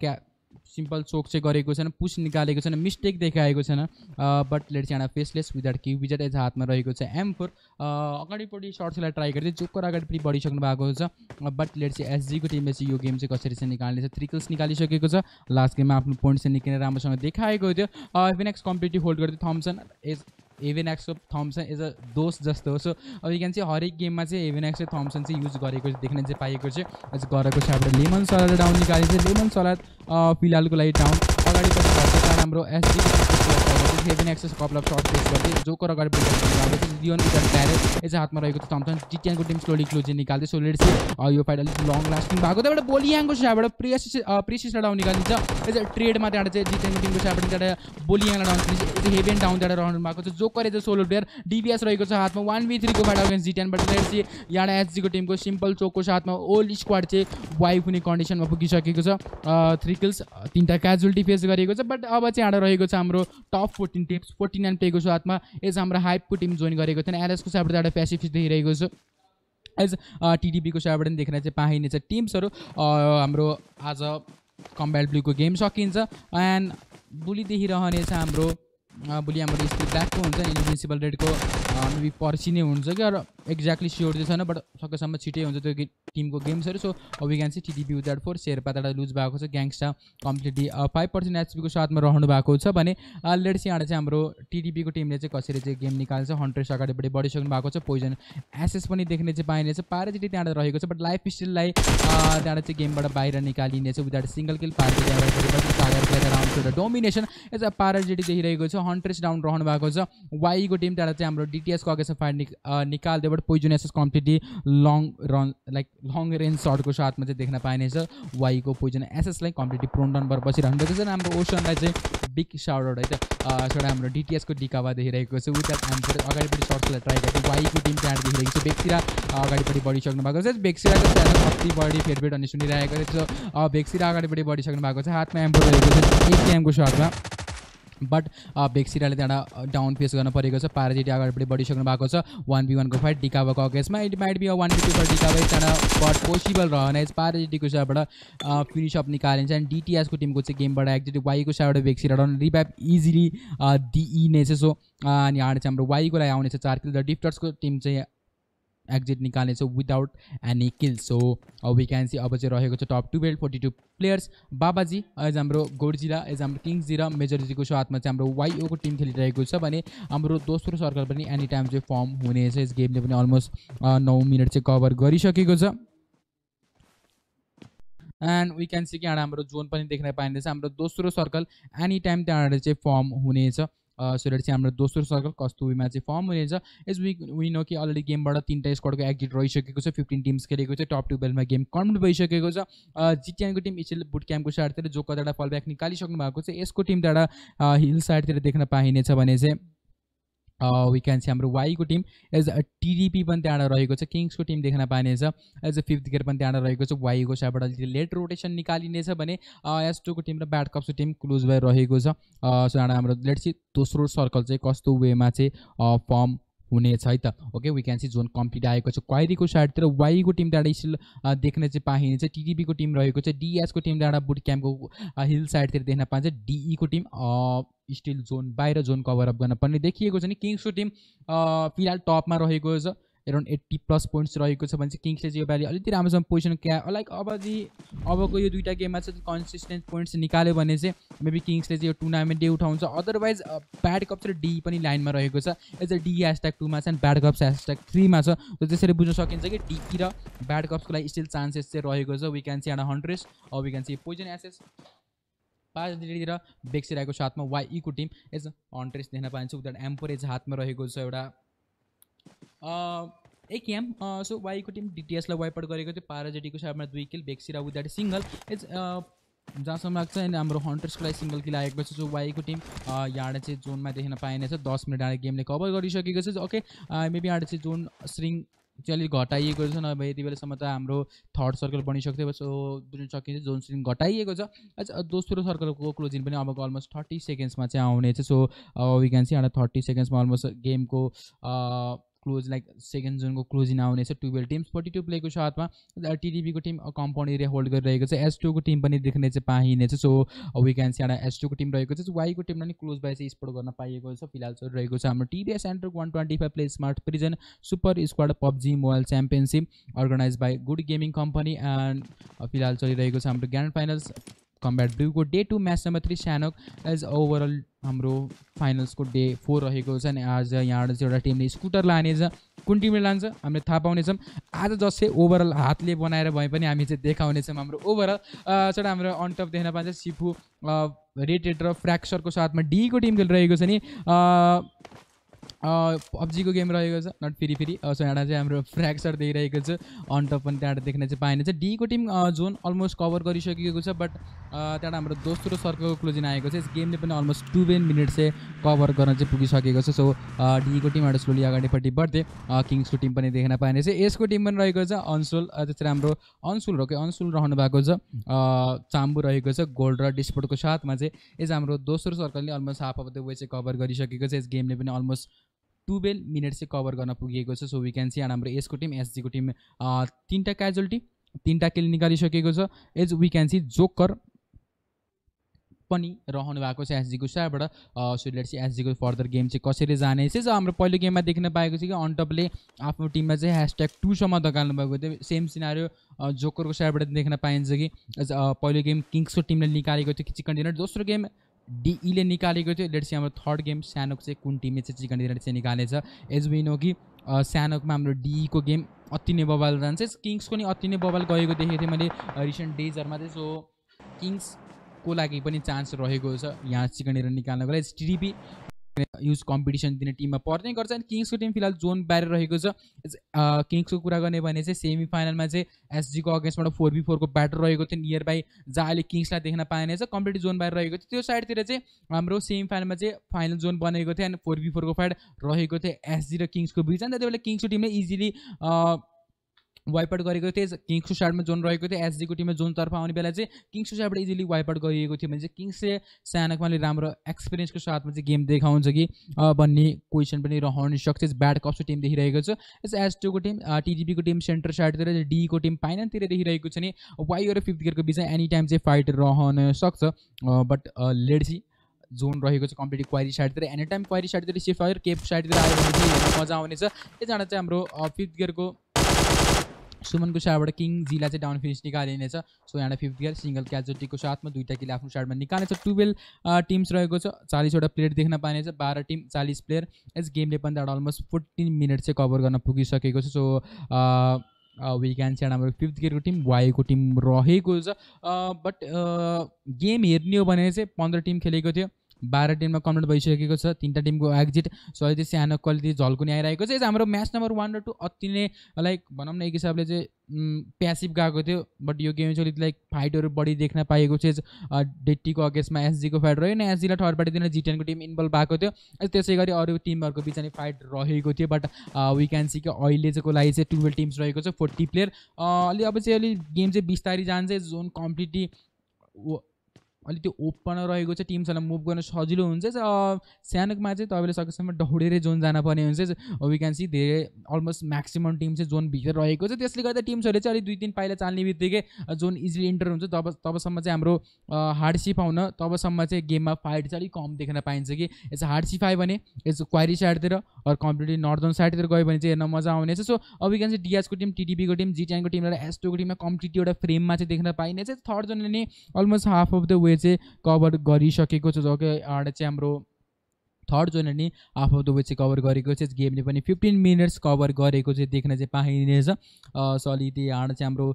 सिम्पल चोक चाहिँ गरेको छैन, पुस निकालेको छैन, मिस्टेक देखाएको छैन। बट लेट्स यहाँ फेसलेस विदाउट क्यु विजेट एज हातमा रहेको छ M4। अगाडिपट्टि सर्ट्सलाई ट्राई गर्दै जोकर अगाडिपट्टि बढिसक्नु भएको छ। बट लेट्स एसजीको टिमले चाहिँ यो गेम चाहिँ कसरी चाहिँ निकाल्ने छ। 3 किल्स निकालिसकेको छ। लास्ट गेममा आफ्नो पोइन्ट चाहिँ निकै राम्रोसँग देखाएको थियो। इभेनेक्स कम्प्लिटली होल्ड गर्दै थम्सन एभेनेक्सको थम्सन एज अ दोस्त जस्तो हो। सो अब यी चाहिँ हरेक गेममा चाहिँ एभेनेक्स चाहिँ थम्सन चाहिँ युज गरेको देख्न चाहिँ पाएको छ। एज गरेको छ हाम्रो लेमन सलाद डाउन निकालिन्छ। लेमन सलाद फिलहालको लागि डाउन। अगाडिपट्टि भएको कारण हाम्रो एसडी एभेनेक्स कपल अफ सर्ट फेस गर्दै जोकर अगाडिपट्टि लियोन विदाउट ब्यारेज एज हातमा रहेको छ थम्सन। जिटिएनको टिम स्लोली क्लोज निकाल्दै। सो लेट्स सी यो फाइट अलिक लङ लास्टिङ भएको त्यहाँबाट बोलियाङको साइडबाट प्रिसिसलाई डाउन निकालिन्छ। एज अ ट्रेडमा त्यहाँबाट चाहिँ जिटिएनको टिमको साइडबाट त्यहाँबाट बोलियाङलाई डाउन हेभेन डाउन त्यहाँबाट रहनु भएको छ। Joker as a solo player DBS रहेको छ हातमा। 1v3 को fight against GTN. But let's see यहाँ एसजीको टिमको सिम्पल चोकको साथमा ओल्ड स्क्वाड चाहिँ वाइफ हुने कन्डिसनमा पुगिसकेको छ। 3 किल्स 3टा क्याजुअलिटी फेस गरेको छ। बट अब चाहिँ यहाँ रहेको छ हाम्रो टप 14 टिम्स 49 प्लेको साथमा। एज हाम्रो हाइपको टिम जोइन गरेको थिएन। एलएसको साइडबाट एउटा पेसिफिक देखिरहेको छ। एज टिडिपीको साइडबाट पनि देख्न चाहिँ पाइनेछ टिम्सहरू। हाम्रो आज कम्ब्याट ब्लूको गेम सकिन्छ। एन्ड बुली देखिरहनेछ हाम्रो बुली हाम्रो स्किल ब्ल्याकको हुन्छ। इन्भिन्सिबल रेडको मेबी पर्सि नै हुन्छ कि अरू एक्ज्याक्टली स्योर चाहिँ छैन। बट सकेसम्म छिटै हुन्छ त्यो टिमको गेम्सहरू। So we can see TDP without 4 Sherpa एउटा लुज भएको छ। ग्याङ्स्टा कम्प्लिटली 5% एचपीको साथमा रहनु भएको छ भने लेट्स यहाँ चाहिँ हाम्रो टिडिपीको टिमले चाहिँ कसरी चाहिँ गेम निकाल्छ। हन्ट्रेस अगाडिपट्टि बढिसक्नु भएको छ। पोइजन एसेस पनि देख्ने चाहिँ पाइनेछ। पाराजिटी त्यहाँ रहेको छ। बट लाइफ स्टिललाई त्यहाँ चाहिँ गेमबाट बाहिर निकालिनेछ विदाउट सिङ्गल किल। पाराजिटी डोमिनेसन एज अ पाराजिटी देखिरहेको छ। हन्ट्रेस डाउन रहनु भएको छ। वाईको टिम त्यहाँ चाहिँ हाम्रो डिटिएसको अगाडि फाइट निकाल्दै। But Poison Aces completely long range सर्टको साथमा चाहिँ देख्न पाइनेछ। वाईको पोइजन एसेसलाई कम्प्लिटली प्रोन डाउन भएर बसिरहनु भएको छ। हाम्रो ओसनलाई चाहिँ बिग साउट आउट है त। एउटा हाम्रो डिटिएसको डिकावा देखिरहेको छ। विथ द्याट अगाडिपट्टि सर्ट्सलाई ट्राई गर्दै वाईको टिम त्यहाँ देखिरहेको छ। बेक्सिरा अगाडिपट्टि बढिसक्नु भएको छ। बेक्सिराको च्यानल कति बढी फेभरेट भन्ने सुनिरहेको छ। बेक्सिरा अगाडिपट्टि बढिसक्नु भएको छ। हातमा एम्पो रहेको छ 1 गेमको सर्टमा। बट बेक्सिराले त्यहाँ डाउन फेस गर्न परेको छ। पाराजिटी अगाडिपट्टि बढिसक्नु भएको छ। 1v1 को फाइट डिकावाको अगेन्स्टमा। It might be a 1v2 for डिकावा त्यहाँ बट पोसिबल रहने पाराजिटीको साइडबाट फिनिस अप निकालिन्छ। एन्ड डिटिएसको टिमको चाहिँ गेमबाट एक्चुली वाईको साइडबाट बेक्सिरा डाउन रिभाइभ इजिली दिइनेछ। सो अनि यहाँ चाहिँ हाम्रो वाईको लागि आउनेछ 4 किल। द डिफ्टर्सको टिम चाहिँ एक्जिट निकाल्नेछ without any kill. So we can see अब चाहिँ रहेको छ टप 2 बेल्ट 42 प्लेयर्स। बाबाजी एज हाम्रो गोडजिला एज हाम्रो किङ्स र मेजोरिटीको साथमा चाहिँ हाम्रो वाइओको टिम खेलिरहेको छ भने हाम्रो दोस्रो सर्कल पनि एनी टाइम चाहिँ फर्म हुनेछ। यस गेमले पनि अलमोस्ट 9 मिनट चाहिँ कभर गरिसकेको छ। एन्ड वी क्यान सी कि यहाँ हाम्रो जोन पनि देख्न पाइँदैछ। हाम्रो दोस्रो सर्कल एनी टाइम त्यहाँबाट चाहिँ फर्म हुनेछ। सो लेट्स चाहिँ हाम्रो दोस्रो सर्कल कस्तुमा चाहिँ फर्म हुनेछ। यस वी नो कि अलरेडी गेमबाट 3टा स्क्वाडको एक्जिट रहिसकेको छ। 15 टिम्स खेलेको छ। टप 2 बेलमा गेम कन्फर्म भइसकेको छ। जिटिएनको टिम इसिल बुट क्याम्पको साइडतिर जो कतिवटा फलब्याक निकालिसक्नु भएको छ। यसको टिम त्यहाँबाट हिल साइडतिर देख्न पाइनेछ भने चाहिँ वी क्यान सी हाम्रो वाईको टिम एज अ टिडिपी पनि त्यहाँ रहेको छ। किङ्सको टिम देख्न पाइनेछ। एज अ 5th गियर पनि त्यहाँ रहेको छ। वाईको साइडबाट अलिकति लेट रोटेसन निकालिनेछ भने S2को टिम र ब्याड कप्सको टिम क्लोज भएर रहेको छ। सो यहाँ हाम्रो लेट्स सी दोस्रो सर्कल चाहिँ कस्तो वेमा चाहिँ फर्म हुनेछ है त। Okay we can see zone complete आएको छ। क्वाइरीको साइडतिर वाईको टिम त्यहाँ स्टिल देख्न चाहिँ पाइनेछ। टिडिपीको टिम रहेको छ। डिएसको टिम त्यहाँ बुट क्याम्पको हिल साइडतिर देख्न पाइन्छ। डिईको टिम स्टिल जोन बाहिर जोन कभर अप गर्न पर्ने देखिएको छ नि। किङ्सको टिम फिलहाल टपमा रहेको छ। अराउन्ड 80+ पोइन्ट्स रहेको छ भने चाहिँ किङ्सले चाहिँ यो पालि अलिकति राम्रोसँग पोजिसन लाइक अबको यो 2टा गेममा चाहिँ कन्सिस्टेन्ट पोइन्ट्स निकाल्यो भने चाहिँ मेबी किङ्सले चाहिँ यो टुर्नामेन्ट डे उठाउँछ। अदरवाइज ब्याड कप्स र डी पनि लाइनमा रहेको छ। एज अ डी #2 मा छ एन्ड ब्याड कप्स #3 मा छ। त्यसरी बुझ्न सकिन्छ कि डी र ब्याड कप्सको लागि स्टिल चान्सेस चाहिँ रहेको छ। वी क्यान सी यहाँ Huntress we can see Poison Aces पाराजिटीतिर बेक्सिराको साथमा वाईको टिम एज हन्ट्रेस देख्न पाइन्छ। विदाउट एम्पोरेज हातमा रहेको छ एउटा 1 एम। सो वाईको टिम डिटिएसलाई वाइप आउट गरेको थियो। पाराजिटीको साथमा 2 किल। बेक्सिरा विदाउट सिङ्गल एज जहाँसम्म लाग्छ। एन्ड हाम्रो हन्ट्रेसको लागि सिङ्गल किल आएको छ। सो वाईको टिम यहाँ चाहिँ जोनमा देख्न पाइनेछ। 10 मिनट यहाँ गेमले कभर गरिसकेको छ। ओके मेबी यहाँ चाहिँ जोन स्ट्रिङ चाहिँ अलिक घटाइएको छ। नभए यति बेलासम्म त हाम्रो 3rd सर्कल बनिसक्थ्यो। सो बुझ्न सकिन्छ जोन स्ट्रिङ घटाइएको छ। दोस्रो सर्कलको क्लोजिङ पनि अबको अलमोस्ट 30 सेकेन्ड्समा चाहिँ आउनेछ। सो वी क्यान सी यहाँ 30 सेकेन्ड्समा अलमोस्ट गेमको क्लोज लाइक सेकेन्ड जोनको क्लोज इन आउनेछ 12 टिम्स 42 प्लेको साथमा टिडिपीको टिम कम्पाउन्ड एरिया होल्ड गरिरहेको छ S2 को टिम पनि देख्ने चाहिँ पाइनेछ सो वी क्यान सी एउटा S2 को टिम रहेको छ वाईको टिमलाई नि क्लोज बाई चाहिँ स्पोर्ट गर्न पाइएको छ फिलहाल चलिरहेको छ हाम्रो TVS Ntorq 125 play smart presents super squad PUBG mobile championship organise by good gaming company and फिलहाल चलिरहेको छ हाम्रो ग्रान्ड फाइनल्स कम्ब्याट ब्लूको day 2 match number 3 Sanhok as overall हाम्रो फाइनल्सको डे 4 रहेको छ अनि आज यहाँबाट चाहिँ एउटा टिमले स्कुटर लानेछ कुन टिमले लान्छ हामीले थाहा पाउनेछौँ आज जसै ओभरअल हातले बनाएर भए पनि हामी चाहिँ देखाउनेछौँ हाम्रो ओभरअल एउटा हाम्रो अन टप देख्न पाइन्छ सिफु रेटेड र फ्र्याक्चरको साथमा डीको टिम खेलिरहेको छ नि PUBGको गेम रहेको छ नट फेरि सो यहाँ चाहिँ हाम्रो फ्र्याक्चर दिइरहेको छ अन टप पनि त्यहाँबाट देख्न चाहिँ पाइनेछ डीको टिम जोन अलमोस्ट कभर गरिसकेको छ बट त्यहाँबाट हाम्रो दोस्रो सर्कलको क्लोजिङ आएको छ यस गेमले पनि अलमोस्ट 12 मिनट चाहिँ कभर गर्न चाहिँ पुगिसकेको छ सो डीको टिमबाट स्लोली अगाडिपट्टि बढ्दै किङ्सको टिम पनि देख्न पाइनेछ यसको टिम पनि रहेको छ अनसुल त्यसरी हाम्रो अनसुल रहनु भएको छ चाम्बु रहेको छ गोल्ड र डिस्पोर्टको साथमा चाहिँ यस हाम्रो दोस्रो सर्कलले almost half of the way चाहिँ कभर गरिसकेको छ यस गेमले पनि अलमोस्ट 12 मिनट चाहिँ कभर गर्न पुगेको छ सो वी क्यान सी हाम्रो यसको टिम एसजीको टिम 3टा क्याजुअल्टी 3टा किल निकालिसकेको छ as we can see joker पनि रहनु भएको छ एसजीको साइडबाट सो लेट्स सी एसजीको फर्दर गेम चाहिँ कसरी जानेछ सो हाम्रो पहिलो गेममा देख्न पाएको छ कि अनटपले आफ्नो टिममा चाहिँ #2 सम्म दगाल्नु भएको थियो सेम सिनारियो जोकरको साइडबाट देख्न पाइन्छ कि पहिलो गेम किङ्सको टिमले निकालेको थियो चिकन डिनर दोस्रो गेम डीईले निकालेको थियो लेट्स सी हाम्रो थर्ड गेम स्यानोक चाहिँ कुन टिमले चाहिँ चिकन डिनर चाहिँ निकालेछ एज वी नो कि स्यानोकमा हाम्रो डीईको गेम अति नै बबाल जान्छ किङ्सको नि अति नै बबाल गएको देखेको थिएँ मैले रिसेन्ट डेजहरूमा चाहिँ सो किङ्सको लागि पनि चान्स रहेको छ यहाँ चिकन डिनर निकाल्नको लागि टिडिपी युज कम्पिटिसन दिने टिममा पर्ने गर्छ अनि किङ्सको टिम फिलहाल जोन बाहिर रहेको छ किङ्सको कुरा गर्ने भने चाहिँ सेमी फाइनलमा चाहिँ एसजीको अगेन्स्टबाट 4v4 को ब्याटर रहेको थियो नियर बाई जहाँ अहिले किङ्सलाई देख्न पाइनेछ कम्प्लिट जोन बाहिर रहेको थियो त्यो साइडतिर चाहिँ हाम्रो सेमी फाइनलमा चाहिँ फाइनल जोन बनेको थियो अनि 4v4 को फाइट रहेको थियो एसजी र किङ्सको बिच अनि त्यति बेला किङ्सको टिमले इजिली वाइप आउट गरेको थियो किङ्सको साइडमा जोन रहेको थियो एसजीको टिममा जोनतर्फ आउने बेला चाहिँ किङ्सको साइडबाट इजिली वाइप आउट गरिएको थियो भने चाहिँ किङ्सले स्यानोकमा राम्रो एक्सपिरियन्सको साथमा चाहिँ गेम देखाउँछ कि भन्ने क्वेसन पनि रहन सक्छ ब्याड कप्सको टिम देखिरहेको छ एस2को टिम टिडिपीको टिम सेन्टर साइडतिर डीको टिम फाइनलतिर देखिरहेको छ नि वाइ र 5th गियरको बिचमा एनी टाइम चाहिँ फाइट रहन सक्छ बट लेट्सी जोन रहेको छ कम्प्लिट क्वारी साइडतिर एनी टाइम क्वारी साइडतिर सिफ्ट फायर केप साइडतिर आयो भने चाहिँ हेर्न मजा आउनेछ एकजना चाहिँ हाम्रो 5th गियरको सुमनको साइडबाट किङ जीलाई चाहिँ डाउन फिनिस निकालिनेछ सो यहाँ 5th गियर सिंगल क्याजुअल्टीको साथमा 2टा किल आफ्नो साइडमा निकाल्नेछ 12 टिम्स रहेको छ 40वटा प्लेयर देख्न पाइनेछ 12 टिम 40 प्लेयर यस गेमले पनि त अलमोस्ट 14 मिनट चाहिँ कभर गर्न पुगिसकेको छ सो वी क्यान सी हाम्रो 5th गियरको टिम वाईको टिम रहेको छ बट गेम हेर्ने हो भने चाहिँ 15 टिम खेलेको थियो 12 टिममा कम्प्लिट भइसकेको छ 3टा टिमको एक्जिट सो अहिले चाहिँ सानो क्वालिटी झल्कुनी आइरहेको छ हाम्रो म्याच नम्बर 1 र 2 अति नै लाइक भनौँ न एक हिसाबले चाहिँ प्यासिभ गएको थियो बट यो गेम चाहिँ अलिक लाइक फाइटहरू बढी देख्न पाएको छ डेटीको अगेन्स्टमा एसजीको फाइट रह्यो न एसजीलाई ठहरबाट दिन जी10को टिम इन्भल्भ भएको थियो त्यसै गरी अरू टिमहरूको बिच अनि फाइट रहेको थियो बट वी क्यान सी कि अहिले चाहिँको लागि चाहिँ 12 टिम्स रहेको छ 40 प्लेयर अलि अब चाहिँ अलि गेम चाहिँ बिस्तारै जान्छ जोन कम्प्लिटली अलि त्यो ओपन रहेको छ टिम्सहरूलाई मुभ गर्न सजिलो हुन्छ सानोमा चाहिँ तपाईँले सकेसम्म दौडेरै जोन जान पर्ने हुन्छ वी क्यान सी धेरै अलमोस्ट म्याक्सिमम टिम चाहिँ जोनभित्र रहेको छ त्यसले गर्दा टिम्सहरूले चाहिँ अलिक 2-3 पाइला चाल्ने बित्तिकै जोन इजिली इन्टर हुन्छ तबसम्म चाहिँ हाम्रो हार्डसिप आउन तबसम्म चाहिँ गेममा फाइट चाहिँ अलिक कम देख्न पाइन्छ कि यस हार्डसिप आयो भने यस क्वारी साइडतिर अरू कम्प्लिटली नर्दर्न साइडतिर गयो भने चाहिँ हेर्न मजा आउनेछ सो अब वी क्यान सी डिएसको टिम टिडिपीको टिम जी10को टिम र एस2को टिममा कम्प्लिटली एउटा फ्रेममा चाहिँ देख्न पाइनेछ थर्ड जोनले नै almost half of the way चाहिँ कभर गरिसकेको छ जग्गा एउटा चाहिँ हाम्रो थर्ड जोनले नि हाफ अफ द वे चाहिँ कभर गरेको छ गेमले पनि 15 मिनट्स कभर गरेको चाहिँ देख्न चाहिँ पाइनेछ सो अलिकति यहाँ चाहिँ हाम्रो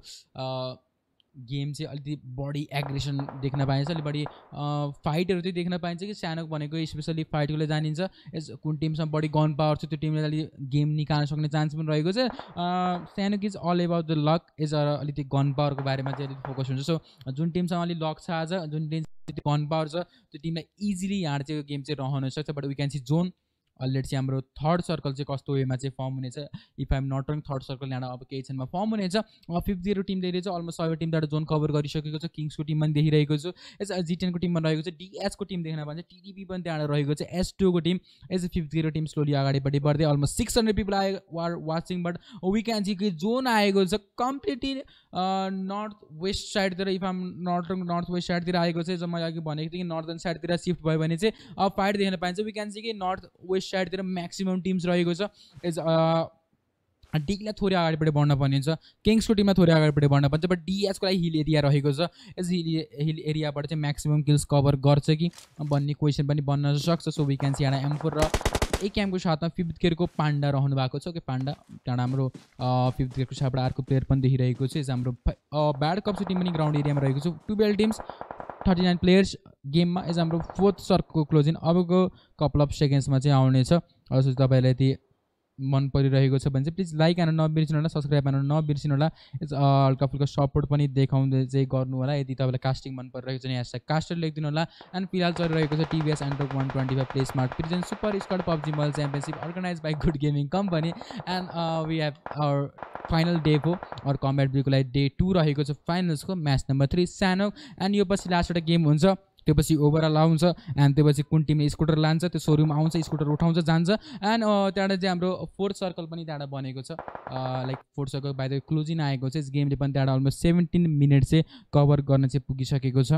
गेम चाहिँ अलिकति बढी एग्रेसन देख्न पाइन्छ अलिक बढी फाइटहरू चाहिँ देख्न पाइन्छ कि सानो भनेको स्पेसली फाइटको लागि जानिन्छ यस कुन टिमसँग बढी गन पावर छ त्यो टिमले अलिक गेम निकाल्न सक्ने चान्स पनि रहेको छ सानो is all about the luck is अलिकति गन पावरको बारेमा चाहिँ अलिक फोकस हुन्छ सो जुन टिमसँग अलिक लक छ आज जुन टिम गन पावर छ त्यो टिमलाई इजिली यहाँ चाहिँ गेम चाहिँ रहन सक्छ but we can see zone let's चाहिँ हाम्रो थर्ड सर्कल चाहिँ कस्तो वेमा चाहिँ फर्म हुनेछ if I'm not wrong third circle यहाँ अब केही क्षणमा फर्म हुनेछ 5-0 टिमले चाहिँ अलमोस्ट सबै टिमबाट जोन कभर गरिसकेको छ किङ्सको टिम पनि देखिरहेको छु एज G10 को टिम पनि रहेको छ DS को टिम देख्न पाइन्छ TDP पनि त्यहाँ रहेको छ S2 को टिम एज 5-0 टिम स्लोली अगाडिपट्टि बढ्दै almost 600 people uh are watching but we can see कि जोन आएको छ कम्प्लिटली नर्थ वेस्ट साइडतिर इफ आम नर्थ वेस्ट साइडतिर आएको छ जब मैले अघि भनेको थिएँ कि नर्दर्न साइडतिर शिफ्ट भयो भने चाहिँ अब फाइट देख्न पाइन्छ वी क्यान सी कि नर्थ वेस्ट साइडतिर म्याक्सिमम टिम्स रहेको छ एज डीलाई थोरै अगाडिपट्टि बढ्न पर्ने हुन्छ किङ्सको टिममा थोरै अगाडिपट्टि बढ्न पर्छ बट डिएसको लागि हिल एरिया रहेको छ यस हिल एरियाबाट चाहिँ म्याक्सिमम किल्स कभर गर्छ कि भन्ने क्वेसन पनि बन्न सक्छ सो वी क्यान सी एउटा M4 र एक क्याम्पको साथमा 5th गियरको पाण्डा रहनु भएको छ कि पाण्डा त्यहाँ हाम्रो 5th गियरको साथबाट अर्को प्लेयर पनि देखिरहेको छ हाम्रो ब्याड कप्स टिम पनि ग्राउन्ड एरियामा रहेको छ 12 टिम्स 39 प्लेयर्स गेममा एज हाम्रो 4th सर्कलको क्लोजिङ अबको कपल अफ सेकेन्ड्समा चाहिँ आउनेछ अझ तपाईँलाई यति मन परिरहेको छ भने चाहिँ प्लिज लाइक हान्न नबिर्सिनु होला सब्सक्राइब हान्न नबिर्सिनु होला हल्का फुल्का सपोर्ट पनि देखाउँदै चाहिँ गर्नु होला यदि तपाईँलाई कास्टिङ मन परिरहेको छ भने # कास्टर लेखिदिनु होला एन्ड फिलहाल चलिरहेको छ TVS Ntorq 125 play smart presents super squad PUBG mobile championship organise by good gaming company and we have our final day को और कम्ब्याट ब्यूको लागि डे 2 रहेको छ फाइनल्सको म्याच नम्बर 3 सानो एन्ड यो पछि लास्ट एउटा गेम हुन्छ त्यसपछि ओभरअल आउँछ एन्ड त्यसपछि कुन टिमले स्कुटर लान्छ त्यो सोरुम आउँछ स्कुटर उठाउँछ जान्छ एन्ड त्यहाँबाट चाहिँ हाम्रो 4th सर्कल पनि त्यहाँबाट बनेको छ like 4th circle by the closing आएको छ यस गेमले पनि त्यहाँबाट अलमोस्ट 17 मिनट चाहिँ कभर गर्न चाहिँ पुगिसकेको छ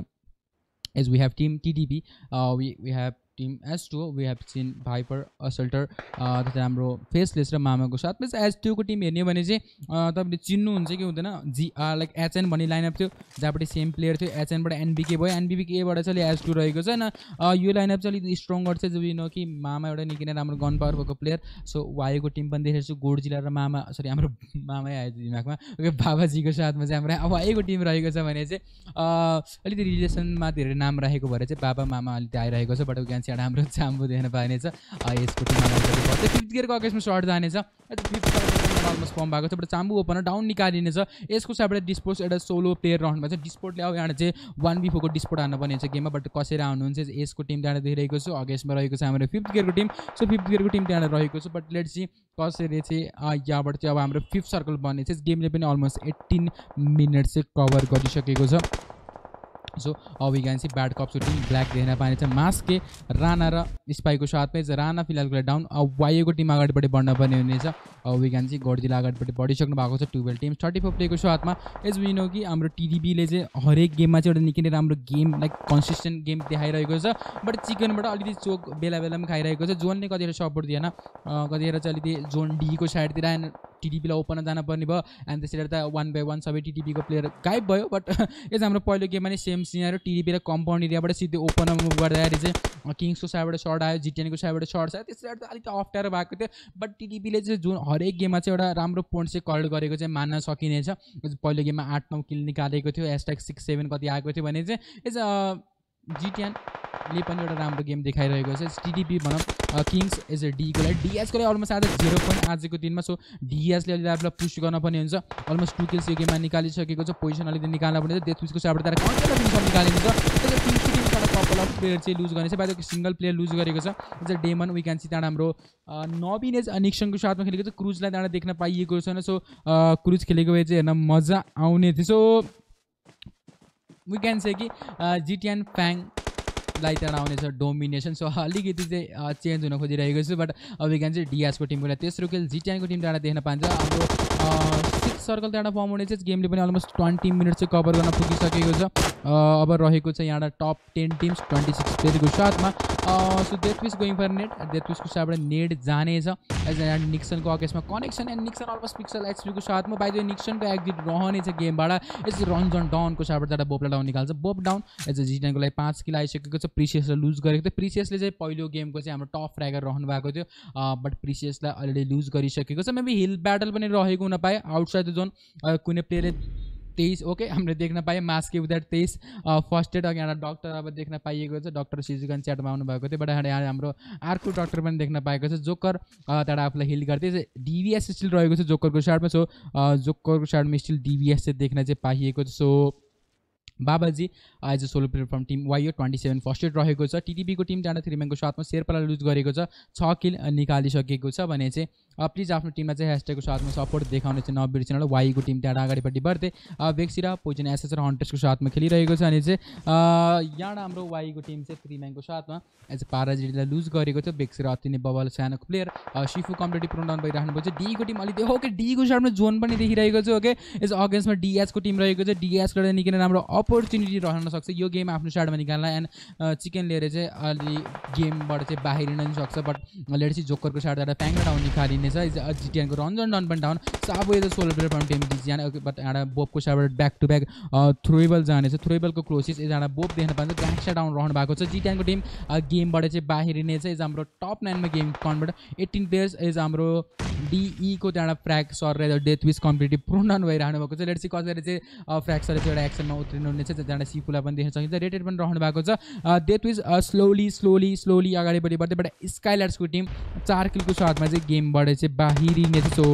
as we have team TDP we have team S2 we have seen viper assaulter त्यस्तै हाम्रो फेसलेस र मामाको साथमा S2 को टिम हेर्ने भने चाहिँ तपाईँले चिन्नुहुन्छ कि हुँदैन लाइक HN भन्ने लाइनअप थियो जहाँबाट सेम प्लेयर थियो HN बाट NBK भयो NBK बाट चाहिँ S2 रहेको छ होइन यो लाइनअप चाहिँ अलिक स्ट्रङ्गर छ जो नो कि मामा एउटा निकै नै राम्रो गन पावर भएको प्लेयर सो वायुको टिम पनि देखेको छु गोडजिला र मामा सरी हाम्रो मामै आयो दिमागमा ओके बाबाजीको साथमा चाहिँ हाम्रो वायुको टिम रहेको छ भने चाहिँ अलिकति रिलेसनमा धेरै नाम राखेको भएर चाहिँ बाबा मामा अलिकति आइरहेको छ बट उहाँ चाहिँ हाम्रो चाम्बु देख्न पाइनेछ यसको टिममा 5th गियरको अगेन्स्टमा सर्ट जानेछ 5th अलमोस्ट फर्म भएको छ बट चाम्बु ओपनर डाउन निकालिनेछ यसको साइडबाट डिस्पोर्ट एउटा सोलो प्लेयर रहनु भएको छ डिस्पोर्टले अब यहाँ चाहिँ 1v4 को डिस्पोर्ट हान्न पर्ने छ गेममा बट कसरी आउनुहुन्छ यसको टिम त्यहाँ देखिरहेको छु अगेन्स्टमा रहेको छ हाम्रो 5th गियरको टिम सो 5th गियरको टिम त्यहाँ रहेको छ बट लेट्स सी कसरी चाहिँ यहाँबाट चाहिँ अब हाम्रो 5th सर्कल बन्ने छ गेमले पनि अलमोस्ट 18 मिनट चाहिँ कभर गरिसकेको छ so we can see bad कप्सको टिम ब्ल्याक देख्न पाइनेछ मास्के राणा र स्पाईको साथमै चाहिँ राणा फिलहालको लागि डाउन वायुको टिम अगाडिपट्टि बढ्न पर्ने हुनेछ वी क्यान सी गोडजिला अगाडिपट्टि बढिसक्नु भएको छ 12 टिम 34 प्लेको साथमा एज वी नो कि हाम्रो TDPले चाहिँ हरेक गेममा चाहिँ एउटा निकै नै राम्रो गेम लाइक कन्सिस्टेन्ट गेम देखाइरहेको छ बट चिकनबाट अलिकति चोक बेला बेलामा खाइरहेको छ जोनले कतिवटा सपोर्ट दिएन कतिवटा चाहिँ अलिकति जोन D को साइडतिर एन्ड TDPलाई ओपन जान पर्ने भयो एन्ड त्यसरी त 1 by 1 सबै TDP को प्लेयर गायब भयो बट यस हाम्रो पहिलो गेममा नै सेम सिनारियो TDPलाई कम्पाउन्ड एरियाबाट सिधै ओपनमा मुभ गर्दाखेरि चाहिँ किङ्सको साइडबाट सर्ट आयो G10 को साइडबाट सर्ट आयो त्यसरी त अलिक अप्ठ्यारो भएको थियो बट TDPले चाहिँ जुन हरेक गेममा चाहिँ एउटा राम्रो पोइन्ट चाहिँ कलेक्ट गरेको चाहिँ मान्न सकिनेछ पहिलो गेममा 8-9 किल निकालेको थियो #6-7 कति आएको थियो भने चाहिँ एज G10ले पनि एउटा राम्रो गेम देखाइरहेको छ TDP भनौँ किङ्स एज D को लागि DS को लागि अलमोस्ट आज 0 पोइन्ट आजको दिनमा सो DS ले अलिकति आफूलाई पुश गर्न पर्ने हुन्छ अलमोस्ट 2 किल्स यो गेममा निकालिसकेको छ पोजिसन अलिकति निकाल्न पर्ने छ डेथविसको साइडबाट तर कन्ट्रोल पनि सब निकालिन्छ त्यसले किङ्सको टिमबाट कपल अफ प्लेयर चाहिँ लुज गर्ने छ बाहिर सिंगल प्लेयर लुज गरेको छ as Demon we can see त्यहाँ हाम्रो नबिनेज निक्सनको साथमा खेलेको छ क्रुजलाई त्यहाँ देख्न पाइएको छैन सो क्रुज खेलेको भए चाहिँ हेर्न मजा आउने थियो सो वी क्यान से कि G10 फ्याङ लाई त्यहाँ आउनेछ डोमिनेसन सो अलिकति चाहिँ चेन्ज हुन खोजिरहेको छु बट अब वी क्यान चाहिँ DS को टिमको लागि तेस्रो खेल G10 को टिम त्यहाँ देख्न पाइन्छ हाम्रो 6th सर्कल त्यहाँ फर्म हुने चाहिँ गेमले पनि अलमोस्ट 20 मिनट चाहिँ कभर गर्न पुगिसकेको छ अब रहेको छ यहाँ टप 10 टिम्स 26 प्लेयरको साथमा so Deathwish going for net डेथविसको साथबाट नेट जानेछ एज निक्सनको अगेन्स्टमा connection and Nixon almost pixel HP को साथमा बाइ द निक्सनको एक्जिट रहनेछ गेमबाट यस रन्जन डाउनको साथबाट एउटा बोपला डाउन निकाल्छ बोप डाउन एज 10 को लागि 5 किल आइसकेको छ प्रिसियसलाई लुज गरेको थियो प्रिसियसले चाहिँ पहिलो गेमको चाहिँ हाम्रो टप फ्र्यागर रहनु भएको थियो बट प्रिसियसलाई अलरेडी लुज गरिसकेको छ मेबी हिल ब्याटल पनि रहेको हुन पाए आउटसाइड द जोन कुनै प्लेयरले 23 ओके हामीले देख्न पाएँ मास्के विदाउट 23 फर्स्ट एड अघि एउटा डक्टर अब देख्न पाइएको छ डक्टर सिजुगन च्याटमा आउनु भएको थियो बट यहाँ हाम्रो अर्को डक्टर पनि देख्न पाएको छ जोकर त्यहाँबाट आफूलाई हिल गर्दै DVS स्टिल रहेको छ जोकरको साइडमा सो जोकरको साइडमा स्टिल DVS चाहिँ देख्न चाहिँ पाइएको छ so Babaji as a solo player from team वाइयो 27 फर्स्ट एड रहेको छ। टिटिपीको टिम त्यहाँबाट 3 म्यानको साथमा शेर्पालाई लुज गरेको छ, 6 किल निकालिसकेको छ भने चाहिँ प्लिज आफ्नो टिममा चाहिँ ह्यासट्यागको साथमा सपोर्ट देखाउने चाहिँ नबिर्सिनु होला। वाईको टिम त्यहाँबाट अगाडिपट्टि बढ्दै बेक्सिरा पोइजन एसएस र हन्टर्सको साथमा खेलिरहेको छ अनि चाहिँ यहाँबाट हाम्रो वाईको टिम चाहिँ 3 म्यानको साथमा एज अ पाराजिटलाई लुज गरेको छ। बेक्सिरा अति नै बबल सानो प्लेयर सिफु कम्प्लिटली प्रोन डाउन भइराख्नु भएको छ। डीको टिम अलिक ओके डीको साइडमा जोन पनि देखिरहेको छ। ओके यस अगेन्स्टमा डिएसको टिम रहेको छ। डिएसबाट निकै राम्रो अपर्च्युनिटी रहन सक्छ यो गेम आफ्नो साइडमा निकाल्न एन्ड चिकन लिएर चाहिँ अलि गेमबाट चाहिँ बाहिरिन पनि सक्छ। बट लेट्स सी जोकरको साइडबाट प्याङ डाउन निकालिनेछ। जिटिएनको रन्जन डाउन पनि डाउन साबो यो सोलो प्लेयर फ्रम टिम डिजिएन। ओके बट एउटा बोबको साइडबाट ब्याक टु ब्याक थ्रोएबल जानेछ। थ्रोएबलको क्लोसेस एउटा बोब देख्न पाइन्छ। ग्याङ्स्टर डाउन रहनु भएको छ। जिटिएनको टिम गेमबाट चाहिँ बाहिरिनेछ। इज हाम्रो टप 9 मा गेम कन्भर्ट 18 प्लेयर्स इज हाम्रो डिईको त्यहाँबाट frag sir Deathwish completely prone down भइरहनु भएको छ। लेट्स सी कसरी चाहिँ फ्र्याग सरले चाहिँ एउटा एक्सनमा उत्रिनु हुनेछ। त्यहाँबाट सिफुलाई पनि देख्न सकिन्छ। रेटेड पनि रहनु भएको छ। डेथ विस स्लोली अगाडिपट्टि बढ्दै बट स्काइलाइट्सको टिम 4 किलको साथमा चाहिँ गेमबाट चाहिँ बाहिरिनेछ। So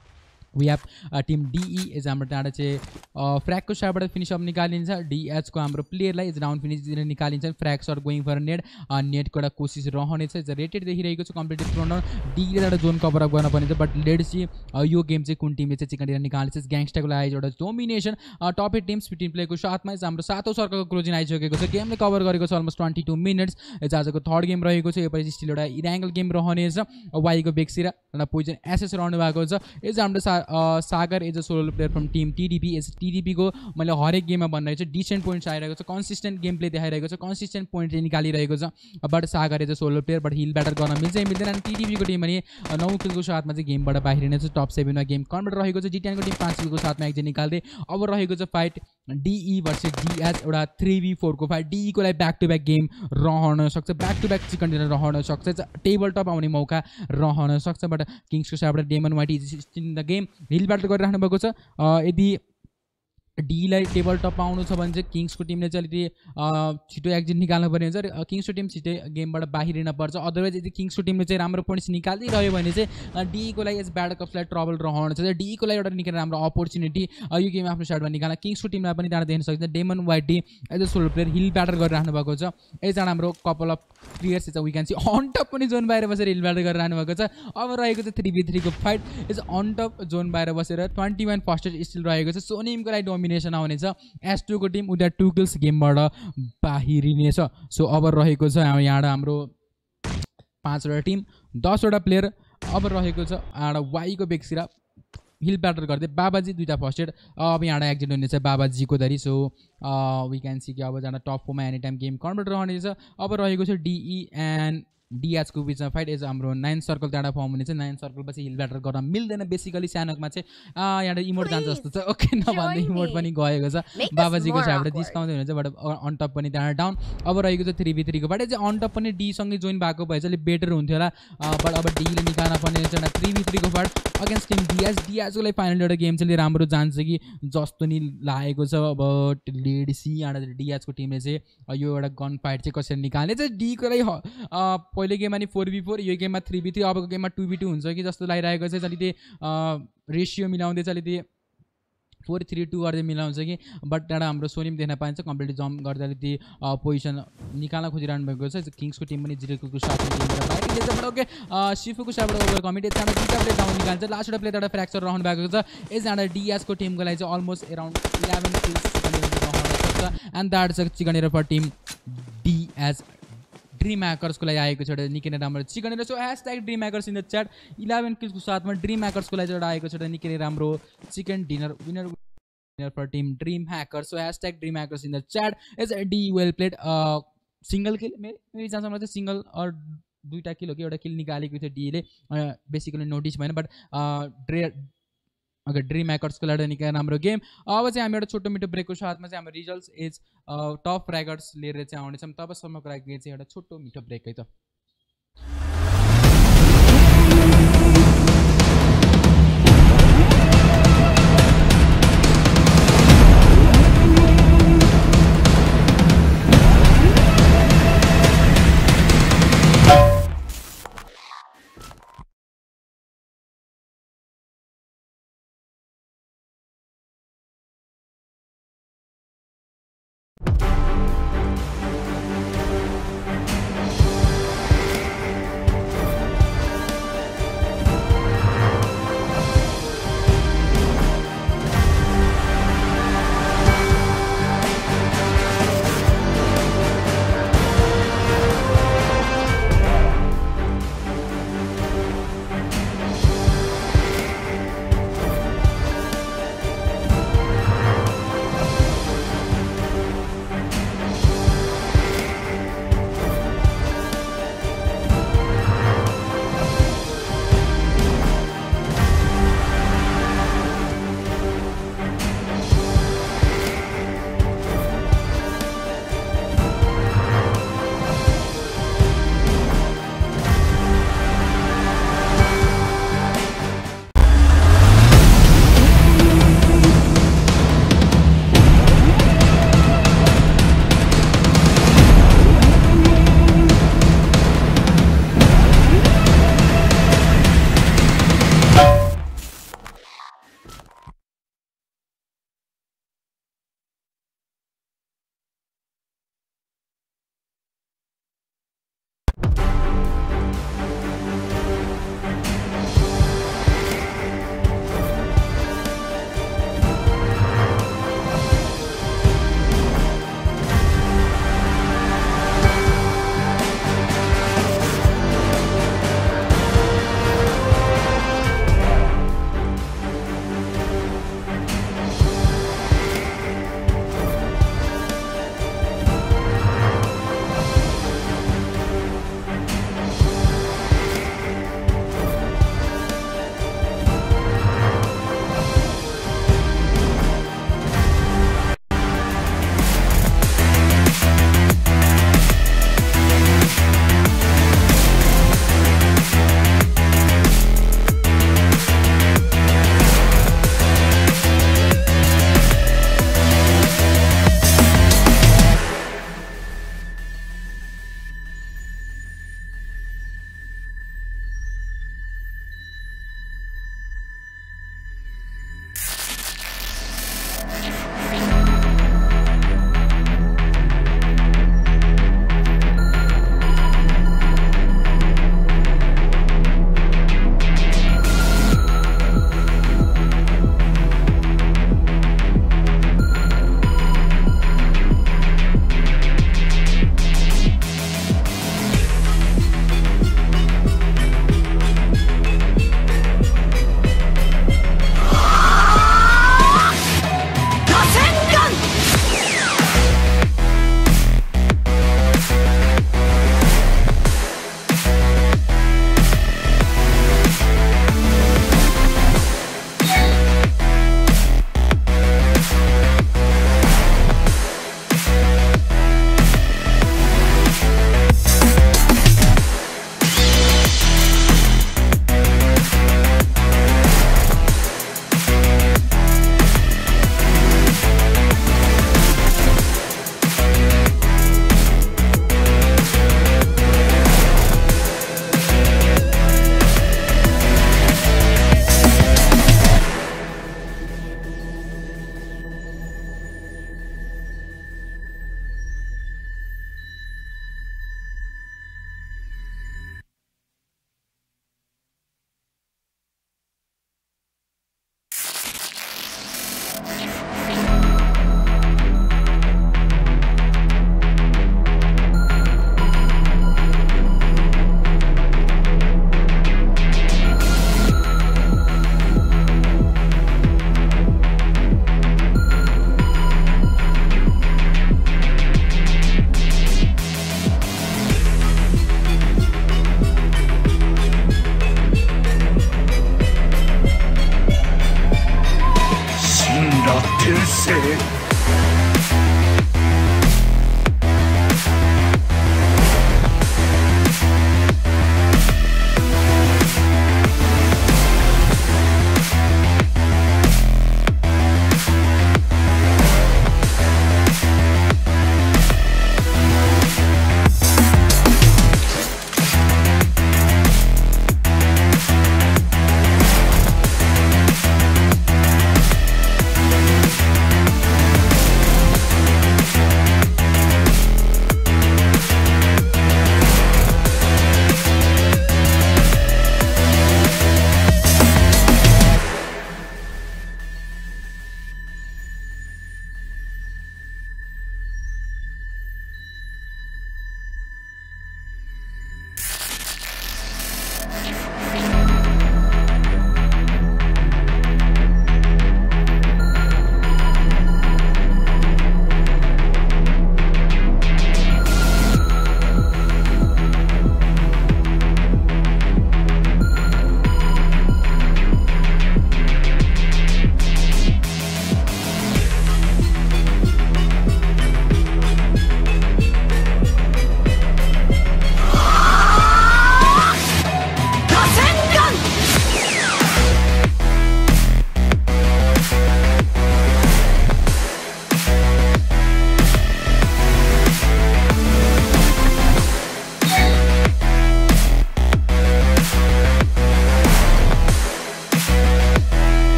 we have team DE is हाम्रो त्यहाँबाट चाहिँ फ्र्यागको साइडबाट फिनिस अप निकालिन्छ। डिएचको हाम्रो प्लेयरलाई इज डाउन फिनिस दिन निकालिन्छ। Frag sir going for net नेटको एउटा कोसिस रहनेछ। इज रेटेड देखिरहेको छ कम्प्लिटली प्रोन डाउन। डीले एउटा जोन कभर अप गर्न पर्नेछ बट लेट्स सी यो गेम चाहिँ कुन टिमले चाहिँ चिकन डिनर निकाल्छ। ग्याङ्स्टरको लागि एउटा डोमिनेसन टप 8 टिम्स 15 प्लेको साथमा इज हाम्रो 7औं सर्कलको क्लोजिङ आइसकेको छ। गेमले कभर गरेको छ अलमोस्ट 22 मिनट्स। इज आजको थर्ड गेम रहेको छ। योपछि स्टिल एउटा इराङ्गल गेम रहनेछ। वाईको बेक्सिरा एउटा पोइजन एसएस रहनु भएको छ। इज हाम्रो Sagar as a solo player from team TDP. As टिडिपीको मैले हरेक गेममा भनिरहेको छु डिसेन्ट पोइन्ट्स आइरहेको छ। कन्सिस्टेन्ट गेम प्ले देखाइरहेको छ। कन्सिस्टेन्ट पोइन्ट चाहिँ निकालिरहेको छ। But Sagar as a solo player but hill battle गर्न मिल्दैन। अनि टिडिपीको टिम भने 9 किलको साथमा चाहिँ गेमबाट बाहिरिनेछ। टप 7 मा गेम कन्भर्ट रहेको छ। जिटिएनको टिम 5 किलको साथमा एकजना निकाल्दै अब रहेको छ फाइट डिई भर्सेस डिएच एउटा 3v4 को फाइट। डिईको लागि ब्याक टु ब्याक गेम रहन सक्छ। Back to back chicken dinner रहन सक्छ। टेबल टप आउने मौका रहन सक्छ। बट किङ्सको साइडबाट Demon white is still in the game hill battle गरिराख्नु भएको छ। यदि डीलाई टेबल टप आउनु छ भने चाहिँ किङ्सको टिमले चाहिँ अलिकति छिटो एक्जिट निकाल्नु पर्ने हुन्छ। किङ्सको टिम छिटै गेमबाट बाहिरिन पर्छ। अदरवाइज यदि किङ्सको टिमले चाहिँ राम्रो पोइन्ट्स निकाल्दिरह्यो भने चाहिँ डीईको लागि यस ब्याड कप्सलाई ट्रबल रहन्छ। डीईको लागि एउटा निकै राम्रो अपर्च्युनिटी यो गेम आफ्नो साइडमा निकाल्न। किङ्सको टिमलाई पनि त्यहाँ देख्न सकिन्छ। Demon white D as a solo player hill battle गरिराख्नु भएको छ। एकजना हाम्रो कपाल अफ प्लेयर्स चाहिँ वी क्यान सी अनटप पनि जोन बाहिर बसेर हिल ब्याटर गरिरहनु भएको छ। अब रहेको छ 3v3 को फाइट। इज अनटप जोन बाहिर बसेर 21 फर्स्ट स्टिल रहेको छ। सोनिमको लागि डोमिनेसन आउनेछ। एस2 को टिम उता 2 किल्स गेमबाट बाहिरिनेछ। सो अब रहेको छ यहाँ हाम्रो 5 वटा टिम 10 वटा प्लेयर। अब रहेको छ एउटा वाईको बेक्सिरा हिल ब्याटर गर्दै बाबाजी 2टा फर्स्ट एड। अब यहाँ एक्जिट हुनेछ बाबाजीको धरी। सो वी क्यान सी कि अब जाँदा टप 4 मा एनी टाइम गेम कन्भर्ट रहनेछ। अब रहेको छ डिई एन्ड डिएचको बिचमा फाइट। एज हाम्रो 9 सर्कल त्यहाँबाट फर्म हुनेछ। 9 सर्कल पछि हिल ब्याटर गर्न मिल्दैन। बेसिकली सानोमा चाहिँ यहाँ इमोट जान्छ जस्तो छ। ओके नभन्दै इमोट पनि गएको छ। बाबाजीको साइडबाट डिस्काउन्ट हुनुहुन्छ बट अनटप पनि त्यहाँ डाउन। अब रहेको छ 3v3 को फाइट। चाहिँ अनटप पनि डीसँगै जोइन भएको भए चाहिँ अलिक बेटर हुन्थ्यो होला। बट अब डीले निकाल्न पर्ने एउटा 3v3 को फाइट अगेन्स्ट टिम डिएचको लागि फाइनल एउटा गेम चाहिँ राम्रो जान्छ कि जस्तो नि लागेको छ। अब लेडसी यहाँ डिएचको टिमले चाहिँ यो एउटा गन फाइट चाहिँ कसरी निकाल्ने चाहिँ डीको लागि पहिलो गेममा नि 4v4 यो गेममा 3v3 अबको गेममा 2v2 हुन्छ कि जस्तो लागिरहेको छ। अलिकति रेसियो मिलाउँदै चाहिँ अलिकति 4-3-2 गर्दै मिलाउँछ कि। बट त्यहाँबाट हाम्रो सोनिम देख्न पाइन्छ कम्प्लिटली जम्प गर्दा अलिकति पोजिसन निकाल्न खोजिरहनु भएको छ। किङ्सको टिम पनि 0 साथ। ओके सिफुको साइडबाट ओभर कमिटी त्यहाँबाट 2टा प्लेयर डाउन निकाल्छ। लास्ट एउटा प्लेयर एउटा फ्र्याक्चर रहनु भएको छ। यहाँबाट डिएसको टिमको लागि चाहिँ अलमोस्ट एराउन्ड 11 किल्स रहन सक्छ। And that is chicken dinner for team DS. Dream ह्याकर्सको लागि आएको छ एउटा निकै नै राम्रो chicken dinner. So hashtag dream hackers in the chat 11 किल्सको साथमा ड्रिम ह्याकर्सको लागि एउटा आएको छ एउटा निकै नै राम्रो chicken dinner winner for team dream hacker. So hashtag dream hackers in the chat is D well played. Single kill मेरो चान्समा चाहिँ सिङ्गल अर 2टा किल हो कि एउटा किल निकालेको थियो डीले बेसिकली नोटिस भएन। बट ड्रिम ह्याकर्सको लागि निकै राम्रो गेम। अब चाहिँ हामी एउटा छोटो मिठो ब्रेकको साथमा चाहिँ हाम्रो रिजल्ट्स इज टप फ्र्यागर्स लिएर चाहिँ आउनेछौँ। तबसम्मको लागि चाहिँ एउटा छोटो मिठो ब्रेक है त।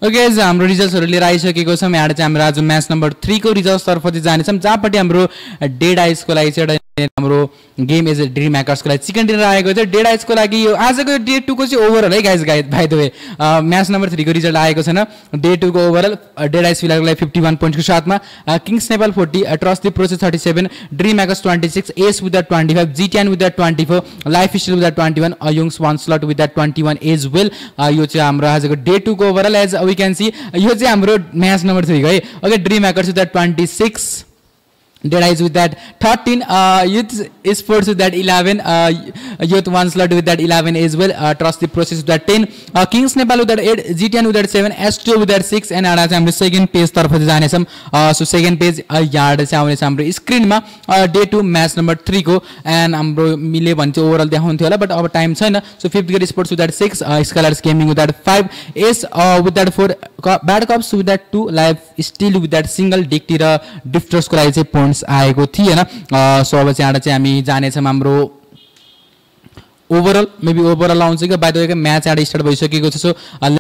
ओके हाम्रो रिजल्ट्सहरू लिएर आइसकेको छौँ। यहाँ चाहिँ हाम्रो आज म्याच नम्बर 3 को रिजल्ट्सतर्फ चाहिँ जानेछौँ, जहाँपट्टि हाम्रो डेड आइसको लागि चाहिँ एउटा हाम्रो गेम एज ए ड्रिम ह्याकर्सको लागि चिकन डिनर आएको थियो। डेड आइसको लागि यो आजको डे 2 को चाहिँ ओभरअल है guys by the way match number 3 को रिजल्ट आएको छैन। डे 2 को ओभरअल डेड आइस फिलहालको लागि 51 पोइन्ट्सको साथमा kings Nepal 40, trust the process 37, dream hackers 26, S with the 25, GTN with the 24, life style with the 21, अयुङ्स one slot with the 21 as well. यो चाहिँ हाम्रो आजको डे 2 को overall as we can see. यो चाहिँ हाम्रो म्याच नम्बर 3 है। Okay dream hackers with the 26, Dead Eyes with that 13, Youth Sports with that 11, Youth One Slot with that 11 as well, Trust the Process with that 10, Kings Nepal with that 8, GTN with that 7, S2 with that 6, and आज हाम्रो second page तर्फ जानेछौँ। So second page यहाँ चाहिँ आउनेछ हाम्रो स्क्रिनमा day 2 match number 3 को, and हाम्रो मिले भने चाहिँ ओभरअल देखाउँथ्यो होला, बट अब टाइम छैन। So fifth grade sports with that 6, scholars gaming with that 5, S with that 4, bad cops with that 2, life still with that single, डिक्टी र डिफ्टर्सको लागि चाहिँ पोइन्ट्स आएको थिएन। सो अब चाहिँ यहाँ हामी जानेछौँ हाम्रो ओभरअल, मेबी ओभरअल आउँछ कि बाइ द वे म्याच यहाँ स्टार्ट भइसकेको छ। सो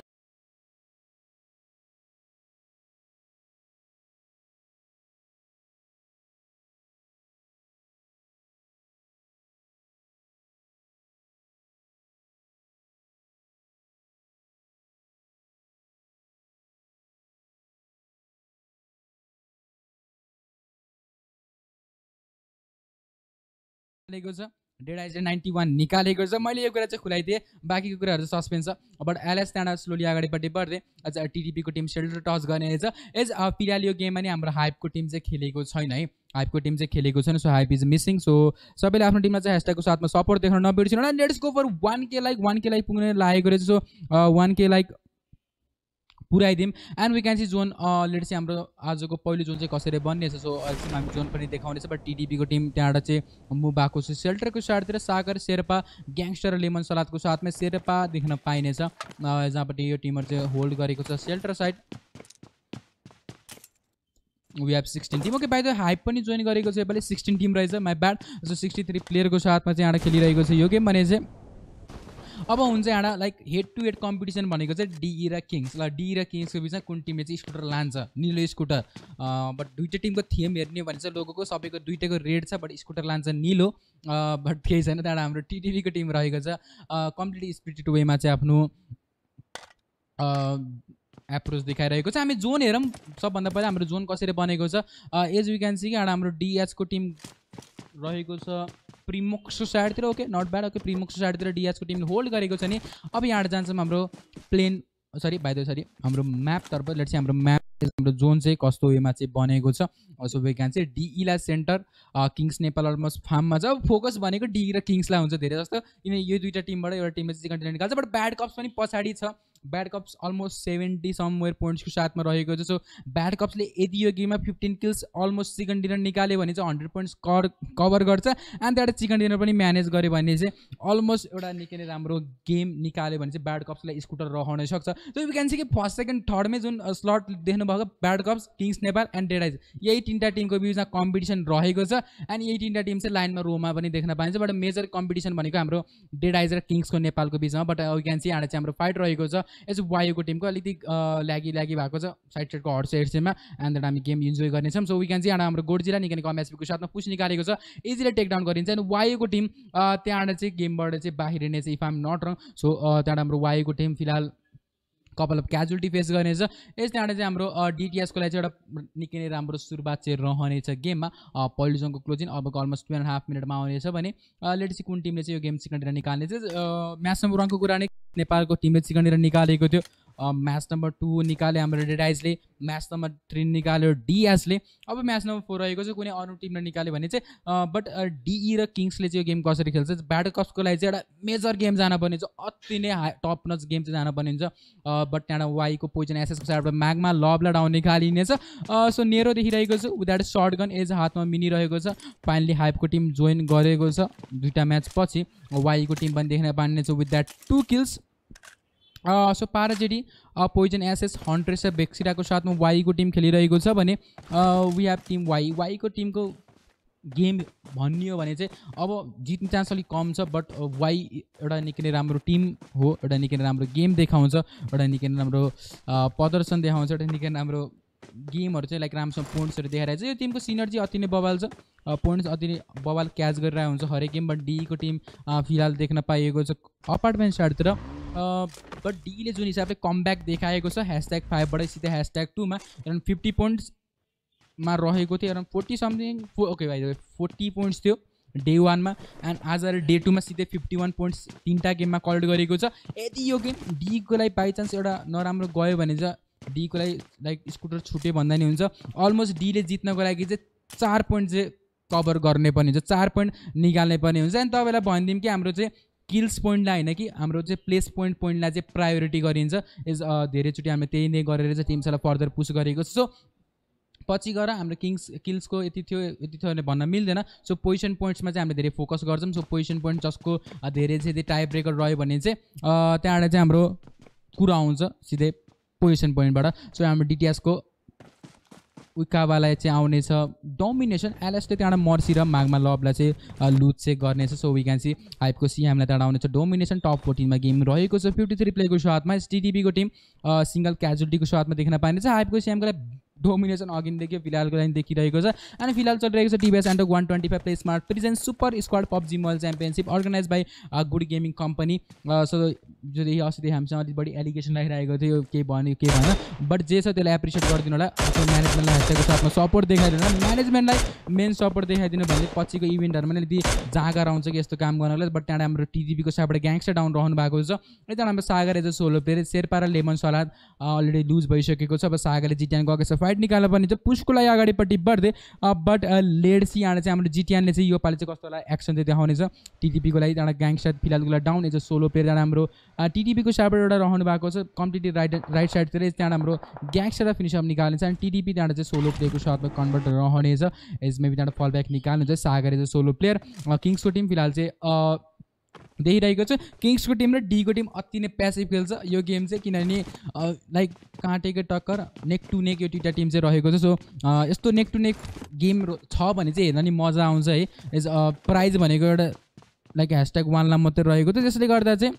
डेड आइज 91 निकालेको छ। मैले यो कुरा चाहिँ खुलाइदिएँ, बाँकीको कुराहरू चाहिँ सस्पेन्स छ। बट एलएस त्यहाँ स्लोली अगाडिपट्टि बढ्दै अझ टिडिपीको टिम सेल्टर टच गर्ने छ। एज फिलहाल यो गेममा नि हाम्रो हाइपको टिम चाहिँ खेलेको छैन है, हाइपको टिम चाहिँ खेलेको छैन। So hype is missing. So सबैले आफ्नो टिममा चाहिँ ह्यासट्यागको साथमा सपोर्ट देखाउन नबिर्सिनु होला। Let's go for 1K like पुग्ने लागेको रहेछ। सो 1K लाइक पुऱ्याइदिउँ and we can see zone. Let's चाहिँ हाम्रो आजको पहिलो जोन चाहिँ कसरी बन्नेछ। सो अहिले हामी जोन पनि देखाउनेछ, बट टिडिपीको टिम त्यहाँबाट चाहिँ मुभ भएको छ सेल्टरको साइडतिर। सागर, शेर्पा, ग्याङ्स्टर र लेमन सलादको साथमा शेर्पा देख्न पाइनेछ, जहाँपट्टि यो टिमहरू चाहिँ होल्ड गरेको छ shelter side. We have 16 team. Okay by the hype पनि जोइन गरेको छ यसपालि, 16 टिम रहेछ, माई ब्याड। सो 63 प्लेयरको साथमा चाहिँ यहाँ खेलिरहेको छ यो गेम भने चाहिँ। अब हुन्छ यहाँ like head to head competition भनेको चाहिँ डिई र किङ्स। ल डिई र किङ्सको बिचमा कुन टिमले चाहिँ स्कुटर लान्छ, निलो स्कुटर। बट दुइटै टिमको थिम हेर्ने भने चाहिँ लोगोको सबैको दुइटैको रेड छ, बट स्कुटर लान्छ निलो। बट केही छैन, त्यहाँबाट हाम्रो टिटिभीको टिम रहेको छ कम्प्लिटली स्पिरिटेड वेमा चाहिँ आफ्नो एप्रोच देखाइरहेको छ। हामी जोन हेरौँ सबभन्दा पहिला हाम्रो जोन कसरी बनेको छ। एज वी क्यान सी कि यहाँ हाम्रो डिएचको टिम रहेको छ प्रिमोक्सको साइडतिर। Okay not bad. ओके प्रिमोक्सको साइडतिर डिएचको टिमले होल्ड गरेको छ नि। अब यहाँ जान्छौँ हाम्रो plane sorry by the sorry हाम्रो म्यापतर्फ। लेट्स चाहिँ हाम्रो म्याप हाम्रो जोन चाहिँ कस्तो वेमा चाहिँ बनेको छ। सो वी क्यान चाहिँ डिईलाई सेन्टर, किङ्स नेपाल अलमोस्ट फार्ममा छ। फोकस भनेको डिई र किङ्सलाई हुन्छ धेरै जस्तो, किनकि यो दुईवटा टिमबाट एउटा टिमले चाहिँ चिकन डिनर निकाल्छ। बट ब्याड कप्स पनि पछाडि छ। ब्याड कप्स अलमोस्ट 70 समवेयर पोइन्ट्सको साथमा रहेको छ। सो ब्याड कप्सले यदि यो गेममा 15 किल्स अलमोस्ट चिकन डिनर निकाल्यो भने चाहिँ 100 पोइन्ट्स कभर गर्छ। एन्ड त्यहाँबाट चिकन डिनर पनि म्यानेज गर्यो भने चाहिँ अलमोस्ट एउटा निकै नै राम्रो गेम निकाल्यो भने चाहिँ ब्याड कप्सलाई स्कुटर रहन सक्छ। सो यु क्यान सी कि फर्स्ट सेकेन्ड थर्डमै जुन स्लट देख्नुभएको bad cops, kings Nepal and dead eyes, यही तिनवटा टिमको बिचमा कम्पिटिसन रहेको छ। एन्ड यही तिनवटा टिम चाहिँ लाइनमा रोमा पनि देख्न पाइन्छ। बट मेजर कम्पिटिसन भनेको हाम्रो डेड आइज र किङ्सको नेपालको बिचमा। बट यु क्यान सी यहाँ चाहिँ हाम्रो फाइट रहेको छ। यस वायुको टिमको अलिकति ल्यागी भएको छ साइड साइडको हट साइडमा। एन्ड देन हामी गेम इन्जोय गर्नेछौँ। सो वी क्यान सी यहाँ हाम्रो गोडजिला निकै कम एचपीको साथमा पुस निकालेको छ, इजिली टेक डाउन गरिन्छ। एन्ड वायुको टिम त्यहाँबाट चाहिँ गेमबाट चाहिँ बाहिरिने चाहिँ if I'm not wrong. So त्यहाँबाट हाम्रो वायुको टिम फिलहाल कपाल अफ क्याजुअलिटी फेस गर्नेछ। यस त्यहाँबाट चाहिँ हाम्रो डिटिएसको लागि चाहिँ एउटा निकै नै राम्रो सुरुवात चाहिँ रहनेछ गेममा। पहिलो जोनको क्लोजिङ अबको अलमोस्ट 2.5 मिनटमा आउनेछ भने लेट्स सी कुन टिमले चाहिँ यो गेम चिकन डिनर निकाल्ने छ। म्याच नम्बर 1को कुरा नै नेपालको टिमले चिकन डिनर निकालेको थियो। म्याच नम्बर 2 निकाल्यो हाम्रो डेड आइजले, म्याच नम्बर 3 निकाल्यो डिएसले। अब म्याच नम्बर 4 रहेको छ, कुनै अरू टिमले निकाल्यो भने चाहिँ बट डिई र किङ्सले चाहिँ यो गेम कसरी खेल्छ। ब्याड कप्सको लागि चाहिँ एउटा मेजर गेम जानुपर्ने छ, अति नै टप नच गेम चाहिँ जानुपर्ने हुन्छ। बट त्यहाँबाट वाईको पोइजन एसएसको साइडबाट म्यागमा लबला डाउन निकालिनेछ। सो नेरो देखिरहेको छ, विदाउट सर्ट गन एज हातमा मिनी रहेको छ। फाइनली हाइपको टिम जोइन गरेको छ दुईवटा म्याच पछि। वाईको टिम पनि देख्न पाइनेछ विथ द्याट 2 किल्स। सो पाराजेडी पोइजन एसएस हन्ट्रेस र भेक्सिराको साथमा वाईको टिम खेलिरहेको छ भने वी हेभ टिम वाईको टिमको गेम भनियो भने चाहिँ अब जित्ने चान्स अलिक कम छ, बट वाइ एउटा निकै नै राम्रो टिम हो, एउटा निकै नै राम्रो गेम देखाउँछ, एउटा निकै नै राम्रो प्रदर्शन देखाउँछ, एउटा निकै नै राम्रो गेमहरू चाहिँ लाइक राम्रोसँग पोइन्ट्सहरू देखाइरहेको छ। यो टिमको सिनर्जी अति नै बवाल छ, पोइन्ट्स अति नै बवाल क्याच गरिरहेको हुन्छ हरेक गेम। बट डीको टिम फिलहाल देख्न पाइएको छ अपार्टमेन्ट साइडतिर, बट डीले जुन हिसाबले कमब्याक देखाएको छ #5बाट सिधै #2 मा अराउन्ड 50 पोइन्ट्समा रहेको थियो, अराउन्ड 40 समथिङ, ओके भाइ 40 पोइन्ट्स थियो डे 1 मा, एन्ड आज डे 2 मा सिधै 51 पोइन्ट्स 3टा गेममा कलेक्ट गरेको छ। यदि यो गेम डीको लागि बाइचान्स एउटा नराम्रो गयो भने चाहिँ डीको लागि लाइक स्कुटर छुट्यो भन्दा नि हुन्छ। अलमोस्ट डीले जित्नको लागि चाहिँ 4 पोइन्ट चाहिँ कभर गर्ने पनि हुन्छ, 4 पोइन्ट निकाल्ने पनि हुन्छ। अनि तपाईँलाई भनिदिउँ कि हाम्रो चाहिँ किल्स पोइन्टलाई होइन कि हाम्रो चाहिँ प्लेस पोइन्टलाई चाहिँ प्रायोरिटी गरिन्छ। धेरैचोटि हामीले त्यही नै गरेर चाहिँ टिम्सलाई फर्दर पुस गरेको छ। सो पछि गएर हाम्रो किल्सको यति थियो भने भन्न मिल्दैन। सो पोजिसन पोइन्ट्समा चाहिँ हामीले धेरै फोकस गर्छौँ। सो पोजिसन पोइन्ट जसको धेरै चाहिँ टाई ब्रेकर रह्यो भने चाहिँ त्यहाँबाट चाहिँ हाम्रो कुरा आउँछ सिधै पोजिसन पोइन्टबाट। सो हाम्रो डिटिएसको उकाबालाई चाहिँ आउनेछ डोमिनेसन, एलएसले त्यहाँबाट मर्सी र मागमा लभलाई चाहिँ लुज चाहिँ गर्नेछ। सो वी क्यान सी हाइपको सिएमलाई त्यहाँबाट आउनेछ डोमिनेसन। टप 14 मा गेम रहेको छ 53 प्लेको साथमा। टिटिपीको टिम सिङ्गल क्याजुअलिटीको साथमा देख्न पाइनेछ। हाइपको सिएमको लागि डोमिनेसन अघिदेखि फिलहालको लागि देखिरहेको छ। अनि फिलहाल चलिरहेको छ TVS and 125 play smart present super squad PUBG mobile championship organise by good gaming company. So जोदेखि अस्ति हामीसँग अलिक बढी एलिगेसन लागिरहेको थियो केही भन्यो के भएन, बट जे छ त्यसलाई एप्रिसिएट गरिदिनु होला। आफ्नो म्यानेजमेन्टलाई ह्यासट्यागको साथमा सपोर्ट देखाइदिनु होला। म्यानेजमेन्टलाई मेन सपोर्ट देखाइदिनु भने पछिको इभेन्टहरूमा नि यदि जाँगर आउँछ कि यस्तो काम गर्नलाई। बट त्यहाँबाट हाम्रो टिटिपीको साइडबाट ग्याङ्स्टर डाउन रहनु भएको छ। यता हाम्रो Sagar as a solo player, Sherpa र लेमन सलाद अलरेडी लुज भइसकेको छ। अब सागरले जिटियानको अगाडि फाइट निकाल्न पनि चाहिँ पुसको लागि अगाडिपट्टि बढ्दै, बट लेड्सी यहाँ चाहिँ हाम्रो जिटियानले चाहिँ यो पालि चाहिँ कस्तो होला एक्सन चाहिँ देखाउनेछ टिटिपीको लागि। त्यहाँबाट ग्याङ्स्टर फिलहालको लागि down as a solo player. त्यहाँबाट हाम्रो टिटिपीको साइडबाट एउटा रहनु भएको छ कम्प्लिटली राइट साइडतिर, त्यहाँबाट हाम्रो ग्याङ्स्टर र फिनिसअप निकाल्नेछ। अनि टिटिपी त्यहाँबाट चाहिँ सोलो प्लेयरको साथमा कन्भर्ट रहनेछ। यसमा त्यहाँबाट फल ब्याक निकाल्नुहुन्छ Sagar as a solo player. किङ्सको टिम फिलहाल चाहिँ देखिरहेको छ। किङ्सको टिम र डीको टिम अति नै प्यासिभ खेल्छ यो गेम चाहिँ, किनभने लाइक काँटेको टक्कर नेक टु नेक यो दुईवटा टिम चाहिँ रहेको छ। सो यस्तो नेक टु नेक गेम छ भने चाहिँ हेर्न नि मजा आउँछ है। एज प्राइज भनेको एउटा लाइक #1 मात्रै रहेको थियो, त्यसले गर्दा चाहिँ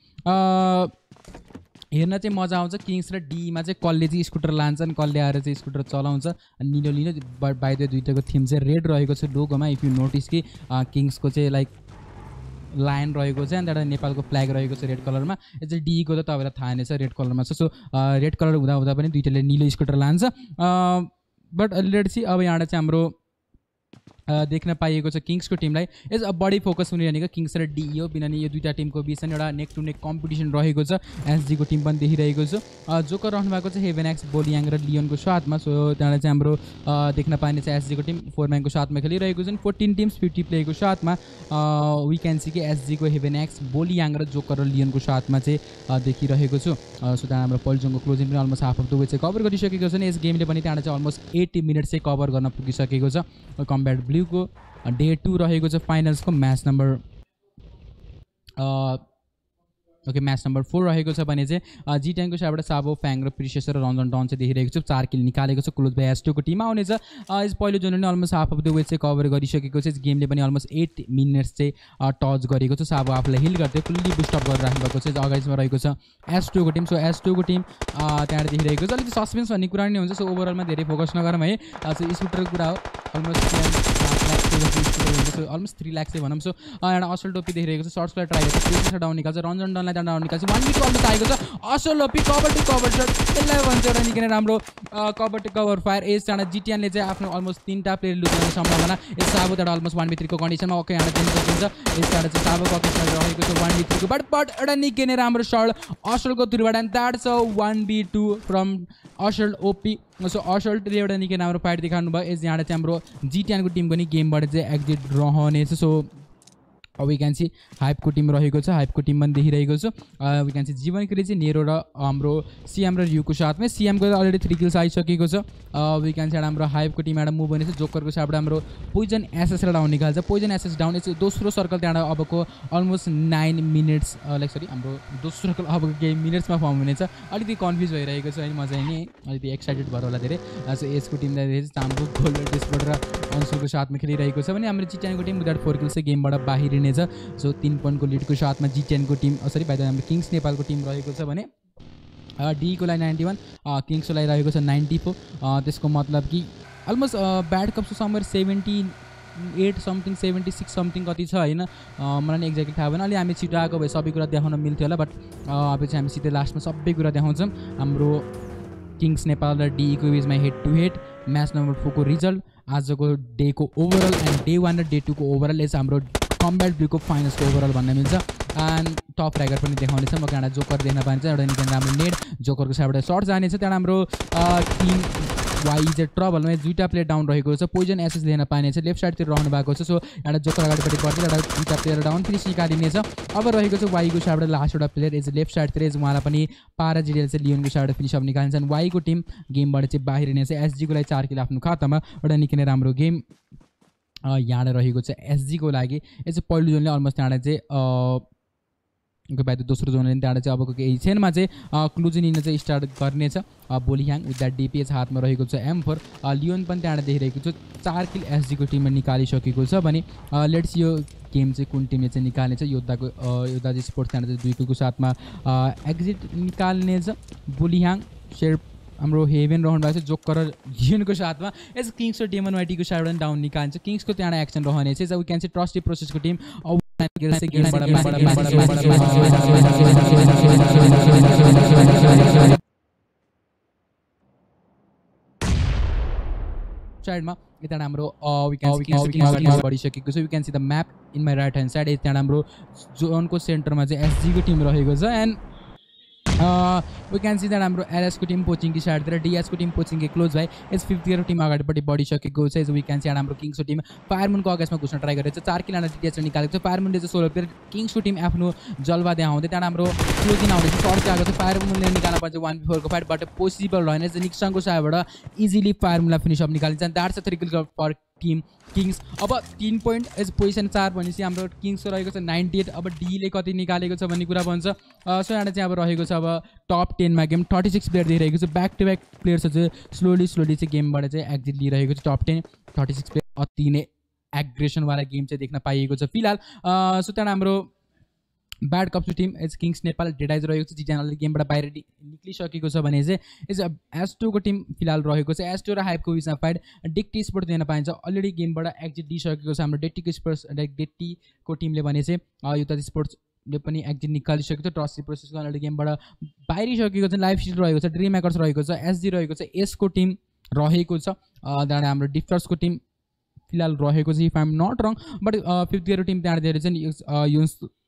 हेर्न चाहिँ मजा आउँछ। किङ्स र डीमा चाहिँ कसले चाहिँ स्कुटर लान्छन्, कसले आएर चाहिँ स्कुटर चलाउँछ। निलो लिनो बाई द दुईटाको थिम चाहिँ रेड रहेको छ लोगोमा। इफ यु नोटिस कि किङ्सको चाहिँ लाइक लाइन रहेको छ, अनि त्यहाँबाट नेपालको फ्ल्याग रहेको छ रेड कलरमा। यो चाहिँ डीको त तपाईँलाई थाहा नै छ रेड कलरमा छ। सो रेड कलर हुँदा पनि दुईटाले निलो स्कुटर लान्छ। बट लेट्स सी अब यहाँबाट चाहिँ हाम्रो देख्न पाइएको छ किङ्सको टिमलाई एज बढी फोकस हुने भनेको किङ्स र डी हो, किनभने यो दुईवटा टिमको बिचमा एउटा नेक टु नेक कम्पिटिसन रहेको छ। एसजीको टिम पनि देखिरहेको छ, जोकर रहनु भएको छ हेभन एक्स बोलियाङ र लियोनको साथमा। सो त्यहाँबाट चाहिँ हाम्रो देख्न पाइने छ एसजीको टिम 4 म्यानको साथमा खेलिरहेको छन् 14 टिम्स 50 प्लेको साथमा। वी क्यान सी कि एसजीको हेभन एक्स बोलियाङ र जोकर र लियोनको साथमा चाहिँ देखिरहेको छु। सो त्यहाँ हाम्रो पल्जोङको क्लोजिङ पनि almost half of the way चाहिँ कभर गरिसकेको छ। यस गेमले पनि त्यहाँबाट चाहिँ अलमोस्ट 80 मिनट चाहिँ कभर गर्न पुगिसकेको छ। कम्ब्याट ब्लूको डे 2 रहेको छ फाइनल्सको म्याच नम्बर म्याच नम्बर 4 रहेको छ भने चाहिँ जिटिएनको साइडबाट साबो फ्याङ र प्रिसियस र रन्जन डन चाहिँ देखिरहेको छ। 4 किल निकालेको छ। क्लोज बाई एस2को टिम आउनेछ। यस पहिलो जोनले almost half of the way चाहिँ कभर गरिसकेको छ। गेमले पनि अलमोस्ट 8 मिनट्स चाहिँ टच गरेको छ। साबो आफूलाई हिल गर्दै फुल्ली बुस्टअप गरेर राख्नुभएको छ। अगाडिमा रहेको छ एस2को टिम। सो एस2को टिम त्यहाँबाट देखिरहेको छ। अलिकति सस्पेन्स भन्ने कुरा नै हुन्छ। सो ओभरअलमा धेरै फोकस नगरौँ है। सो स्कुटरको कुरा हो अलमोस्ट 3 लाख चाहिँ भनौँ। सो एउटा असल टोपी देखिरहेको छ। सर्ट्सलाई ट्राई गर्छ, डाउन निकाल्छ। रन्जन डनलाई त्यहाँ डाउन निकाल्छ। 1v2 अलमोस्ट आएको छ। असल टोपी कभर टु कभर सट त्यसलाई भन्छ एउटा निकै नै राम्रो कभर टु कभर फायर। यस त्यहाँबाट जिटिएनले चाहिँ आफ्नो अलमोस्ट 3टा प्लेयर लुज गर्ने सम्भावना। यस साबो त्यहाँबाट अलमोस्ट 1v3 को कन्डिसनमा ओके यहाँ दिन सकिन्छ। यस त्यहाँबाट चाहिँ साबोको अफिसमा रहेको छ 1v3 को बट एउटा निकै नै राम्रो सर्ट असलको तर्फबाट। And that's a 1v2 from असल ओपी। सो असल्टले एउटा निकै राम्रो फाइट देखाउनु भयो। यस यहाँबाट चाहिँ हाम्रो जिटिएनको टिमको नि गेमबाट चाहिँ एक्जिट रहनेछ। सो वी क्यान सी हाइपको टिम रहेको छ हाइपको टिम पनि देखिरहेको छु we can see Jiwan crazy Nero र हाम्रो सिएम र र्युको साथमै सिएमको अलरेडी 3 किल्स आइसकेको छ वी क्यान सी हाम्रो हाइपको टिम एउटा मुभ बनेछ जोकरको साथबाट हाम्रो पोइजन एसएस डाउन निकाल्छ पोइजन एसएस डाउन यसो दोस्रो सर्कल त्यहाँबाट अबको अलमोस्ट 9 मिनट्स लाइक सरी हाम्रो दोस्रो सर्कल अबको केही मिनट्समा फर्म हुनेछ अलिकति कन्फ्युज भइरहेको छ अनि मजा नि अलिकति एक्साइटेड भएर होला धेरै सो यसको टिमलाई हाम्रो गोल्डन डिस्पोर्ट र अन्सुलको साथमा खेलिरहेको छ भने हाम्रो G10 को टिम विदाउट 4 किल्स चाहिँ गेमबाट बाहिरिने सो 3 पोइन्टको लिडको साथमा G10 को टिम सरी बाइ द हाम्रो किङ्स नेपालको टिम रहेको छ भने डी को लागि 91 किङ्सको लागि रहेको छ 94 त्यसको मतलब कि अलमोस्ट ब्याड कप्सको समर 78 समथिङ 76 समथिङ कति छ हैन मलाई एक्ज्याक्टली थाहा भएन अलि हामी छिटो आएको भए सबै कुरा देखाउन मिल्थ्यो होला बट अब चाहिँ हामी सिधै लास्टमा सबै कुरा देखाउँछौँ हाम्रो किङ्स नेपाल र डी को बिचमा head to head match number 4 को रिजल्ट आजको डे को ओभरअल एन्ड डे 1 र डे 2 को ओभरअल यस हाम्रो कम्ब्याट ब्लूको फाइनल्सको ओभरअल भन्न मिल्छ एन्ड टप फ्र्यागर पनि देखाउनेछ म त्यहाँ जोकर देख्न पाइन्छ एउटा निकै राम्रो नेट जोकरको साइडबाट सर्ट जानेछ त्यहाँ हाम्रो टिम वाइ इज ट्रबलमा दुईवटा प्लेयर डाउन रहेको छ पोइजन एसएस देख्न पाइनेछ लेफ्ट साइडतिर रहनु भएको छ सो एउटा जोकर अगाडिपट्टि पर्छ एउटा दुईवटा प्लेयर डाउन फिनिस निकालिनेछ अब रहेको छ वाइको साइडबाट लास्ट एउटा प्लेयर इज लेफ्ट साइडतिर इज उहाँलाई पनि पारा जिडिएल चाहिँ लियोनको साइडबाट फिनिस अप निकालिन्छन् वाइको टिम गेमबाट चाहिँ बाहिरिनेछ एसजीको लागि 4 किल आफ्नो खातामा एउटा निकै नै राम्रो गेम यहाँ रहेको छ एसजीको लागि यो चाहिँ पहिलो जोनले अलमोस्ट त्यहाँबाट चाहिँ बाहिर दोस्रो जोन त्यहाँबाट चाहिँ अबको केही क्षणमा चाहिँ क्लुजिन इन चाहिँ स्टार्ट गर्नेछ बोलिह्याङ विथ द्याट डिपिएच हातमा रहेको छ M4 लियोन पनि त्यहाँबाट देखिरहेको छ 4 किल एसजीको टिममा निकालिसकेको छ भने लेट्स यो गेम चाहिँ कुन टिमले चाहिँ निकाल्नेछ योद्धा स्पोर्ट्स त्यहाँबाट चाहिँ 2 किलको साथमा एक्जिट निकाल्नेछ बोलिह्याङ शेर्प हाम्रो हेभन रहनु भएको छ जोकर र लियोनको साथमा यस किङ्स र डेमन वाइटीको साइडबाट डाउन निकाल्छ किङ्सको त्यहाँ एक्सन रहनेछ वी क्यान सी ट्रस्टी प्रोसेसको टिम साइडमा यता हाम्रो बढिसकेको छ we can see the map in my right hand side त्यहाँ हाम्रो जोनको सेन्टरमा चाहिँ एसजीको टिम रहेको छ and we can see that हाम्रो एलएसको टिम पोचिङको साइडतिर डिएसको टिम पोचिङको क्लोज भाइ यस 5th इयरको टिम अगाडिपट्टि बढिसकेको छ वी क्यान सी हाम्रो किङ्सको टिम फायरमुनको अगाडिमा घुस्न ट्राई गरेको छ 4 किल डिएस निकालेको छ फायरमुनले चाहिँ 16 प्लेयर किङ्सको टिम आफ्नो जलवा देखाउँदै त्यहाँ हाम्रो क्लोजिङ आउँदैछ सर्ट आएको छ फायरमुनले निकाल्न पर्छ 1v4 को फाइट बट पोसिबल रहेन निक्सनको साइडबाट इजिली फायरमुनलाई फिनिस अप निकालिन्छ that's 3 kill per team kings अब 3 पोइन्ट एज पोजिसन 4 भनेपछि हाम्रो किङ्सको रहेको छ 98 अब डीले कति निकालेको छ भन्ने कुरा भन्छ सो यहाँ चाहिँ अब रहेको छ अब टप 10 मा गेम 36 प्लेयर दिइरहेको छ ब्याक टु ब्याक प्लेयर्स चाहिँ स्लोली चाहिँ गेमबाट चाहिँ एक्जिट लिइरहेको छ टप 10 36 प्लेयर अति नै एग्रेसनवाला गेम चाहिँ देख्न पाइएको छ फिलहाल सो त्यहाँ हाम्रो ब्याड कप्सको team as kings Nepal dead eyes रहेको छ जिजानले गेमबाट बाहिर निक्लिसकेको छ भने चाहिँ एज एस्टोको टिम फिलहाल रहेको छ एस्टो र हाइपको बिचमा फाइट डिक्टी स्पोर्ट दिन पाइन्छ अलरेडी गेमबाट एक्जिट दिइसकेको छ हाम्रो डेट्टीको टिमले भने चाहिँ युता स्पोर्ट्सले पनि एक्जिट निकालिसकेको छ ट्रस्टी प्रोसेसको अलरेडी गेमबाट बाहिरिसकेको छ लाइफ सिट रहेको छ ड्रिम मेकर्स रहेको छ एसजी रहेको छ एसको टिम रहेको छ त्यहाँबाट हाम्रो डिफर्सको टिम फिलहाल रहेको छ if I'm not wrong but 5th year team त्यहाँ धेरै चाहिँ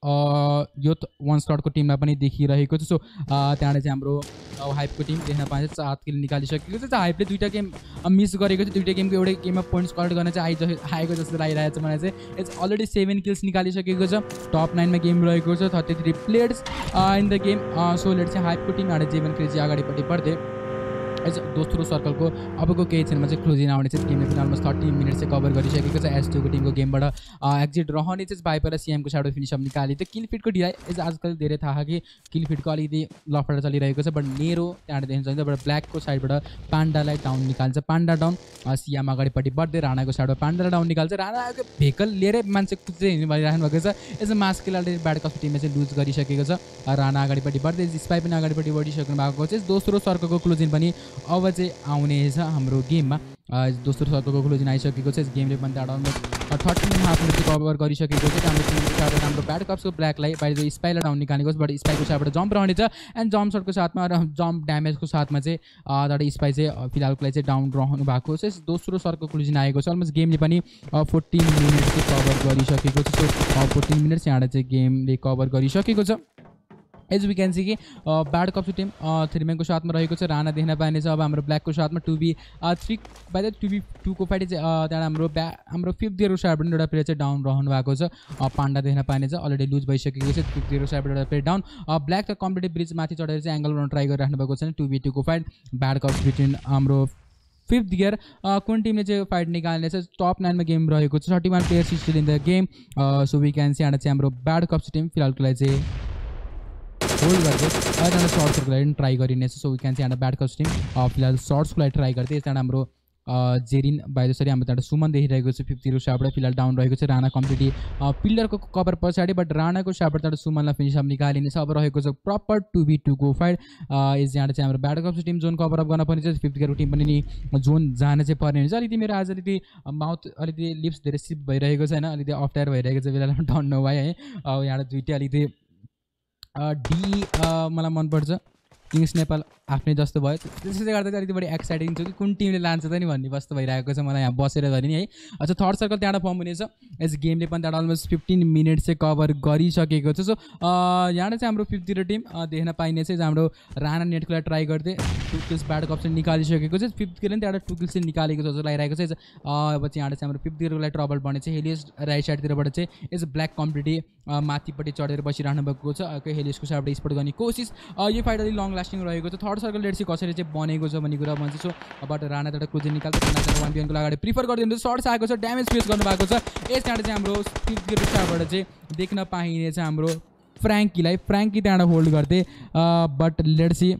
युथ 1 स्लटको टिमलाई पनि देखिरहेको छ सो त्यहाँबाट चाहिँ हाम्रो हाइपको टिम देख्न पाइन्छ 7 किल निकालिसकेको छ हाइपले 2टा गेम मिस गरेको छ 2टा गेमको एउटै गेममा पोइन्ट्स कलेक्ट गर्न चाहिँ आएको जस्तो लागिरहेको छ मलाई चाहिँ इट्स अलरेडी 7 किल्स निकालिसकेको छ टप 9 मा गेम रहेको छ 33 players in the game so let's चाहिँ हाइपको टिमबाट जीवन क्रेजी अगाडिपट्टि बढ्दै एज दोस्रो सर्कलको अबको केही क्षणमा चाहिँ क्लोजिङ आउने चाहिँ गेमले पनि अलमोस्ट 30 मिनट चाहिँ कभर गरिसकेको छ एस2को टिमको गेमबाट एक्जिट रहने चाहिँ भाइपर र सिएमको साइडबाट फिनिस अप निकाली त्यो किल फिटको ढिलाइ एज आजकल धेरै थाहा कि किल फिटको अलिकति लफडा चलिरहेको छ बट नेरो त्यहाँबाट देख्न सक्छ बट ब्ल्याकको साइडबाट पाण्डालाई डाउन निकाल्छ पाण्डा डाउन सिएम अगाडिपट्टि बढ्दै राणाको साइडबाट पाण्डालाई डाउन निकाल्छ राणाको भेकल लिएरै मान्छे कुद्दै हिँड्नु भइराख्नु भएको छ एज मास्केलले ब्याड कप्सको टिमले चाहिँ लुज गरिसकेको छ राणा अगाडिपट्टि बढ्दै स्पाई पनि अगाडिपट्टि बढिसक्नु भएको छ दोस्रो सर्कलको क्लोजिङ पनि अब चाहिँ आउनेछ हाम्रो गेममा दोस्रो सर्कलको क्लोजिङ आइसकेको छ गेमले पनि त्यहाँबाट अलमोस्ट 13.5 मिनट कभर गरिसकेको छ हाम्रो हाम्रो ब्याड कप्सको ब्ल्याकलाई बाहिर स्पाईलाई डाउन निकालेको बट स्पाईको साइडबाट जम्प रहनेछ एन्ड जम्प सर्टको साथमा र जम्प ड्यामेजको साथमा चाहिँ त्यहाँबाट स्पाई चाहिँ फिलहालको लागि चाहिँ डाउन रहनु भएको छ दोस्रो सर्कलको क्लोजिङ आएको छ अलमोस्ट गेमले पनि 14 मिनट चाहिँ कभर गरिसकेको छ सो 14 मिनट यहाँबाट चाहिँ गेमले कभर गरिसकेको छ एज वी क्यान सी कि ब्याड कप्स टिम 3 म्यानको साथमा रहेको छ, राणा देख्न पाइनेछ। अब हाम्रो ब्ल्याकको साथमा 2v3 बाइ द 2v2को फाइट चाहिँ त्यहाँबाट हाम्रो 5th गियरको साइडबाट एउटा प्लेयर चाहिँ डाउन रहनु भएको छ, पाण्डा देख्न पाइनेछ। अलरेडी लुज भइसकेको छ 5th गियरको साइडबाट एउटा प्लेयर डाउन। ब्ल्याक त कम्प्लिटली ब्रिज माथि चढेर चाहिँ एङ्गल बनाउन ट्राई गरिराख्नु भएको छ। 2v2को फाइट ब्याड कप्स बिट्विन हाम्रो 5th गियर। कुन टिमले चाहिँ फाइट निकाल्ने छ, टप 9 मा गेम रहेको छ, 31 players still in the game. So we can see चाहिँ हाम्रो ब्याड कप्स टिम फिलहालको लागि चाहिँ होल्ड गर्दै त्यहाँबाट सर्ट्सहरूको लागि ट्राई गरिनेछ। So we can see bad cups team फिलहाल सर्ट्सको लागि ट्राई गर्दै। त्यहाँबाट हाम्रो जेरिन बाहिर सरी हाम्रो त्यहाँबाट सुमन देखिरहेको छ 5th गियरको साइडबाट फिलहाल डाउन रहेको छ। राणा कम्प्लिटली पिल्लरको कभर पछाडि, बट राणाको साइडबाट त्यहाँबाट सुमनलाई फिनिस अप निकालिनेछ। अब रहेको छ प्रपर 2v2को फाइट। यस जहाँ चाहिँ हाम्रो bad cups team zone cover up गर्न पर्ने छ, 5th गियरको टिम पनि नि जोन जान चाहिँ पर्ने हुन्छ। अलिकति मेरो आज अलिकति माउथ अलिकति लिप्स धेरै सिप भइरहेको छ होइन, अलिकति अप्ठ्यारो भइरहेको छ फिलहाल डन नो वाइ है। यहाँबाट दुइटै अलिकति डी मलाई मनपर्छ, किङ्स नेपाल आफ्नै जस्तो भयो, त्यसैले गर्दा चाहिँ अलिकति बढी एक्साइटिङ छु कि कुन टिमले लान्छ त नि भन्ने जस्तो भइरहेको छ मलाई यहाँ बसेर धरि नि है। अच्छा थर्ड सर्कल त्यहाँबाट फर्म हुनेछ। यस गेमले पनि त्यहाँबाट अलमोस्ट 15 मिनट चाहिँ कभर गरिसकेको छ। सो यहाँबाट चाहिँ हाम्रो 5th गियर टिम देख्न पाइनेछ। हाम्रो राणा नेटको लागि ट्राई गर्दै 2 किल्स ब्याड कप्स निकालिसकेको छ। 5th गियरले पनि त्यहाँबाट 2 किल्स चाहिँ निकालेको जस्तो लागिरहेको छ। अब चाहिँ यहाँबाट चाहिँ हाम्रो 5th गियरको लागि ट्रबल बनेछ। हेलियस राइट साइडतिरबाट चाहिँ यस ब्ल्याक कम्प्लिटली माथिपट्टि चढेर बसिरहनु भएको छ। हेलियसको साइडबाट स्पोर्ट गर्ने कोसिस, यो फाइट अलिक लङ लास्टिङ रहेको छ। थर्ड सर्कल लेट चाहिँ कसरी चाहिँ बनेको छ भन्ने कुरा भन्छ। सो अब राणा एउटा क्लोजिङ निकाल्छ, 1v1को अगाडि प्रिफर गरिदिनु। सर्ट्स आएको छ, ड्यामेज फेस गर्नुभएको छ। यस त्यहाँबाट चाहिँ हाम्रो 5th गियरको साइडबाट चाहिँ देख्न पाइनेछ हाम्रो फ्र्याङ्कीलाई। फ्र्याङ्की त्यहाँबाट होल्ड गर्दै, बट लेट्स सी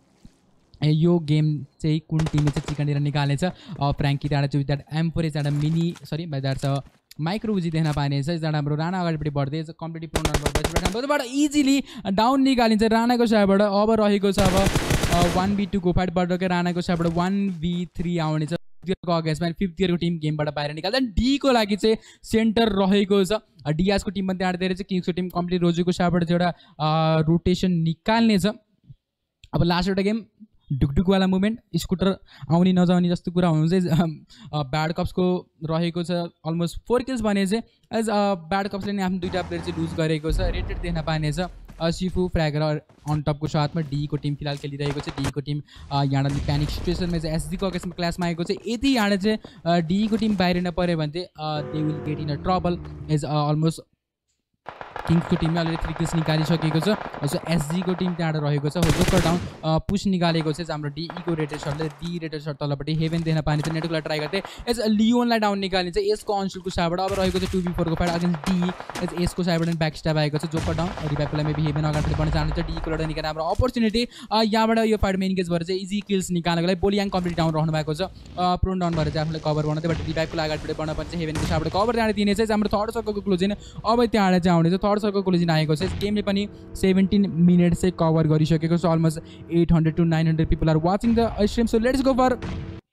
यो गेम चाहिँ कुन टिमले चाहिँ चिकन डिनर निकाल्नेछ। फ्र्याङ्की त्यहाँबाट चाहिँ द्याट एम्परेज एउटा मिनी सरी बाई द्याट छ माइक्रो उजी देख्न पाइनेछ। त्यहाँबाट हाम्रो राणा अगाडिपट्टि बढ्दै कम्प्लिटली पोनबाट इजिली डाउन निकालिन्छ राणाको साइडबाट। अब रहेको छ अब 1v2को फाइट बढ्दै राणाको साइडबाट 1v3 आउनेछ अगेन्स्टमा। 5th गियरको टिम गेमबाट बाहिर निकाल्दा डीको लागि चाहिँ सेन्टर रहेको छ। डियासको टिम पनि त्यहाँ धेरै चाहिँ किङ्सको टिम कम्प्लिट रोजुको साइडबाट चाहिँ एउटा रोटेसन निकाल्नेछ। अब लास्ट एउटा गेम ढुकढुकवाला मुभमेन्ट, स्कुटर आउने नजाउने जस्तो कुरा हुनु चाहिँ ब्याड कप्सको रहेको छ। अलमोस्ट 4 किल्स भने चाहिँ एज ब्याड कप्सले नि आफ्नो 2टा प्लेयर चाहिँ लुज गरेको छ। रेटेड देख्न पाइनेछ। सिफु फ्र्यागर अन टपको साथमा डीको टिम फिलहाल खेलिरहेको छ। डीको टिम यहाँबाट प्यानिक सिचुएसनमा चाहिँ एसडीको अगेन्स्टमा क्लासमा आएको छ। यदि यहाँ चाहिँ डीको टिम बाहिर नपऱ्यो भने चाहिँ they will get in a trouble. As almost किङ्सको टिमले अलरेडी 3 किल्स निकालिसकेको छ। सो एसजीको टिम त्यहाँबाट रहेको छ। जोकर डाउन पुस निकालेको छ हाम्रो डीईको रेटेड सर्टले। डी रेटेड सर्ट तलपट्टि हेभेन देख्न पाइन्छ। नेटको लागि ट्राई गर्दै एज लियोनलाई डाउन निकालिन्छ। यसको अन्सुलको साइडबाट अब रहेको छ 2v4को फाइट अगेन्स्ट डी। एज यसको साइडबाट ब्याक स्ट्याप आएको छ। जोकर डाउन रिभाइभलाई मेबी हेभेन अगाडि बढ्न चाहन्छ। डीको एउटा निकाल्ने हाम्रो अपर्च्युनिटी यहाँबाट यो फाइटमा इन्गेज भएर चाहिँ इजी किल्स निकाल्नको लागि बोलियाङ कम्प्लिट डाउन रहनु भएको छ। प्रोन डाउन भएर चाहिँ आफूलाई कभर बनाउँदै, बट रिभाइभको अगाडि बढ्न पर्छ। हेभेनको साइडबाट कभर त्यहाँबाट दिने चाहिँ हाम्रो थर्ड सर्कलको क्लोजिङ अब त्यहाँबाट चाहिँ आउने छ। थर्ड सर्कलको क्लोजिङ आएको छ। गेमले पनि 17 मिनट चाहिँ कभर गरिसकेको छ। Almost 800 to 900 people are watching the stream. So let's go for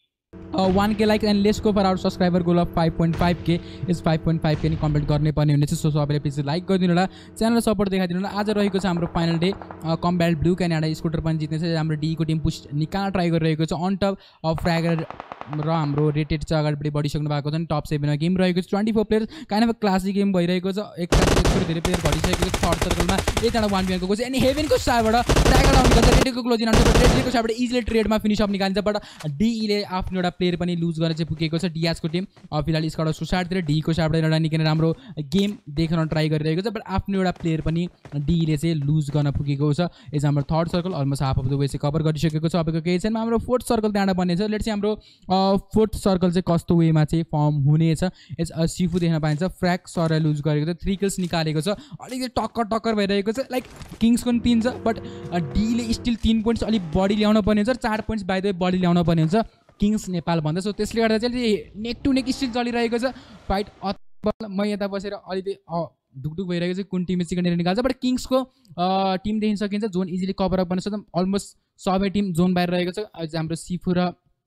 1k like and let's go for our subscriber goal of 5.5k is 5.5k नि कम्प्लिट गर्ने पर्ने हुनेछ। सो सबैले प्लिज लाइक गरिदिनु होला, च्यानललाई सपोर्ट देखाइदिनु होला। आज रहेको छ हाम्रो final day. Combat blue Canada scooter पनि जित्नेछ। हाम्रो डीको टिम पुस निकाल्न ट्राई गरिरहेको छ। अन टप अफ फ्र्यागर र हाम्रो रेटेड चाहिँ अगाडिपट्टि बढिसक्नु भएको छ। टप 7मा गेम रहेको छ। 24 players kind of classic game भइरहेको छ। एकसाथ धेरै प्लेयर घटिसकेको छ। थर्ड सर्कलमा एकजना 1v1को कोच अनि हेभेनको साइडबाट फ्र्यागर डाउन गर्छ। रेटेडको क्लोजिङ आउँछ। रेटेडको साइडबाट इजिली ट्रेडमा फिनिस अप निकालिन्छ, बट डीले आफ्नो एउटा प्लेयर पनि लुज गरेर चाहिँ पुगेको छ। डियासको टिम फिलहाल स्कट सुसाइडतिर डीको साइडबाट एउटा निकै राम्रो गेम देख्न ट्राई गरिरहेको छ, बट आफ्नो एउटा प्लेयर पनि डीले चाहिँ लुज गर्न पुगेको छ। एज हाम्रो third circle almost half of the way चाहिँ कभर गरिसकेको छ। अबको केही छैन। हाम्रो फोर्थ सर्कल त्यहाँबाट बनेछ। लेट्स चाहिँ हाम्रो फोर्थ सर्कल चाहिँ कस्तो वेमा चाहिँ फर्म हुनेछ। एज सिफु देख्न पाइन्छ। फ्र्याक सरलाई लुज गरेको छ। 3 किल्स निकालेको छ। अलिकति टक्कर भइरहेको छ। लाइक किङ्सको पनि 3 छ, बट डीले स्टिल 3 पोइन्ट्स अलिक बढी ल्याउनु पर्ने हुन्छ। 4 पोइन्ट्स बाइ द वे बढी ल्याउनु पर्ने हुन्छ किङ्स नेपाल भन्दा। सो त्यसले गर्दा चाहिँ नेक टु नेक स्टिल चलिरहेको छ फाइट। म यता बसेर अलिकति ढुकढुक भइरहेको छ कुन टिमले चिकन डिनर निकाल्छ, बट किङ्सको टिम देखिन सकिन्छ। जोन इजिली कभर अप गर्न सक्छ। अलमोस्ट सबै टिम जोन बाहिर रहेको छ। हाम्रो सिफु र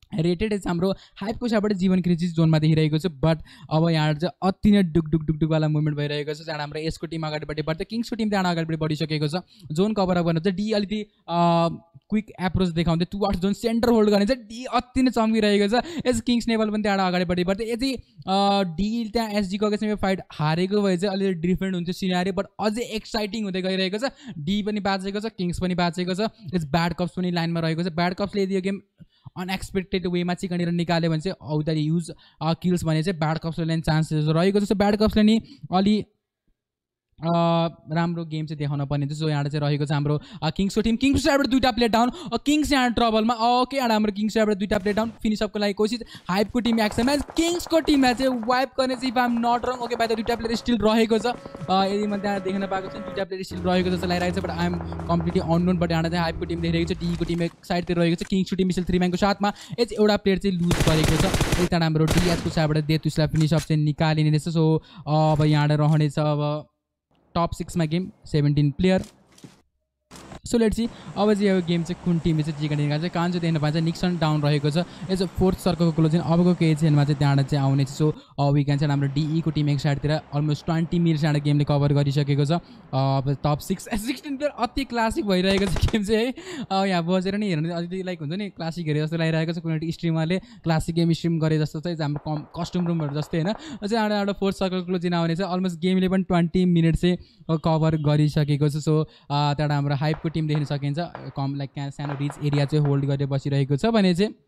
रेटेड चाहिँ हाम्रो हाइपको साइडबाट जीवन क्रिसिस जोनमा देखिरहेको छ बट अब यहाँ चाहिँ अति नै डुकडुकवाला मुभमेन्ट भइरहेको छ जहाँ हाम्रो यसको टिम अगाडिपट्टि बढ्दै किङ्सको टिम त्यहाँ अगाडिपट्टि बढिसकेको छ जोन कभर अप गर्न चाहिँ डी अलिकति क्विक एप्रोच देखाउँदै टुवर्ड्स जोन सेन्टर होल्ड गर्ने चाहिँ डी अति नै चम्किरहेको छ यस किङ्स नेपाल पनि त्यहाँ अगाडिपट्टि बढ्दै यदि डी त्यहाँ एसजीको अगेन्स्टमा फाइट हारेको भए चाहिँ अलिकति डिफ्रेन्ट हुन्थ्यो सिनारी बट अझै एक्साइटिङ हुँदै गइरहेको छ डी पनि बाँचेको छ किङ्स पनि बाँचेको छ यस ब्याड कप्स पनि लाइनमा रहेको छ ब्याड कप्सले यदि यो गेम अनएक्सपेक्टेड वेमा चिकनेर निकाल्यो भने चाहिँ औदारी युज किल्स भने चाहिँ ब्याड कप्सले ल्याउने चान्सेस रहेको छ ब्याड कप्सले नि अलि राम्रो गेम चाहिँ देखाउन पर्ने जो यहाँ चाहिँ रहेको छ हाम्रो किङ्सको टिम किङ्स साइडबाट दुईवटा प्लेयर डाउन किङ्स यहाँ ट्रबलमा ओके यहाँ हाम्रो किङ्स साइडबाट दुईवटा प्लेयर डाउन फिनिसअपको लागि कोसिस हाइपको टिम एक्सनमा किङ्सको टिममा चाहिँ वाइप गर्ने चाहिँ if I am not wrong okay by दुईवटा प्लेयर स्टिल रहेको छ यदि मैले त्यहाँ देख्न पाएको छु दुईवटा प्लेयर स्टिल रहेको जस्तो लागिरहेको छ but I am completely unknown but यहाँ चाहिँ हाइपको टिम देखिरहेको छ डीको टिम एक साइडतिर रहेको छ किङ्सको टिम स्टिल 3 म्यानको साथमा यच एउटा प्लेयर चाहिँ लुज गरेको छ यता हाम्रो डिएसको साइडबाट डेथ उसलाई फिनिसअप चाहिँ निकालिने रहेछ सो अब यहाँ रहनेछ अब टप 6 में game 17 player so let's see अब चाहिँ यो गेम चाहिँ कुन टिमले चाहिँ जिक्न निकाल्छ कहाँ चाहिँ देख्न पाइन्छ निक्सन डाउन रहेको छ एज फोर्थ सर्कलको क्लोजिङ अबको केही चेनमा चाहिँ त्यहाँबाट चाहिँ आउने सो विकेन्ड चाहिँ हाम्रो डीईको टिम एक साइडतिर अलमोस्ट 20 मिनट्स यहाँ गेमले कभर गरिसकेको छ अब टप 16 प्लेयर अति क्लासिक भइरहेको छ गेम चाहिँ है यहाँ बसेर नि हेर्नु अलिकति लाइक हुन्छ नि क्लासिक हेरे जस्तो लागिरहेको छ कुनै स्ट्रिमरले क्लासिक गेम स्ट्रिम गरे जस्तो चाहिँ हाम्रो कस्ट्युम रुमहरू जस्तै होइन अझै एउटा फोर्थ सर्कल क्लोजिङ आउने चाहिँ अलमोस्ट गेमले पनि 20 मिनट चाहिँ कभर गरिसकेको छ सो त्यहाँबाट हाम्रो हाइपको टिम देख्न सकिन्छ कम लाइक सानो रिच एरिया चाहिँ होल्ड गरेर बसिरहेको छ भने चाहिँ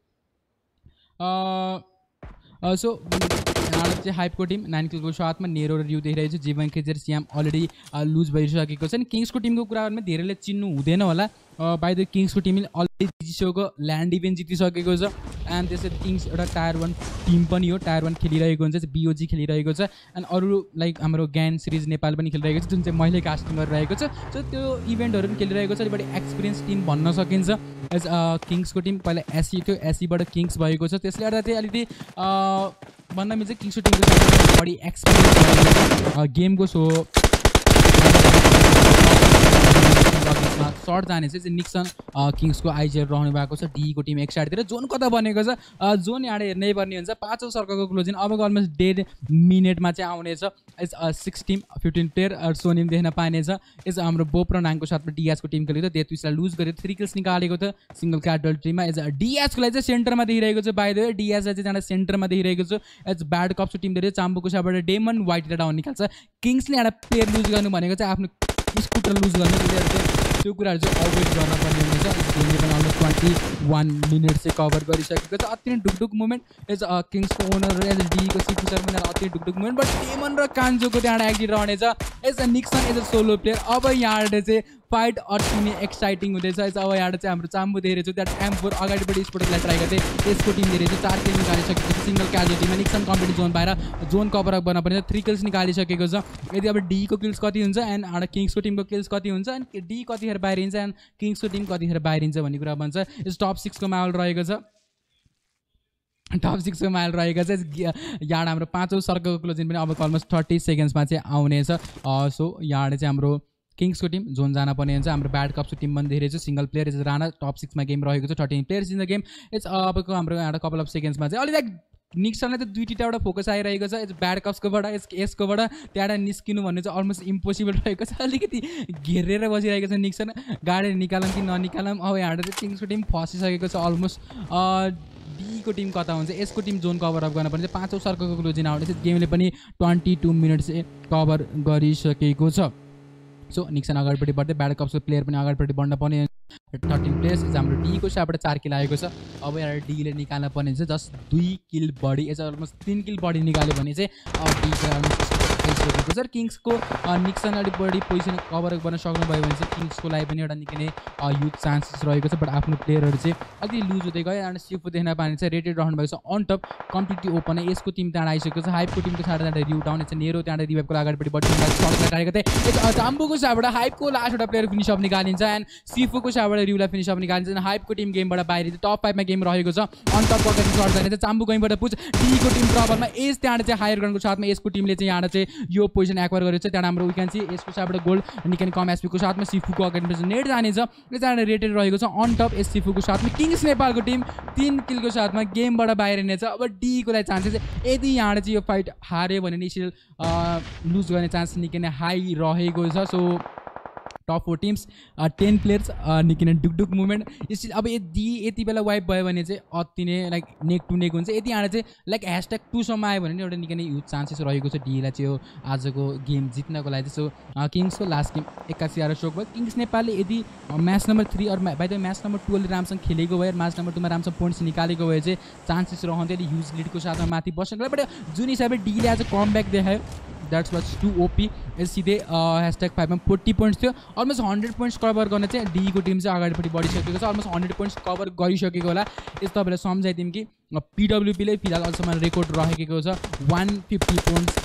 सो यहाँ चाहिँ हाइपको टिम 9 किलको साथमा नेरो र रिउ देखिरहेको छ जीवन खेचेर सिएम अलरेडी लुज भइसकेको छ नि किङ्सको टिमको कुराहरूमा धेरैले चिन्नु हुँदैन होला बाइ द किङ्सको टिमले अलरेडी जितिसकेको ल्यान्ड इभेन्ट जितिसकेको छ एन्ड त्यसरी किङ्स एउटा टायर 1 टिम पनि हो टायर 1 खेलिरहेको हुन्छ बिओजी खेलिरहेको छ एन्ड अरू लाइक हाम्रो ज्ञान सिरिज नेपाल पनि खेलिरहेको छ जुन चाहिँ मैले कास्टिङ गरिरहेको छ सो त्यो इभेन्टहरू पनि खेलिरहेको छ अलिकति एक्सपिरियन्स टिम भन्न सकिन्छ एज किङ्सको टिम पहिला एसी थियो एसीबाट किङ्स भएको छ त्यसले गर्दा चाहिँ अलिकति भन्न मिल्छ किङ्सको टिमको बढी एक्सपिरियन्स गेमको सो सर्ट जाने चाहिँ निक्सन किङ्सको आइजिएर रहनु भएको छ डीको टिम एक साइडतिर जोन कता बनेको छ जोन यहाँ हेर्नै पर्ने हुन्छ 5औं सर्कलको क्लोजिङ अबको अलमोस्ट 1.5 मिनटमा चाहिँ आउनेछ एज 6 टिम 15 प्लेयर सोनिम देख्न पाइनेछ एज हाम्रो बोप र नाङको साथमा डिएसको टिम खेलेको थियो त्यसलाई लुज गरेर 3 किल्स निकालेको थियो सिङ्गल क्याडल टिममा एज डिएसको लागि चाहिँ सेन्टरमा देखिरहेको छ बाइ द वे डिएसलाई चाहिँ त्यहाँ सेन्टरमा देखिरहेको छ एज ब्याड कप्सको टिम धेरै चाम्बुको साथबाट डेमन वाइट डाउन निकाल्छ किङ्सले एउटा प्लेयर लुज गर्नु भनेको चाहिँ आफ्नो स्कुटर लुज गर्ने त्यो कुराहरू चाहिँ अभोइड गर्न पर्ने हुनेछ गेमले पनि अलमोस्ट 21 मिनट चाहिँ कभर गरिसकेको छ अति नै ढुकढुक मुभमेन्ट एज किङ्सको ओनर एज डीको सिफु सर पनि अति ढुकढुक मुभमेन्ट बट डेमन र कान्जोको त्यहाँ एक्टिभ रहनेछ as Nixon as a solo player अब यहाँ चाहिँ फाइट अति नै एक्साइटिङ हुँदैछ अब यहाँ चाहिँ हाम्रो चाम्बु देखेको छु त्यहाँ M4 अगाडिपट्टि स्पोर्टलाई ट्राई गर्दै त्यसको टिम देखेको छु 4 किल निकालिसकेको छ सिङ्गल क्याजुअलिटीमा निक्सन कम्प्लिट जोन बाहिर जोन कभर अप गर्न पर्ने 3 किल्स निकालिसकेको छ यदि अब डीको किल्स कति हुन्छ एन्ड एउटा किङ्सको टिमको किल्स कति हुन्छ एन्ड डी कतिखेर बाहिरिन्छ एन्ड किङ्सको टिम कतिखेर बाहिरिन्छ भन्ने कुरा भन्छ यस टप 6 को माहौल रहेको छ टप 6 को माइल रहेको छ यहाँ हाम्रो 5औं सर्कलको क्लोजिङ पनि अब अलमोस्ट 30 सेकेन्ड्समा चाहिँ आउनेछ सो यहाँ चाहिँ हाम्रो किङ्सको टिम जोन जान पर्ने हुन्छ हाम्रो ब्याड कप्सको टिम पनि धेरै छ single player is Rana top 6 मा गेम रहेको छ 13 players in the game it's अबको हाम्रो एउटा कपाल अफ सेकेन्ड्समा चाहिँ अलिक निक्सनलाई त दुईवटा फोकस आइरहेको छ यस ब्याड कप्सकोबाट यसकोबाट त्यहाँबाट निस्किनु भन्ने चाहिँ अलमोस्ट इम्पोसिबल रहेको छ अलिकति घेरेर बसिरहेको छ निक्सन गाडी निकालौँ कि ननिकालौँ अब यहाँ चाहिँ किङ्सको टिम फसिसकेको छ अलमोस्ट डीको टिम कता हुन्छ यसको टिम जोन कभर अप गर्न पर्ने 5औं सर्कलको क्लोजिङ आउने गेमले पनि 22 मिनट चाहिँ कभर गरिसकेको छ सो निक्सन अगाडिपट्टि बढ्दै ब्याड कप्सको प्लेयर पनि अगाडिपट्टि बढ्न पर्ने 13 प्लेयर्स हाम्रो डीको साइडबाट 4 किल आएको छ अब यहाँ डीले निकाल्न पर्ने चाहिँ जस्ट 2 किल बढी एज अलमोस्ट 3 किल बढी निकाल्यो भने चाहिँ डी आइसकेको छ किङ्सको निक्सन अलिक बढी पोजिसन कभर गर्न सक्नुभयो भने चाहिँ किङ्सको लागि पनि एउटा निकै नै युज चान्सेस रहेको छ बट आफ्नो प्लेयरहरू चाहिँ अलिकति लुज हुँदै गयो अनि सिफु देख्न पाउने चाहिँ रेटेड रहनु भएको छ अन टप कम्प्लिटली ओपन यसको टिम त्यहाँ आइसकेको छ हाइपको टिमको साइडबाट रिउ डाउन चाहिँ नेरो त्यहाँ रिभाइभको अगाडिपट्टि बढी लगाएको थिएँ जाम्बुको साइडबाट हाइपको लास्ट एउटा प्लेयर फिनिसअप निकालिन्छ एन्ड सिफुको साइडबाट यहाँबाट रिउलाई फिनिस अफ निकालिन्छ हाइपको टिम गेमबाट बाहिर टप 5 मा गेम रहेको छ अन टपको अगाडि सर्ट जाने चाहिँ चाम्बु गइबाट पुछ डीको टिम प्रबलमा एस त्यहाँ चाहिँ हायर ग्राउन्डको साथमा यसको टिमले चाहिँ यहाँ चाहिँ यो पोजिसन एक्वायर गरेको छ त्यहाँ हाम्रो वी क्यान सी यसको साथबाट गोल्ड निकै कम एसपीको साथमा सिफुको अगाडि नेट जानेछ त्यहाँ रेटेड रहेको छ अन टप एस सिफुको साथमा किङ्स नेपालको टिम 3 किलको साथमा गेमबाट बाहिर हिँड्नेछ अब डीको लागि चान्सेस यदि यहाँ चाहिँ यो फाइट हार्यो भने नि स्टिल लुज गर्ने चान्स निकै नै हाई रहेको छ सो टप 4 टिम्स 10 प्लेयर्स निकै नै डुकडुक मुभमेन्ट स्टिल अब यति बेला वाइप भयो भने चाहिँ अति नै लाइक नेक टु नेक हुन्छ यदि यहाँ चाहिँ लाइक #2 सम्म आयो भने एउटा निकै नै ह्युज चान्सेस रहेको छ डीलाई चाहिँ यो आजको गेम जित्नको लागि चाहिँ सो किङ्सको लास्ट गेम 81 आएर सोक भयो किङ्स नेपालले यदि match number 3 or by the match number 12 ले राम्रोसँग खेलेको भए म्याच नम्बर 2 मा राम्रोसँग पोइन्ट्स निकालेको भए चाहिँ चान्सेस रहन्थ्यो यदि ह्युज लिडको साथमा माथि बस्नको लागि बट जुन हिसाबले डीले आज कमब्याक देखायो द्याट्स वाज टु ओपी सिधै #5 मा 40 पोइन्ट्स थियो अलमोस्ट 100 पोइन्ट्स कभर गर्ने चाहिँ डीको टिम चाहिँ अगाडिपट्टि बढिसकेको छ अलमोस्ट 100 पोइन्ट्स कभर गरिसकेको होला यस तपाईँलाई सम्झाइदिउँ कि पिडब्ल्युपीले फिलहाल अहिलेसम्म रेकर्ड रहेको छ 150 पोइन्ट्स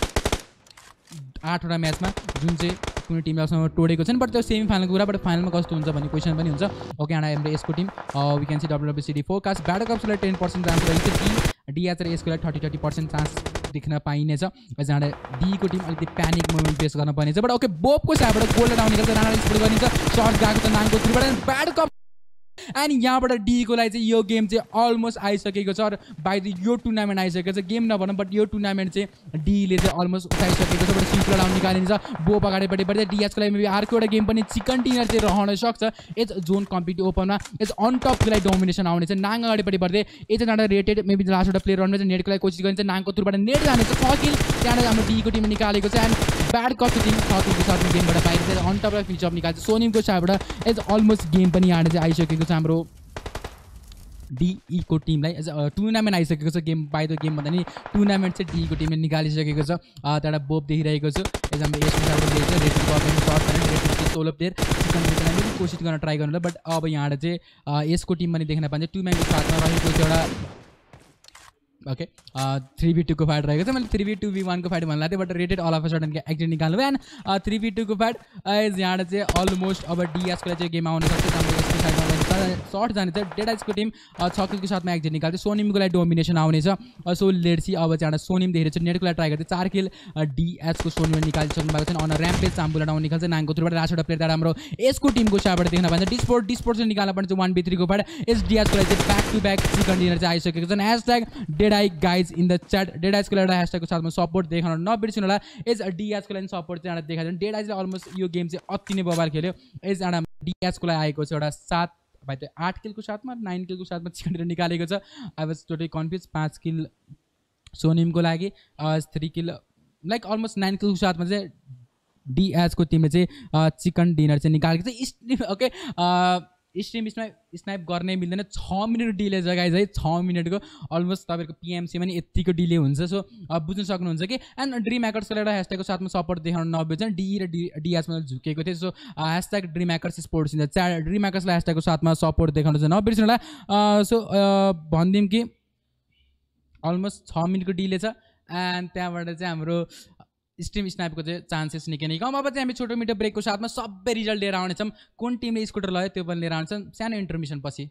8वटा म्याचमा जुन चाहिँ कुनै टिमले अहिलेसम्म तोडेको छैन बट त्यो सेमी फाइनलको कुरा बट फाइनलमा कस्तो हुन्छ भन्ने क्वेसन पनि हुन्छ ओके यहाँ हाम्रो यसको team we can see WWCD forecast bad कप्सलाई 10% चान्स रहेको छ डी एच र यसको लागि 30% चान्स देख्न पाइनेछ जहाँ डीको टिम अलिकति प्यानिक मोमेन्ट फेस गर्न पर्नेछ बट ओके बोपको साइडबाट गोल्ड डाउन निकाल्छ राणा स्पोर्ट गरिन्छ सर्ट गएको छ नाङको थ्रुबाट ब्याड कप एन्ड यहाँबाट डीको लागि चाहिँ यो गेम चाहिँ अलमोस्ट आइसकेको छ र बाइ द यो टुर्नामेन्ट आइसकेको छ गेम नभनौँ बट यो टुर्नामेन्ट चाहिँ डीले चाहिँ अलमोस्ट उठाइसकेको छ बट सिम्पल डाउन निकालिन्छ बोप अगाडिपट्टि बढ्दै डिएचको लागि मेबी अर्को एउटा गेम पनि चिकन डिनर चाहिँ रहन सक्छ एज जोन कम्पिटिभ ओपनमा एज अन टपको लागि डोमिनेसन आउनेछ नाङ अगाडिपट्टि बढ्दै एकजना रेटेड मेबी लास्ट एउटा प्लेयर रहने चाहिँ नेटको लागि कोसिस गरिन्छ नाङको थ्रुबाट नेट जानेछ 6 किल त्यहाँ हाम्रो डीको टिमले निकालेको छ एन्ड ब्याड कपको टिम 6 किलको साथमा गेमबाट बाहिर चाहिँ अन टपलाई फिच अफ निकाल्छ सोनिमको साइडबाट एज अलमोस्ट गेम पनि यहाँ चाहिँ आइसकेको छ हाम्रो डीईको टिमलाई एज टुर्नामेन्ट आइसकेको छ गेम बाइ द गेम भन्दा नि टुर्नामेन्ट चाहिँ डीको टिमले निकालिसकेको छ त्यहाँबाट बोप देखिरहेको छु एज हाम्रो यसको साइडबाट रेटिङ गभर्मेन्ट सर्ट गर्ने रेटिङ 16 प्लेयर चिकन पनि कोसिस गर्न ट्राई गर्नु बट अब यहाँ चाहिँ यसको टिम पनि देख्न पाइन्छ 2 म्याचको साथमा रहेको छ एउटा ओके 3v2 को फाइट रहेको छ मैले 3v2v1 को फाइट भन्नु लाग्थेँ but rated all of a sudden exit निकाल्नु भयो एन्ड 3v2 को फाइट एज यहाँ चाहिँ अलमोस्ट अब डिएसको लागि चाहिँ गेम आउन सक्छ हाम्रो यसको साइडमा सर्ट जाने चाहिँ डेडाइजको टिम 6 किलको साथमा एक्जिट निकाल्छ सोनिमको लागि डोमिनेसन आउनेछ सो लेट्सी अब चाहिँ सोनिम देखेर चाहिँ नेटको लागि ट्राई गर्दै 4 किल डिएसको सोनिमले निकालिसक्नु भएको छ अन ऱ्याम्पेज चाम्बुला डाउन निकाल्छ नाङको थ्रुबाट लास्ट एउटा प्लेयर हाम्रो यसको टिमको साइडबाट देख्न पाइन्छ डिस्पोर्ट चाहिँ निकाल्न पर्ने 1v3 को फाइट एस डिएसको लागि चाहिँ back to back chicken dinner चाहिँ आइसकेको छ dead eye guys in the chat डेडाइजको लागि #को साथमा सपोर्ट देखाउन नबिर्सिनु होला एज डिएचको लागि सपोर्ट चाहिँ एउटा देखाइदिनु डेडाइजले अलमोस्ट यो गेम चाहिँ अति नै बबाल खेल्यो एज एउटा डिएचको लागि आएको छ एउटा 7 भाइ त्यो 8 किलको साथमा 9 किलको साथमा चिकन निकालेको छ I was totally confuse 5 kill सोनिमको लागि 3 किल लाइक अलमोस्ट 9 किलको साथमा चाहिँ डिएचको टिमले चाहिँ चिकन डिनर चाहिँ निकालेको छ ओके स्ट्रिम स्नाइप गर्ने मिल्दैन 6 मिनट डिले जग्गा है 6 मिनटको अलमोस्ट तपाईँको पिएमसीमा नि यतिको डिले हुन्छ सो बुझ्न सक्नुहुन्छ कि एन्ड ड्रिम ह्याकर्सको एउटा #को साथमा सपोर्ट देखाउन नबिर्सनु डी र डिएचमा झुकेको थिएँ so #dream hackers sports in the chat dream ह्याकर्सलाई #को साथमा सपोर्ट देखाउन चाहिँ नबिर्सनु होला सो भनिदिउँ कि अलमोस्ट 6 मिनटको डिले छ एन्ड त्यहाँबाट चाहिँ हाम्रो स्ट्रिम स्नाइपको चाहिँ चान्सेस निकै नै कम अब चाहिँ हामी छोटो मिटो ब्रेकको साथमा सबै रिजल्ट लिएर आउनेछौँ कुन टिमले स्कुटर लयो त्यो पनि लिएर आउँछौँ सानो इन्टरमिसन पछि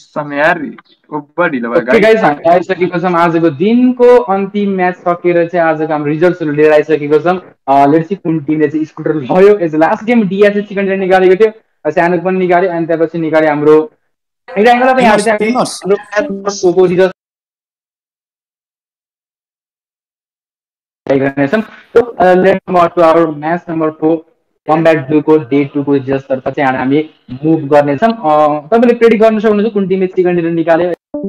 समय यार ओभर ढिलो भयो ओके गाइस, हामी आइसकेको छौँ आजको दिनको अन्तिम म्याच सकेर चाहिँ आजको हाम्रो रिजल्ट्सहरू लिएर आइसकेको छौँ। लेट्स सी कुन टिमले चाहिँ स्कुटर भयो। एज लास्ट गेम डिया चाहिँ चिकन डिनर निकालेको थियो, सानो पनि निकाल्यो अनि त्यसपछि निकाल्यो हाम्रो इराङ्गोलाई पनि हामी चाहिँ हाम्रो result let's move to our match number 4 combat ब्लूको डे 2 को रिजल्टतर्फ चाहिँ हामी मुभ गर्नेछौँ। तपाईँले प्रेडिक्ट गर्न सक्नुहुन्छ कुन टिमले चिकन डिनर निकाल्यो?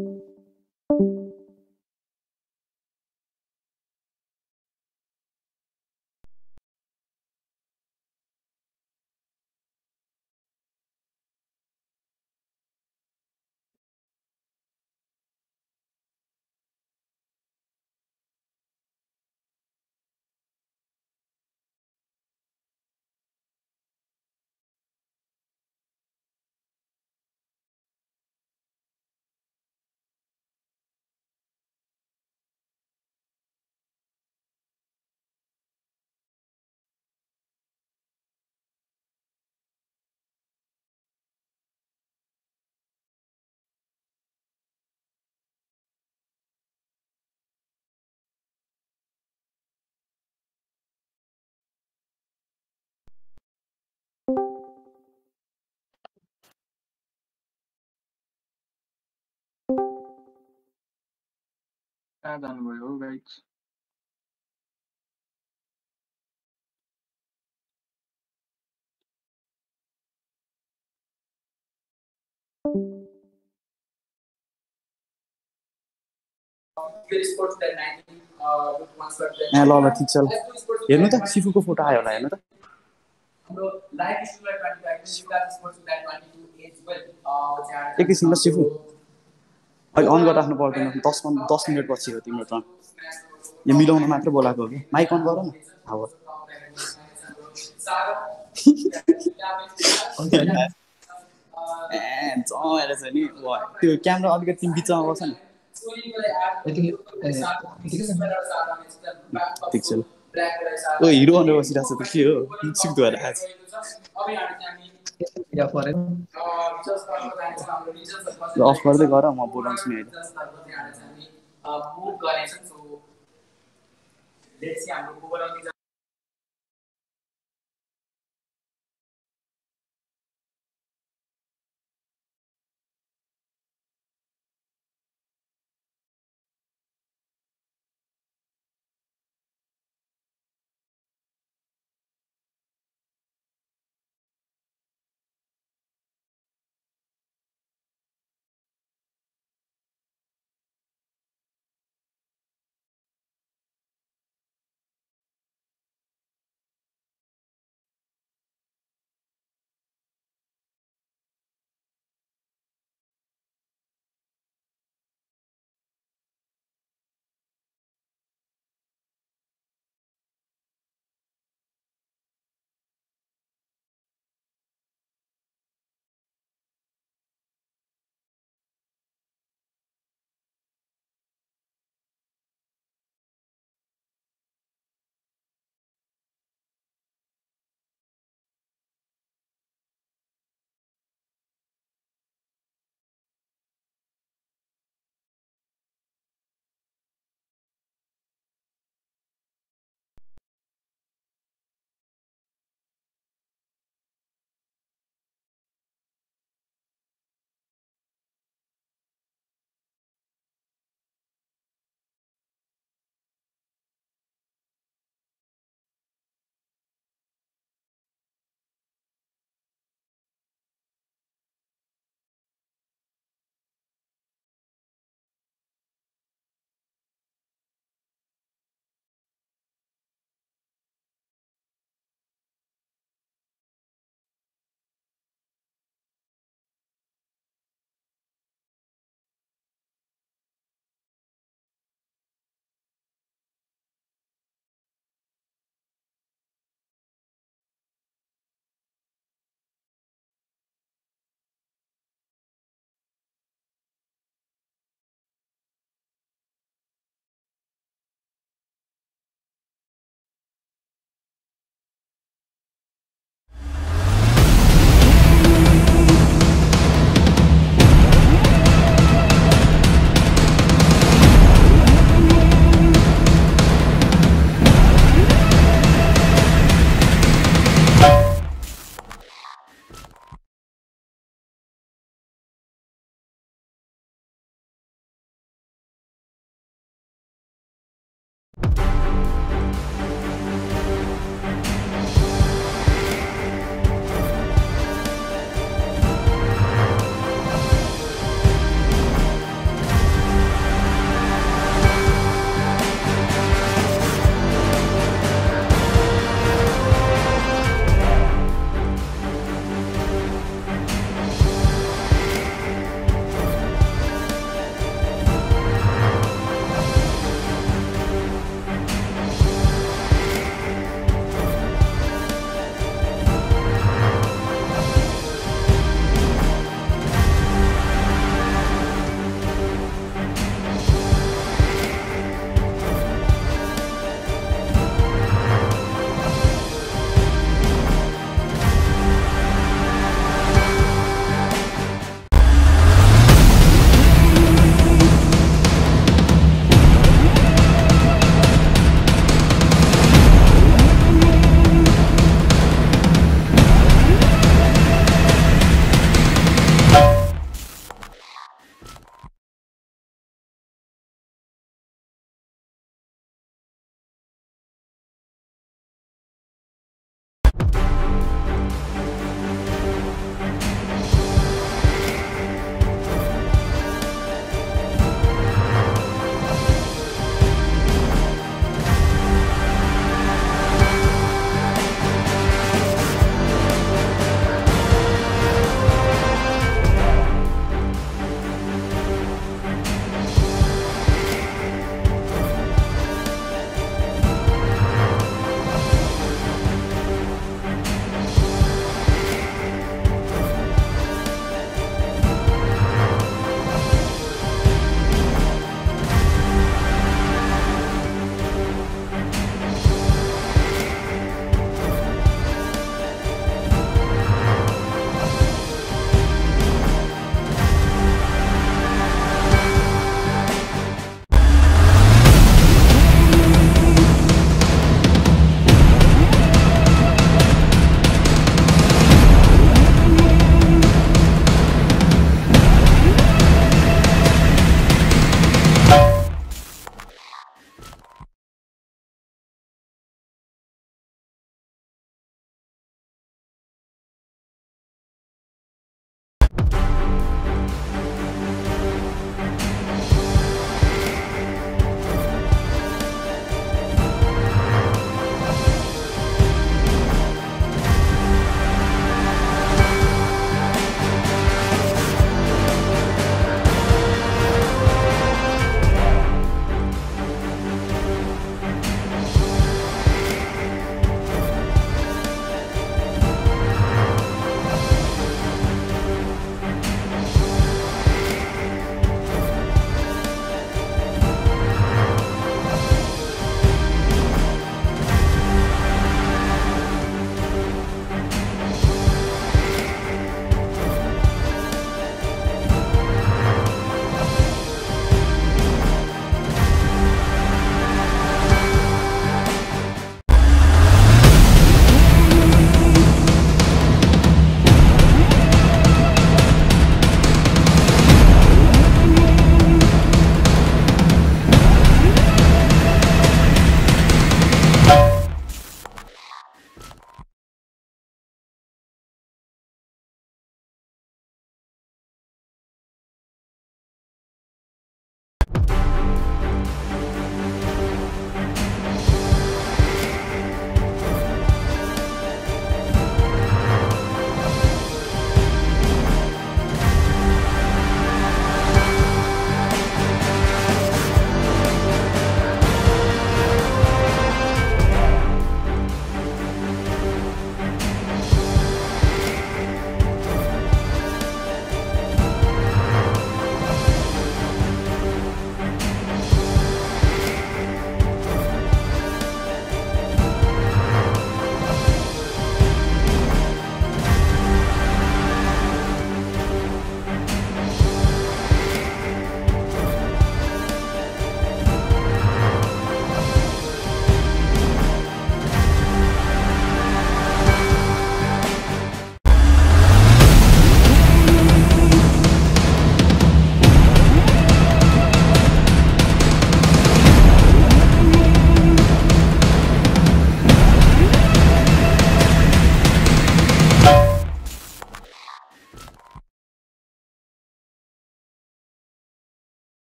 कहाँ जानुभयो गाइस? ल ल ठिक छ ल हेर्नु त सिफुको फोटो आयो होला हेर्नु त एकैछिन ल सिफु अहिले अन गरेर राख्नु पर्दैन 10 मिनट पछि हो तिम्रो टर्न यो मिलाउन मात्र बोलाएको हो कि माइक अन गर न अब जमेर छ नि त्यो क्यामेरा अलिकति तिमी बिचमा बस न ठिक छ ल ओ हिरो भनेर बसिरहेको छ त के हो सुक भएर आज अफ गर्दै गर म बोलाउँछु नि अहिले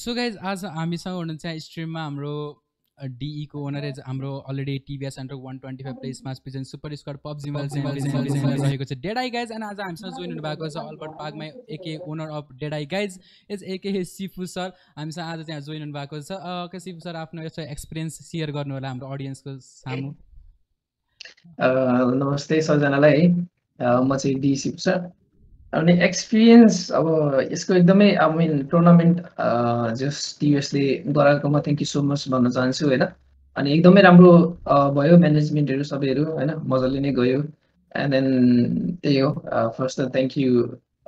सो गाइज आज हामीसँग हुनुहुन्छ स्ट्रिममा हाम्रो DE को ओनर एज हाम्रो already TVS under 125 place match present super squad पब्जीमा रहेको छ डेड आई गाइज। अनि आज हामीसँग जोइन हुनुभएको छ अल्बर्ट पागमा AK owner of dead eye guys is AK Sifu sir हामीसँग आज त्यहाँ जोइन हुनुभएको छ। के सिफु सर आफ्नो यसो एक्सपिरियन्स सेयर गर्नु होला हाम्रो अडियन्सको सामु। नमस्ते सबजनालाई है, म चाहिँ डी सिफु सर। अनि एक्सपिरियन्स अब यसको एकदमै आई मिन टुर्नामेन्ट जस टिभिएसले गराएकोमा थ्याङ्क यू सो मच भन्न चाहन्छु होइन। अनि एकदमै राम्रो भयो, म्यानेजमेन्टहरू सबैहरू होइन मजाले नै गयो। एन्ड देन त्यही हो, फर्स्ट त थ्याङ्क यू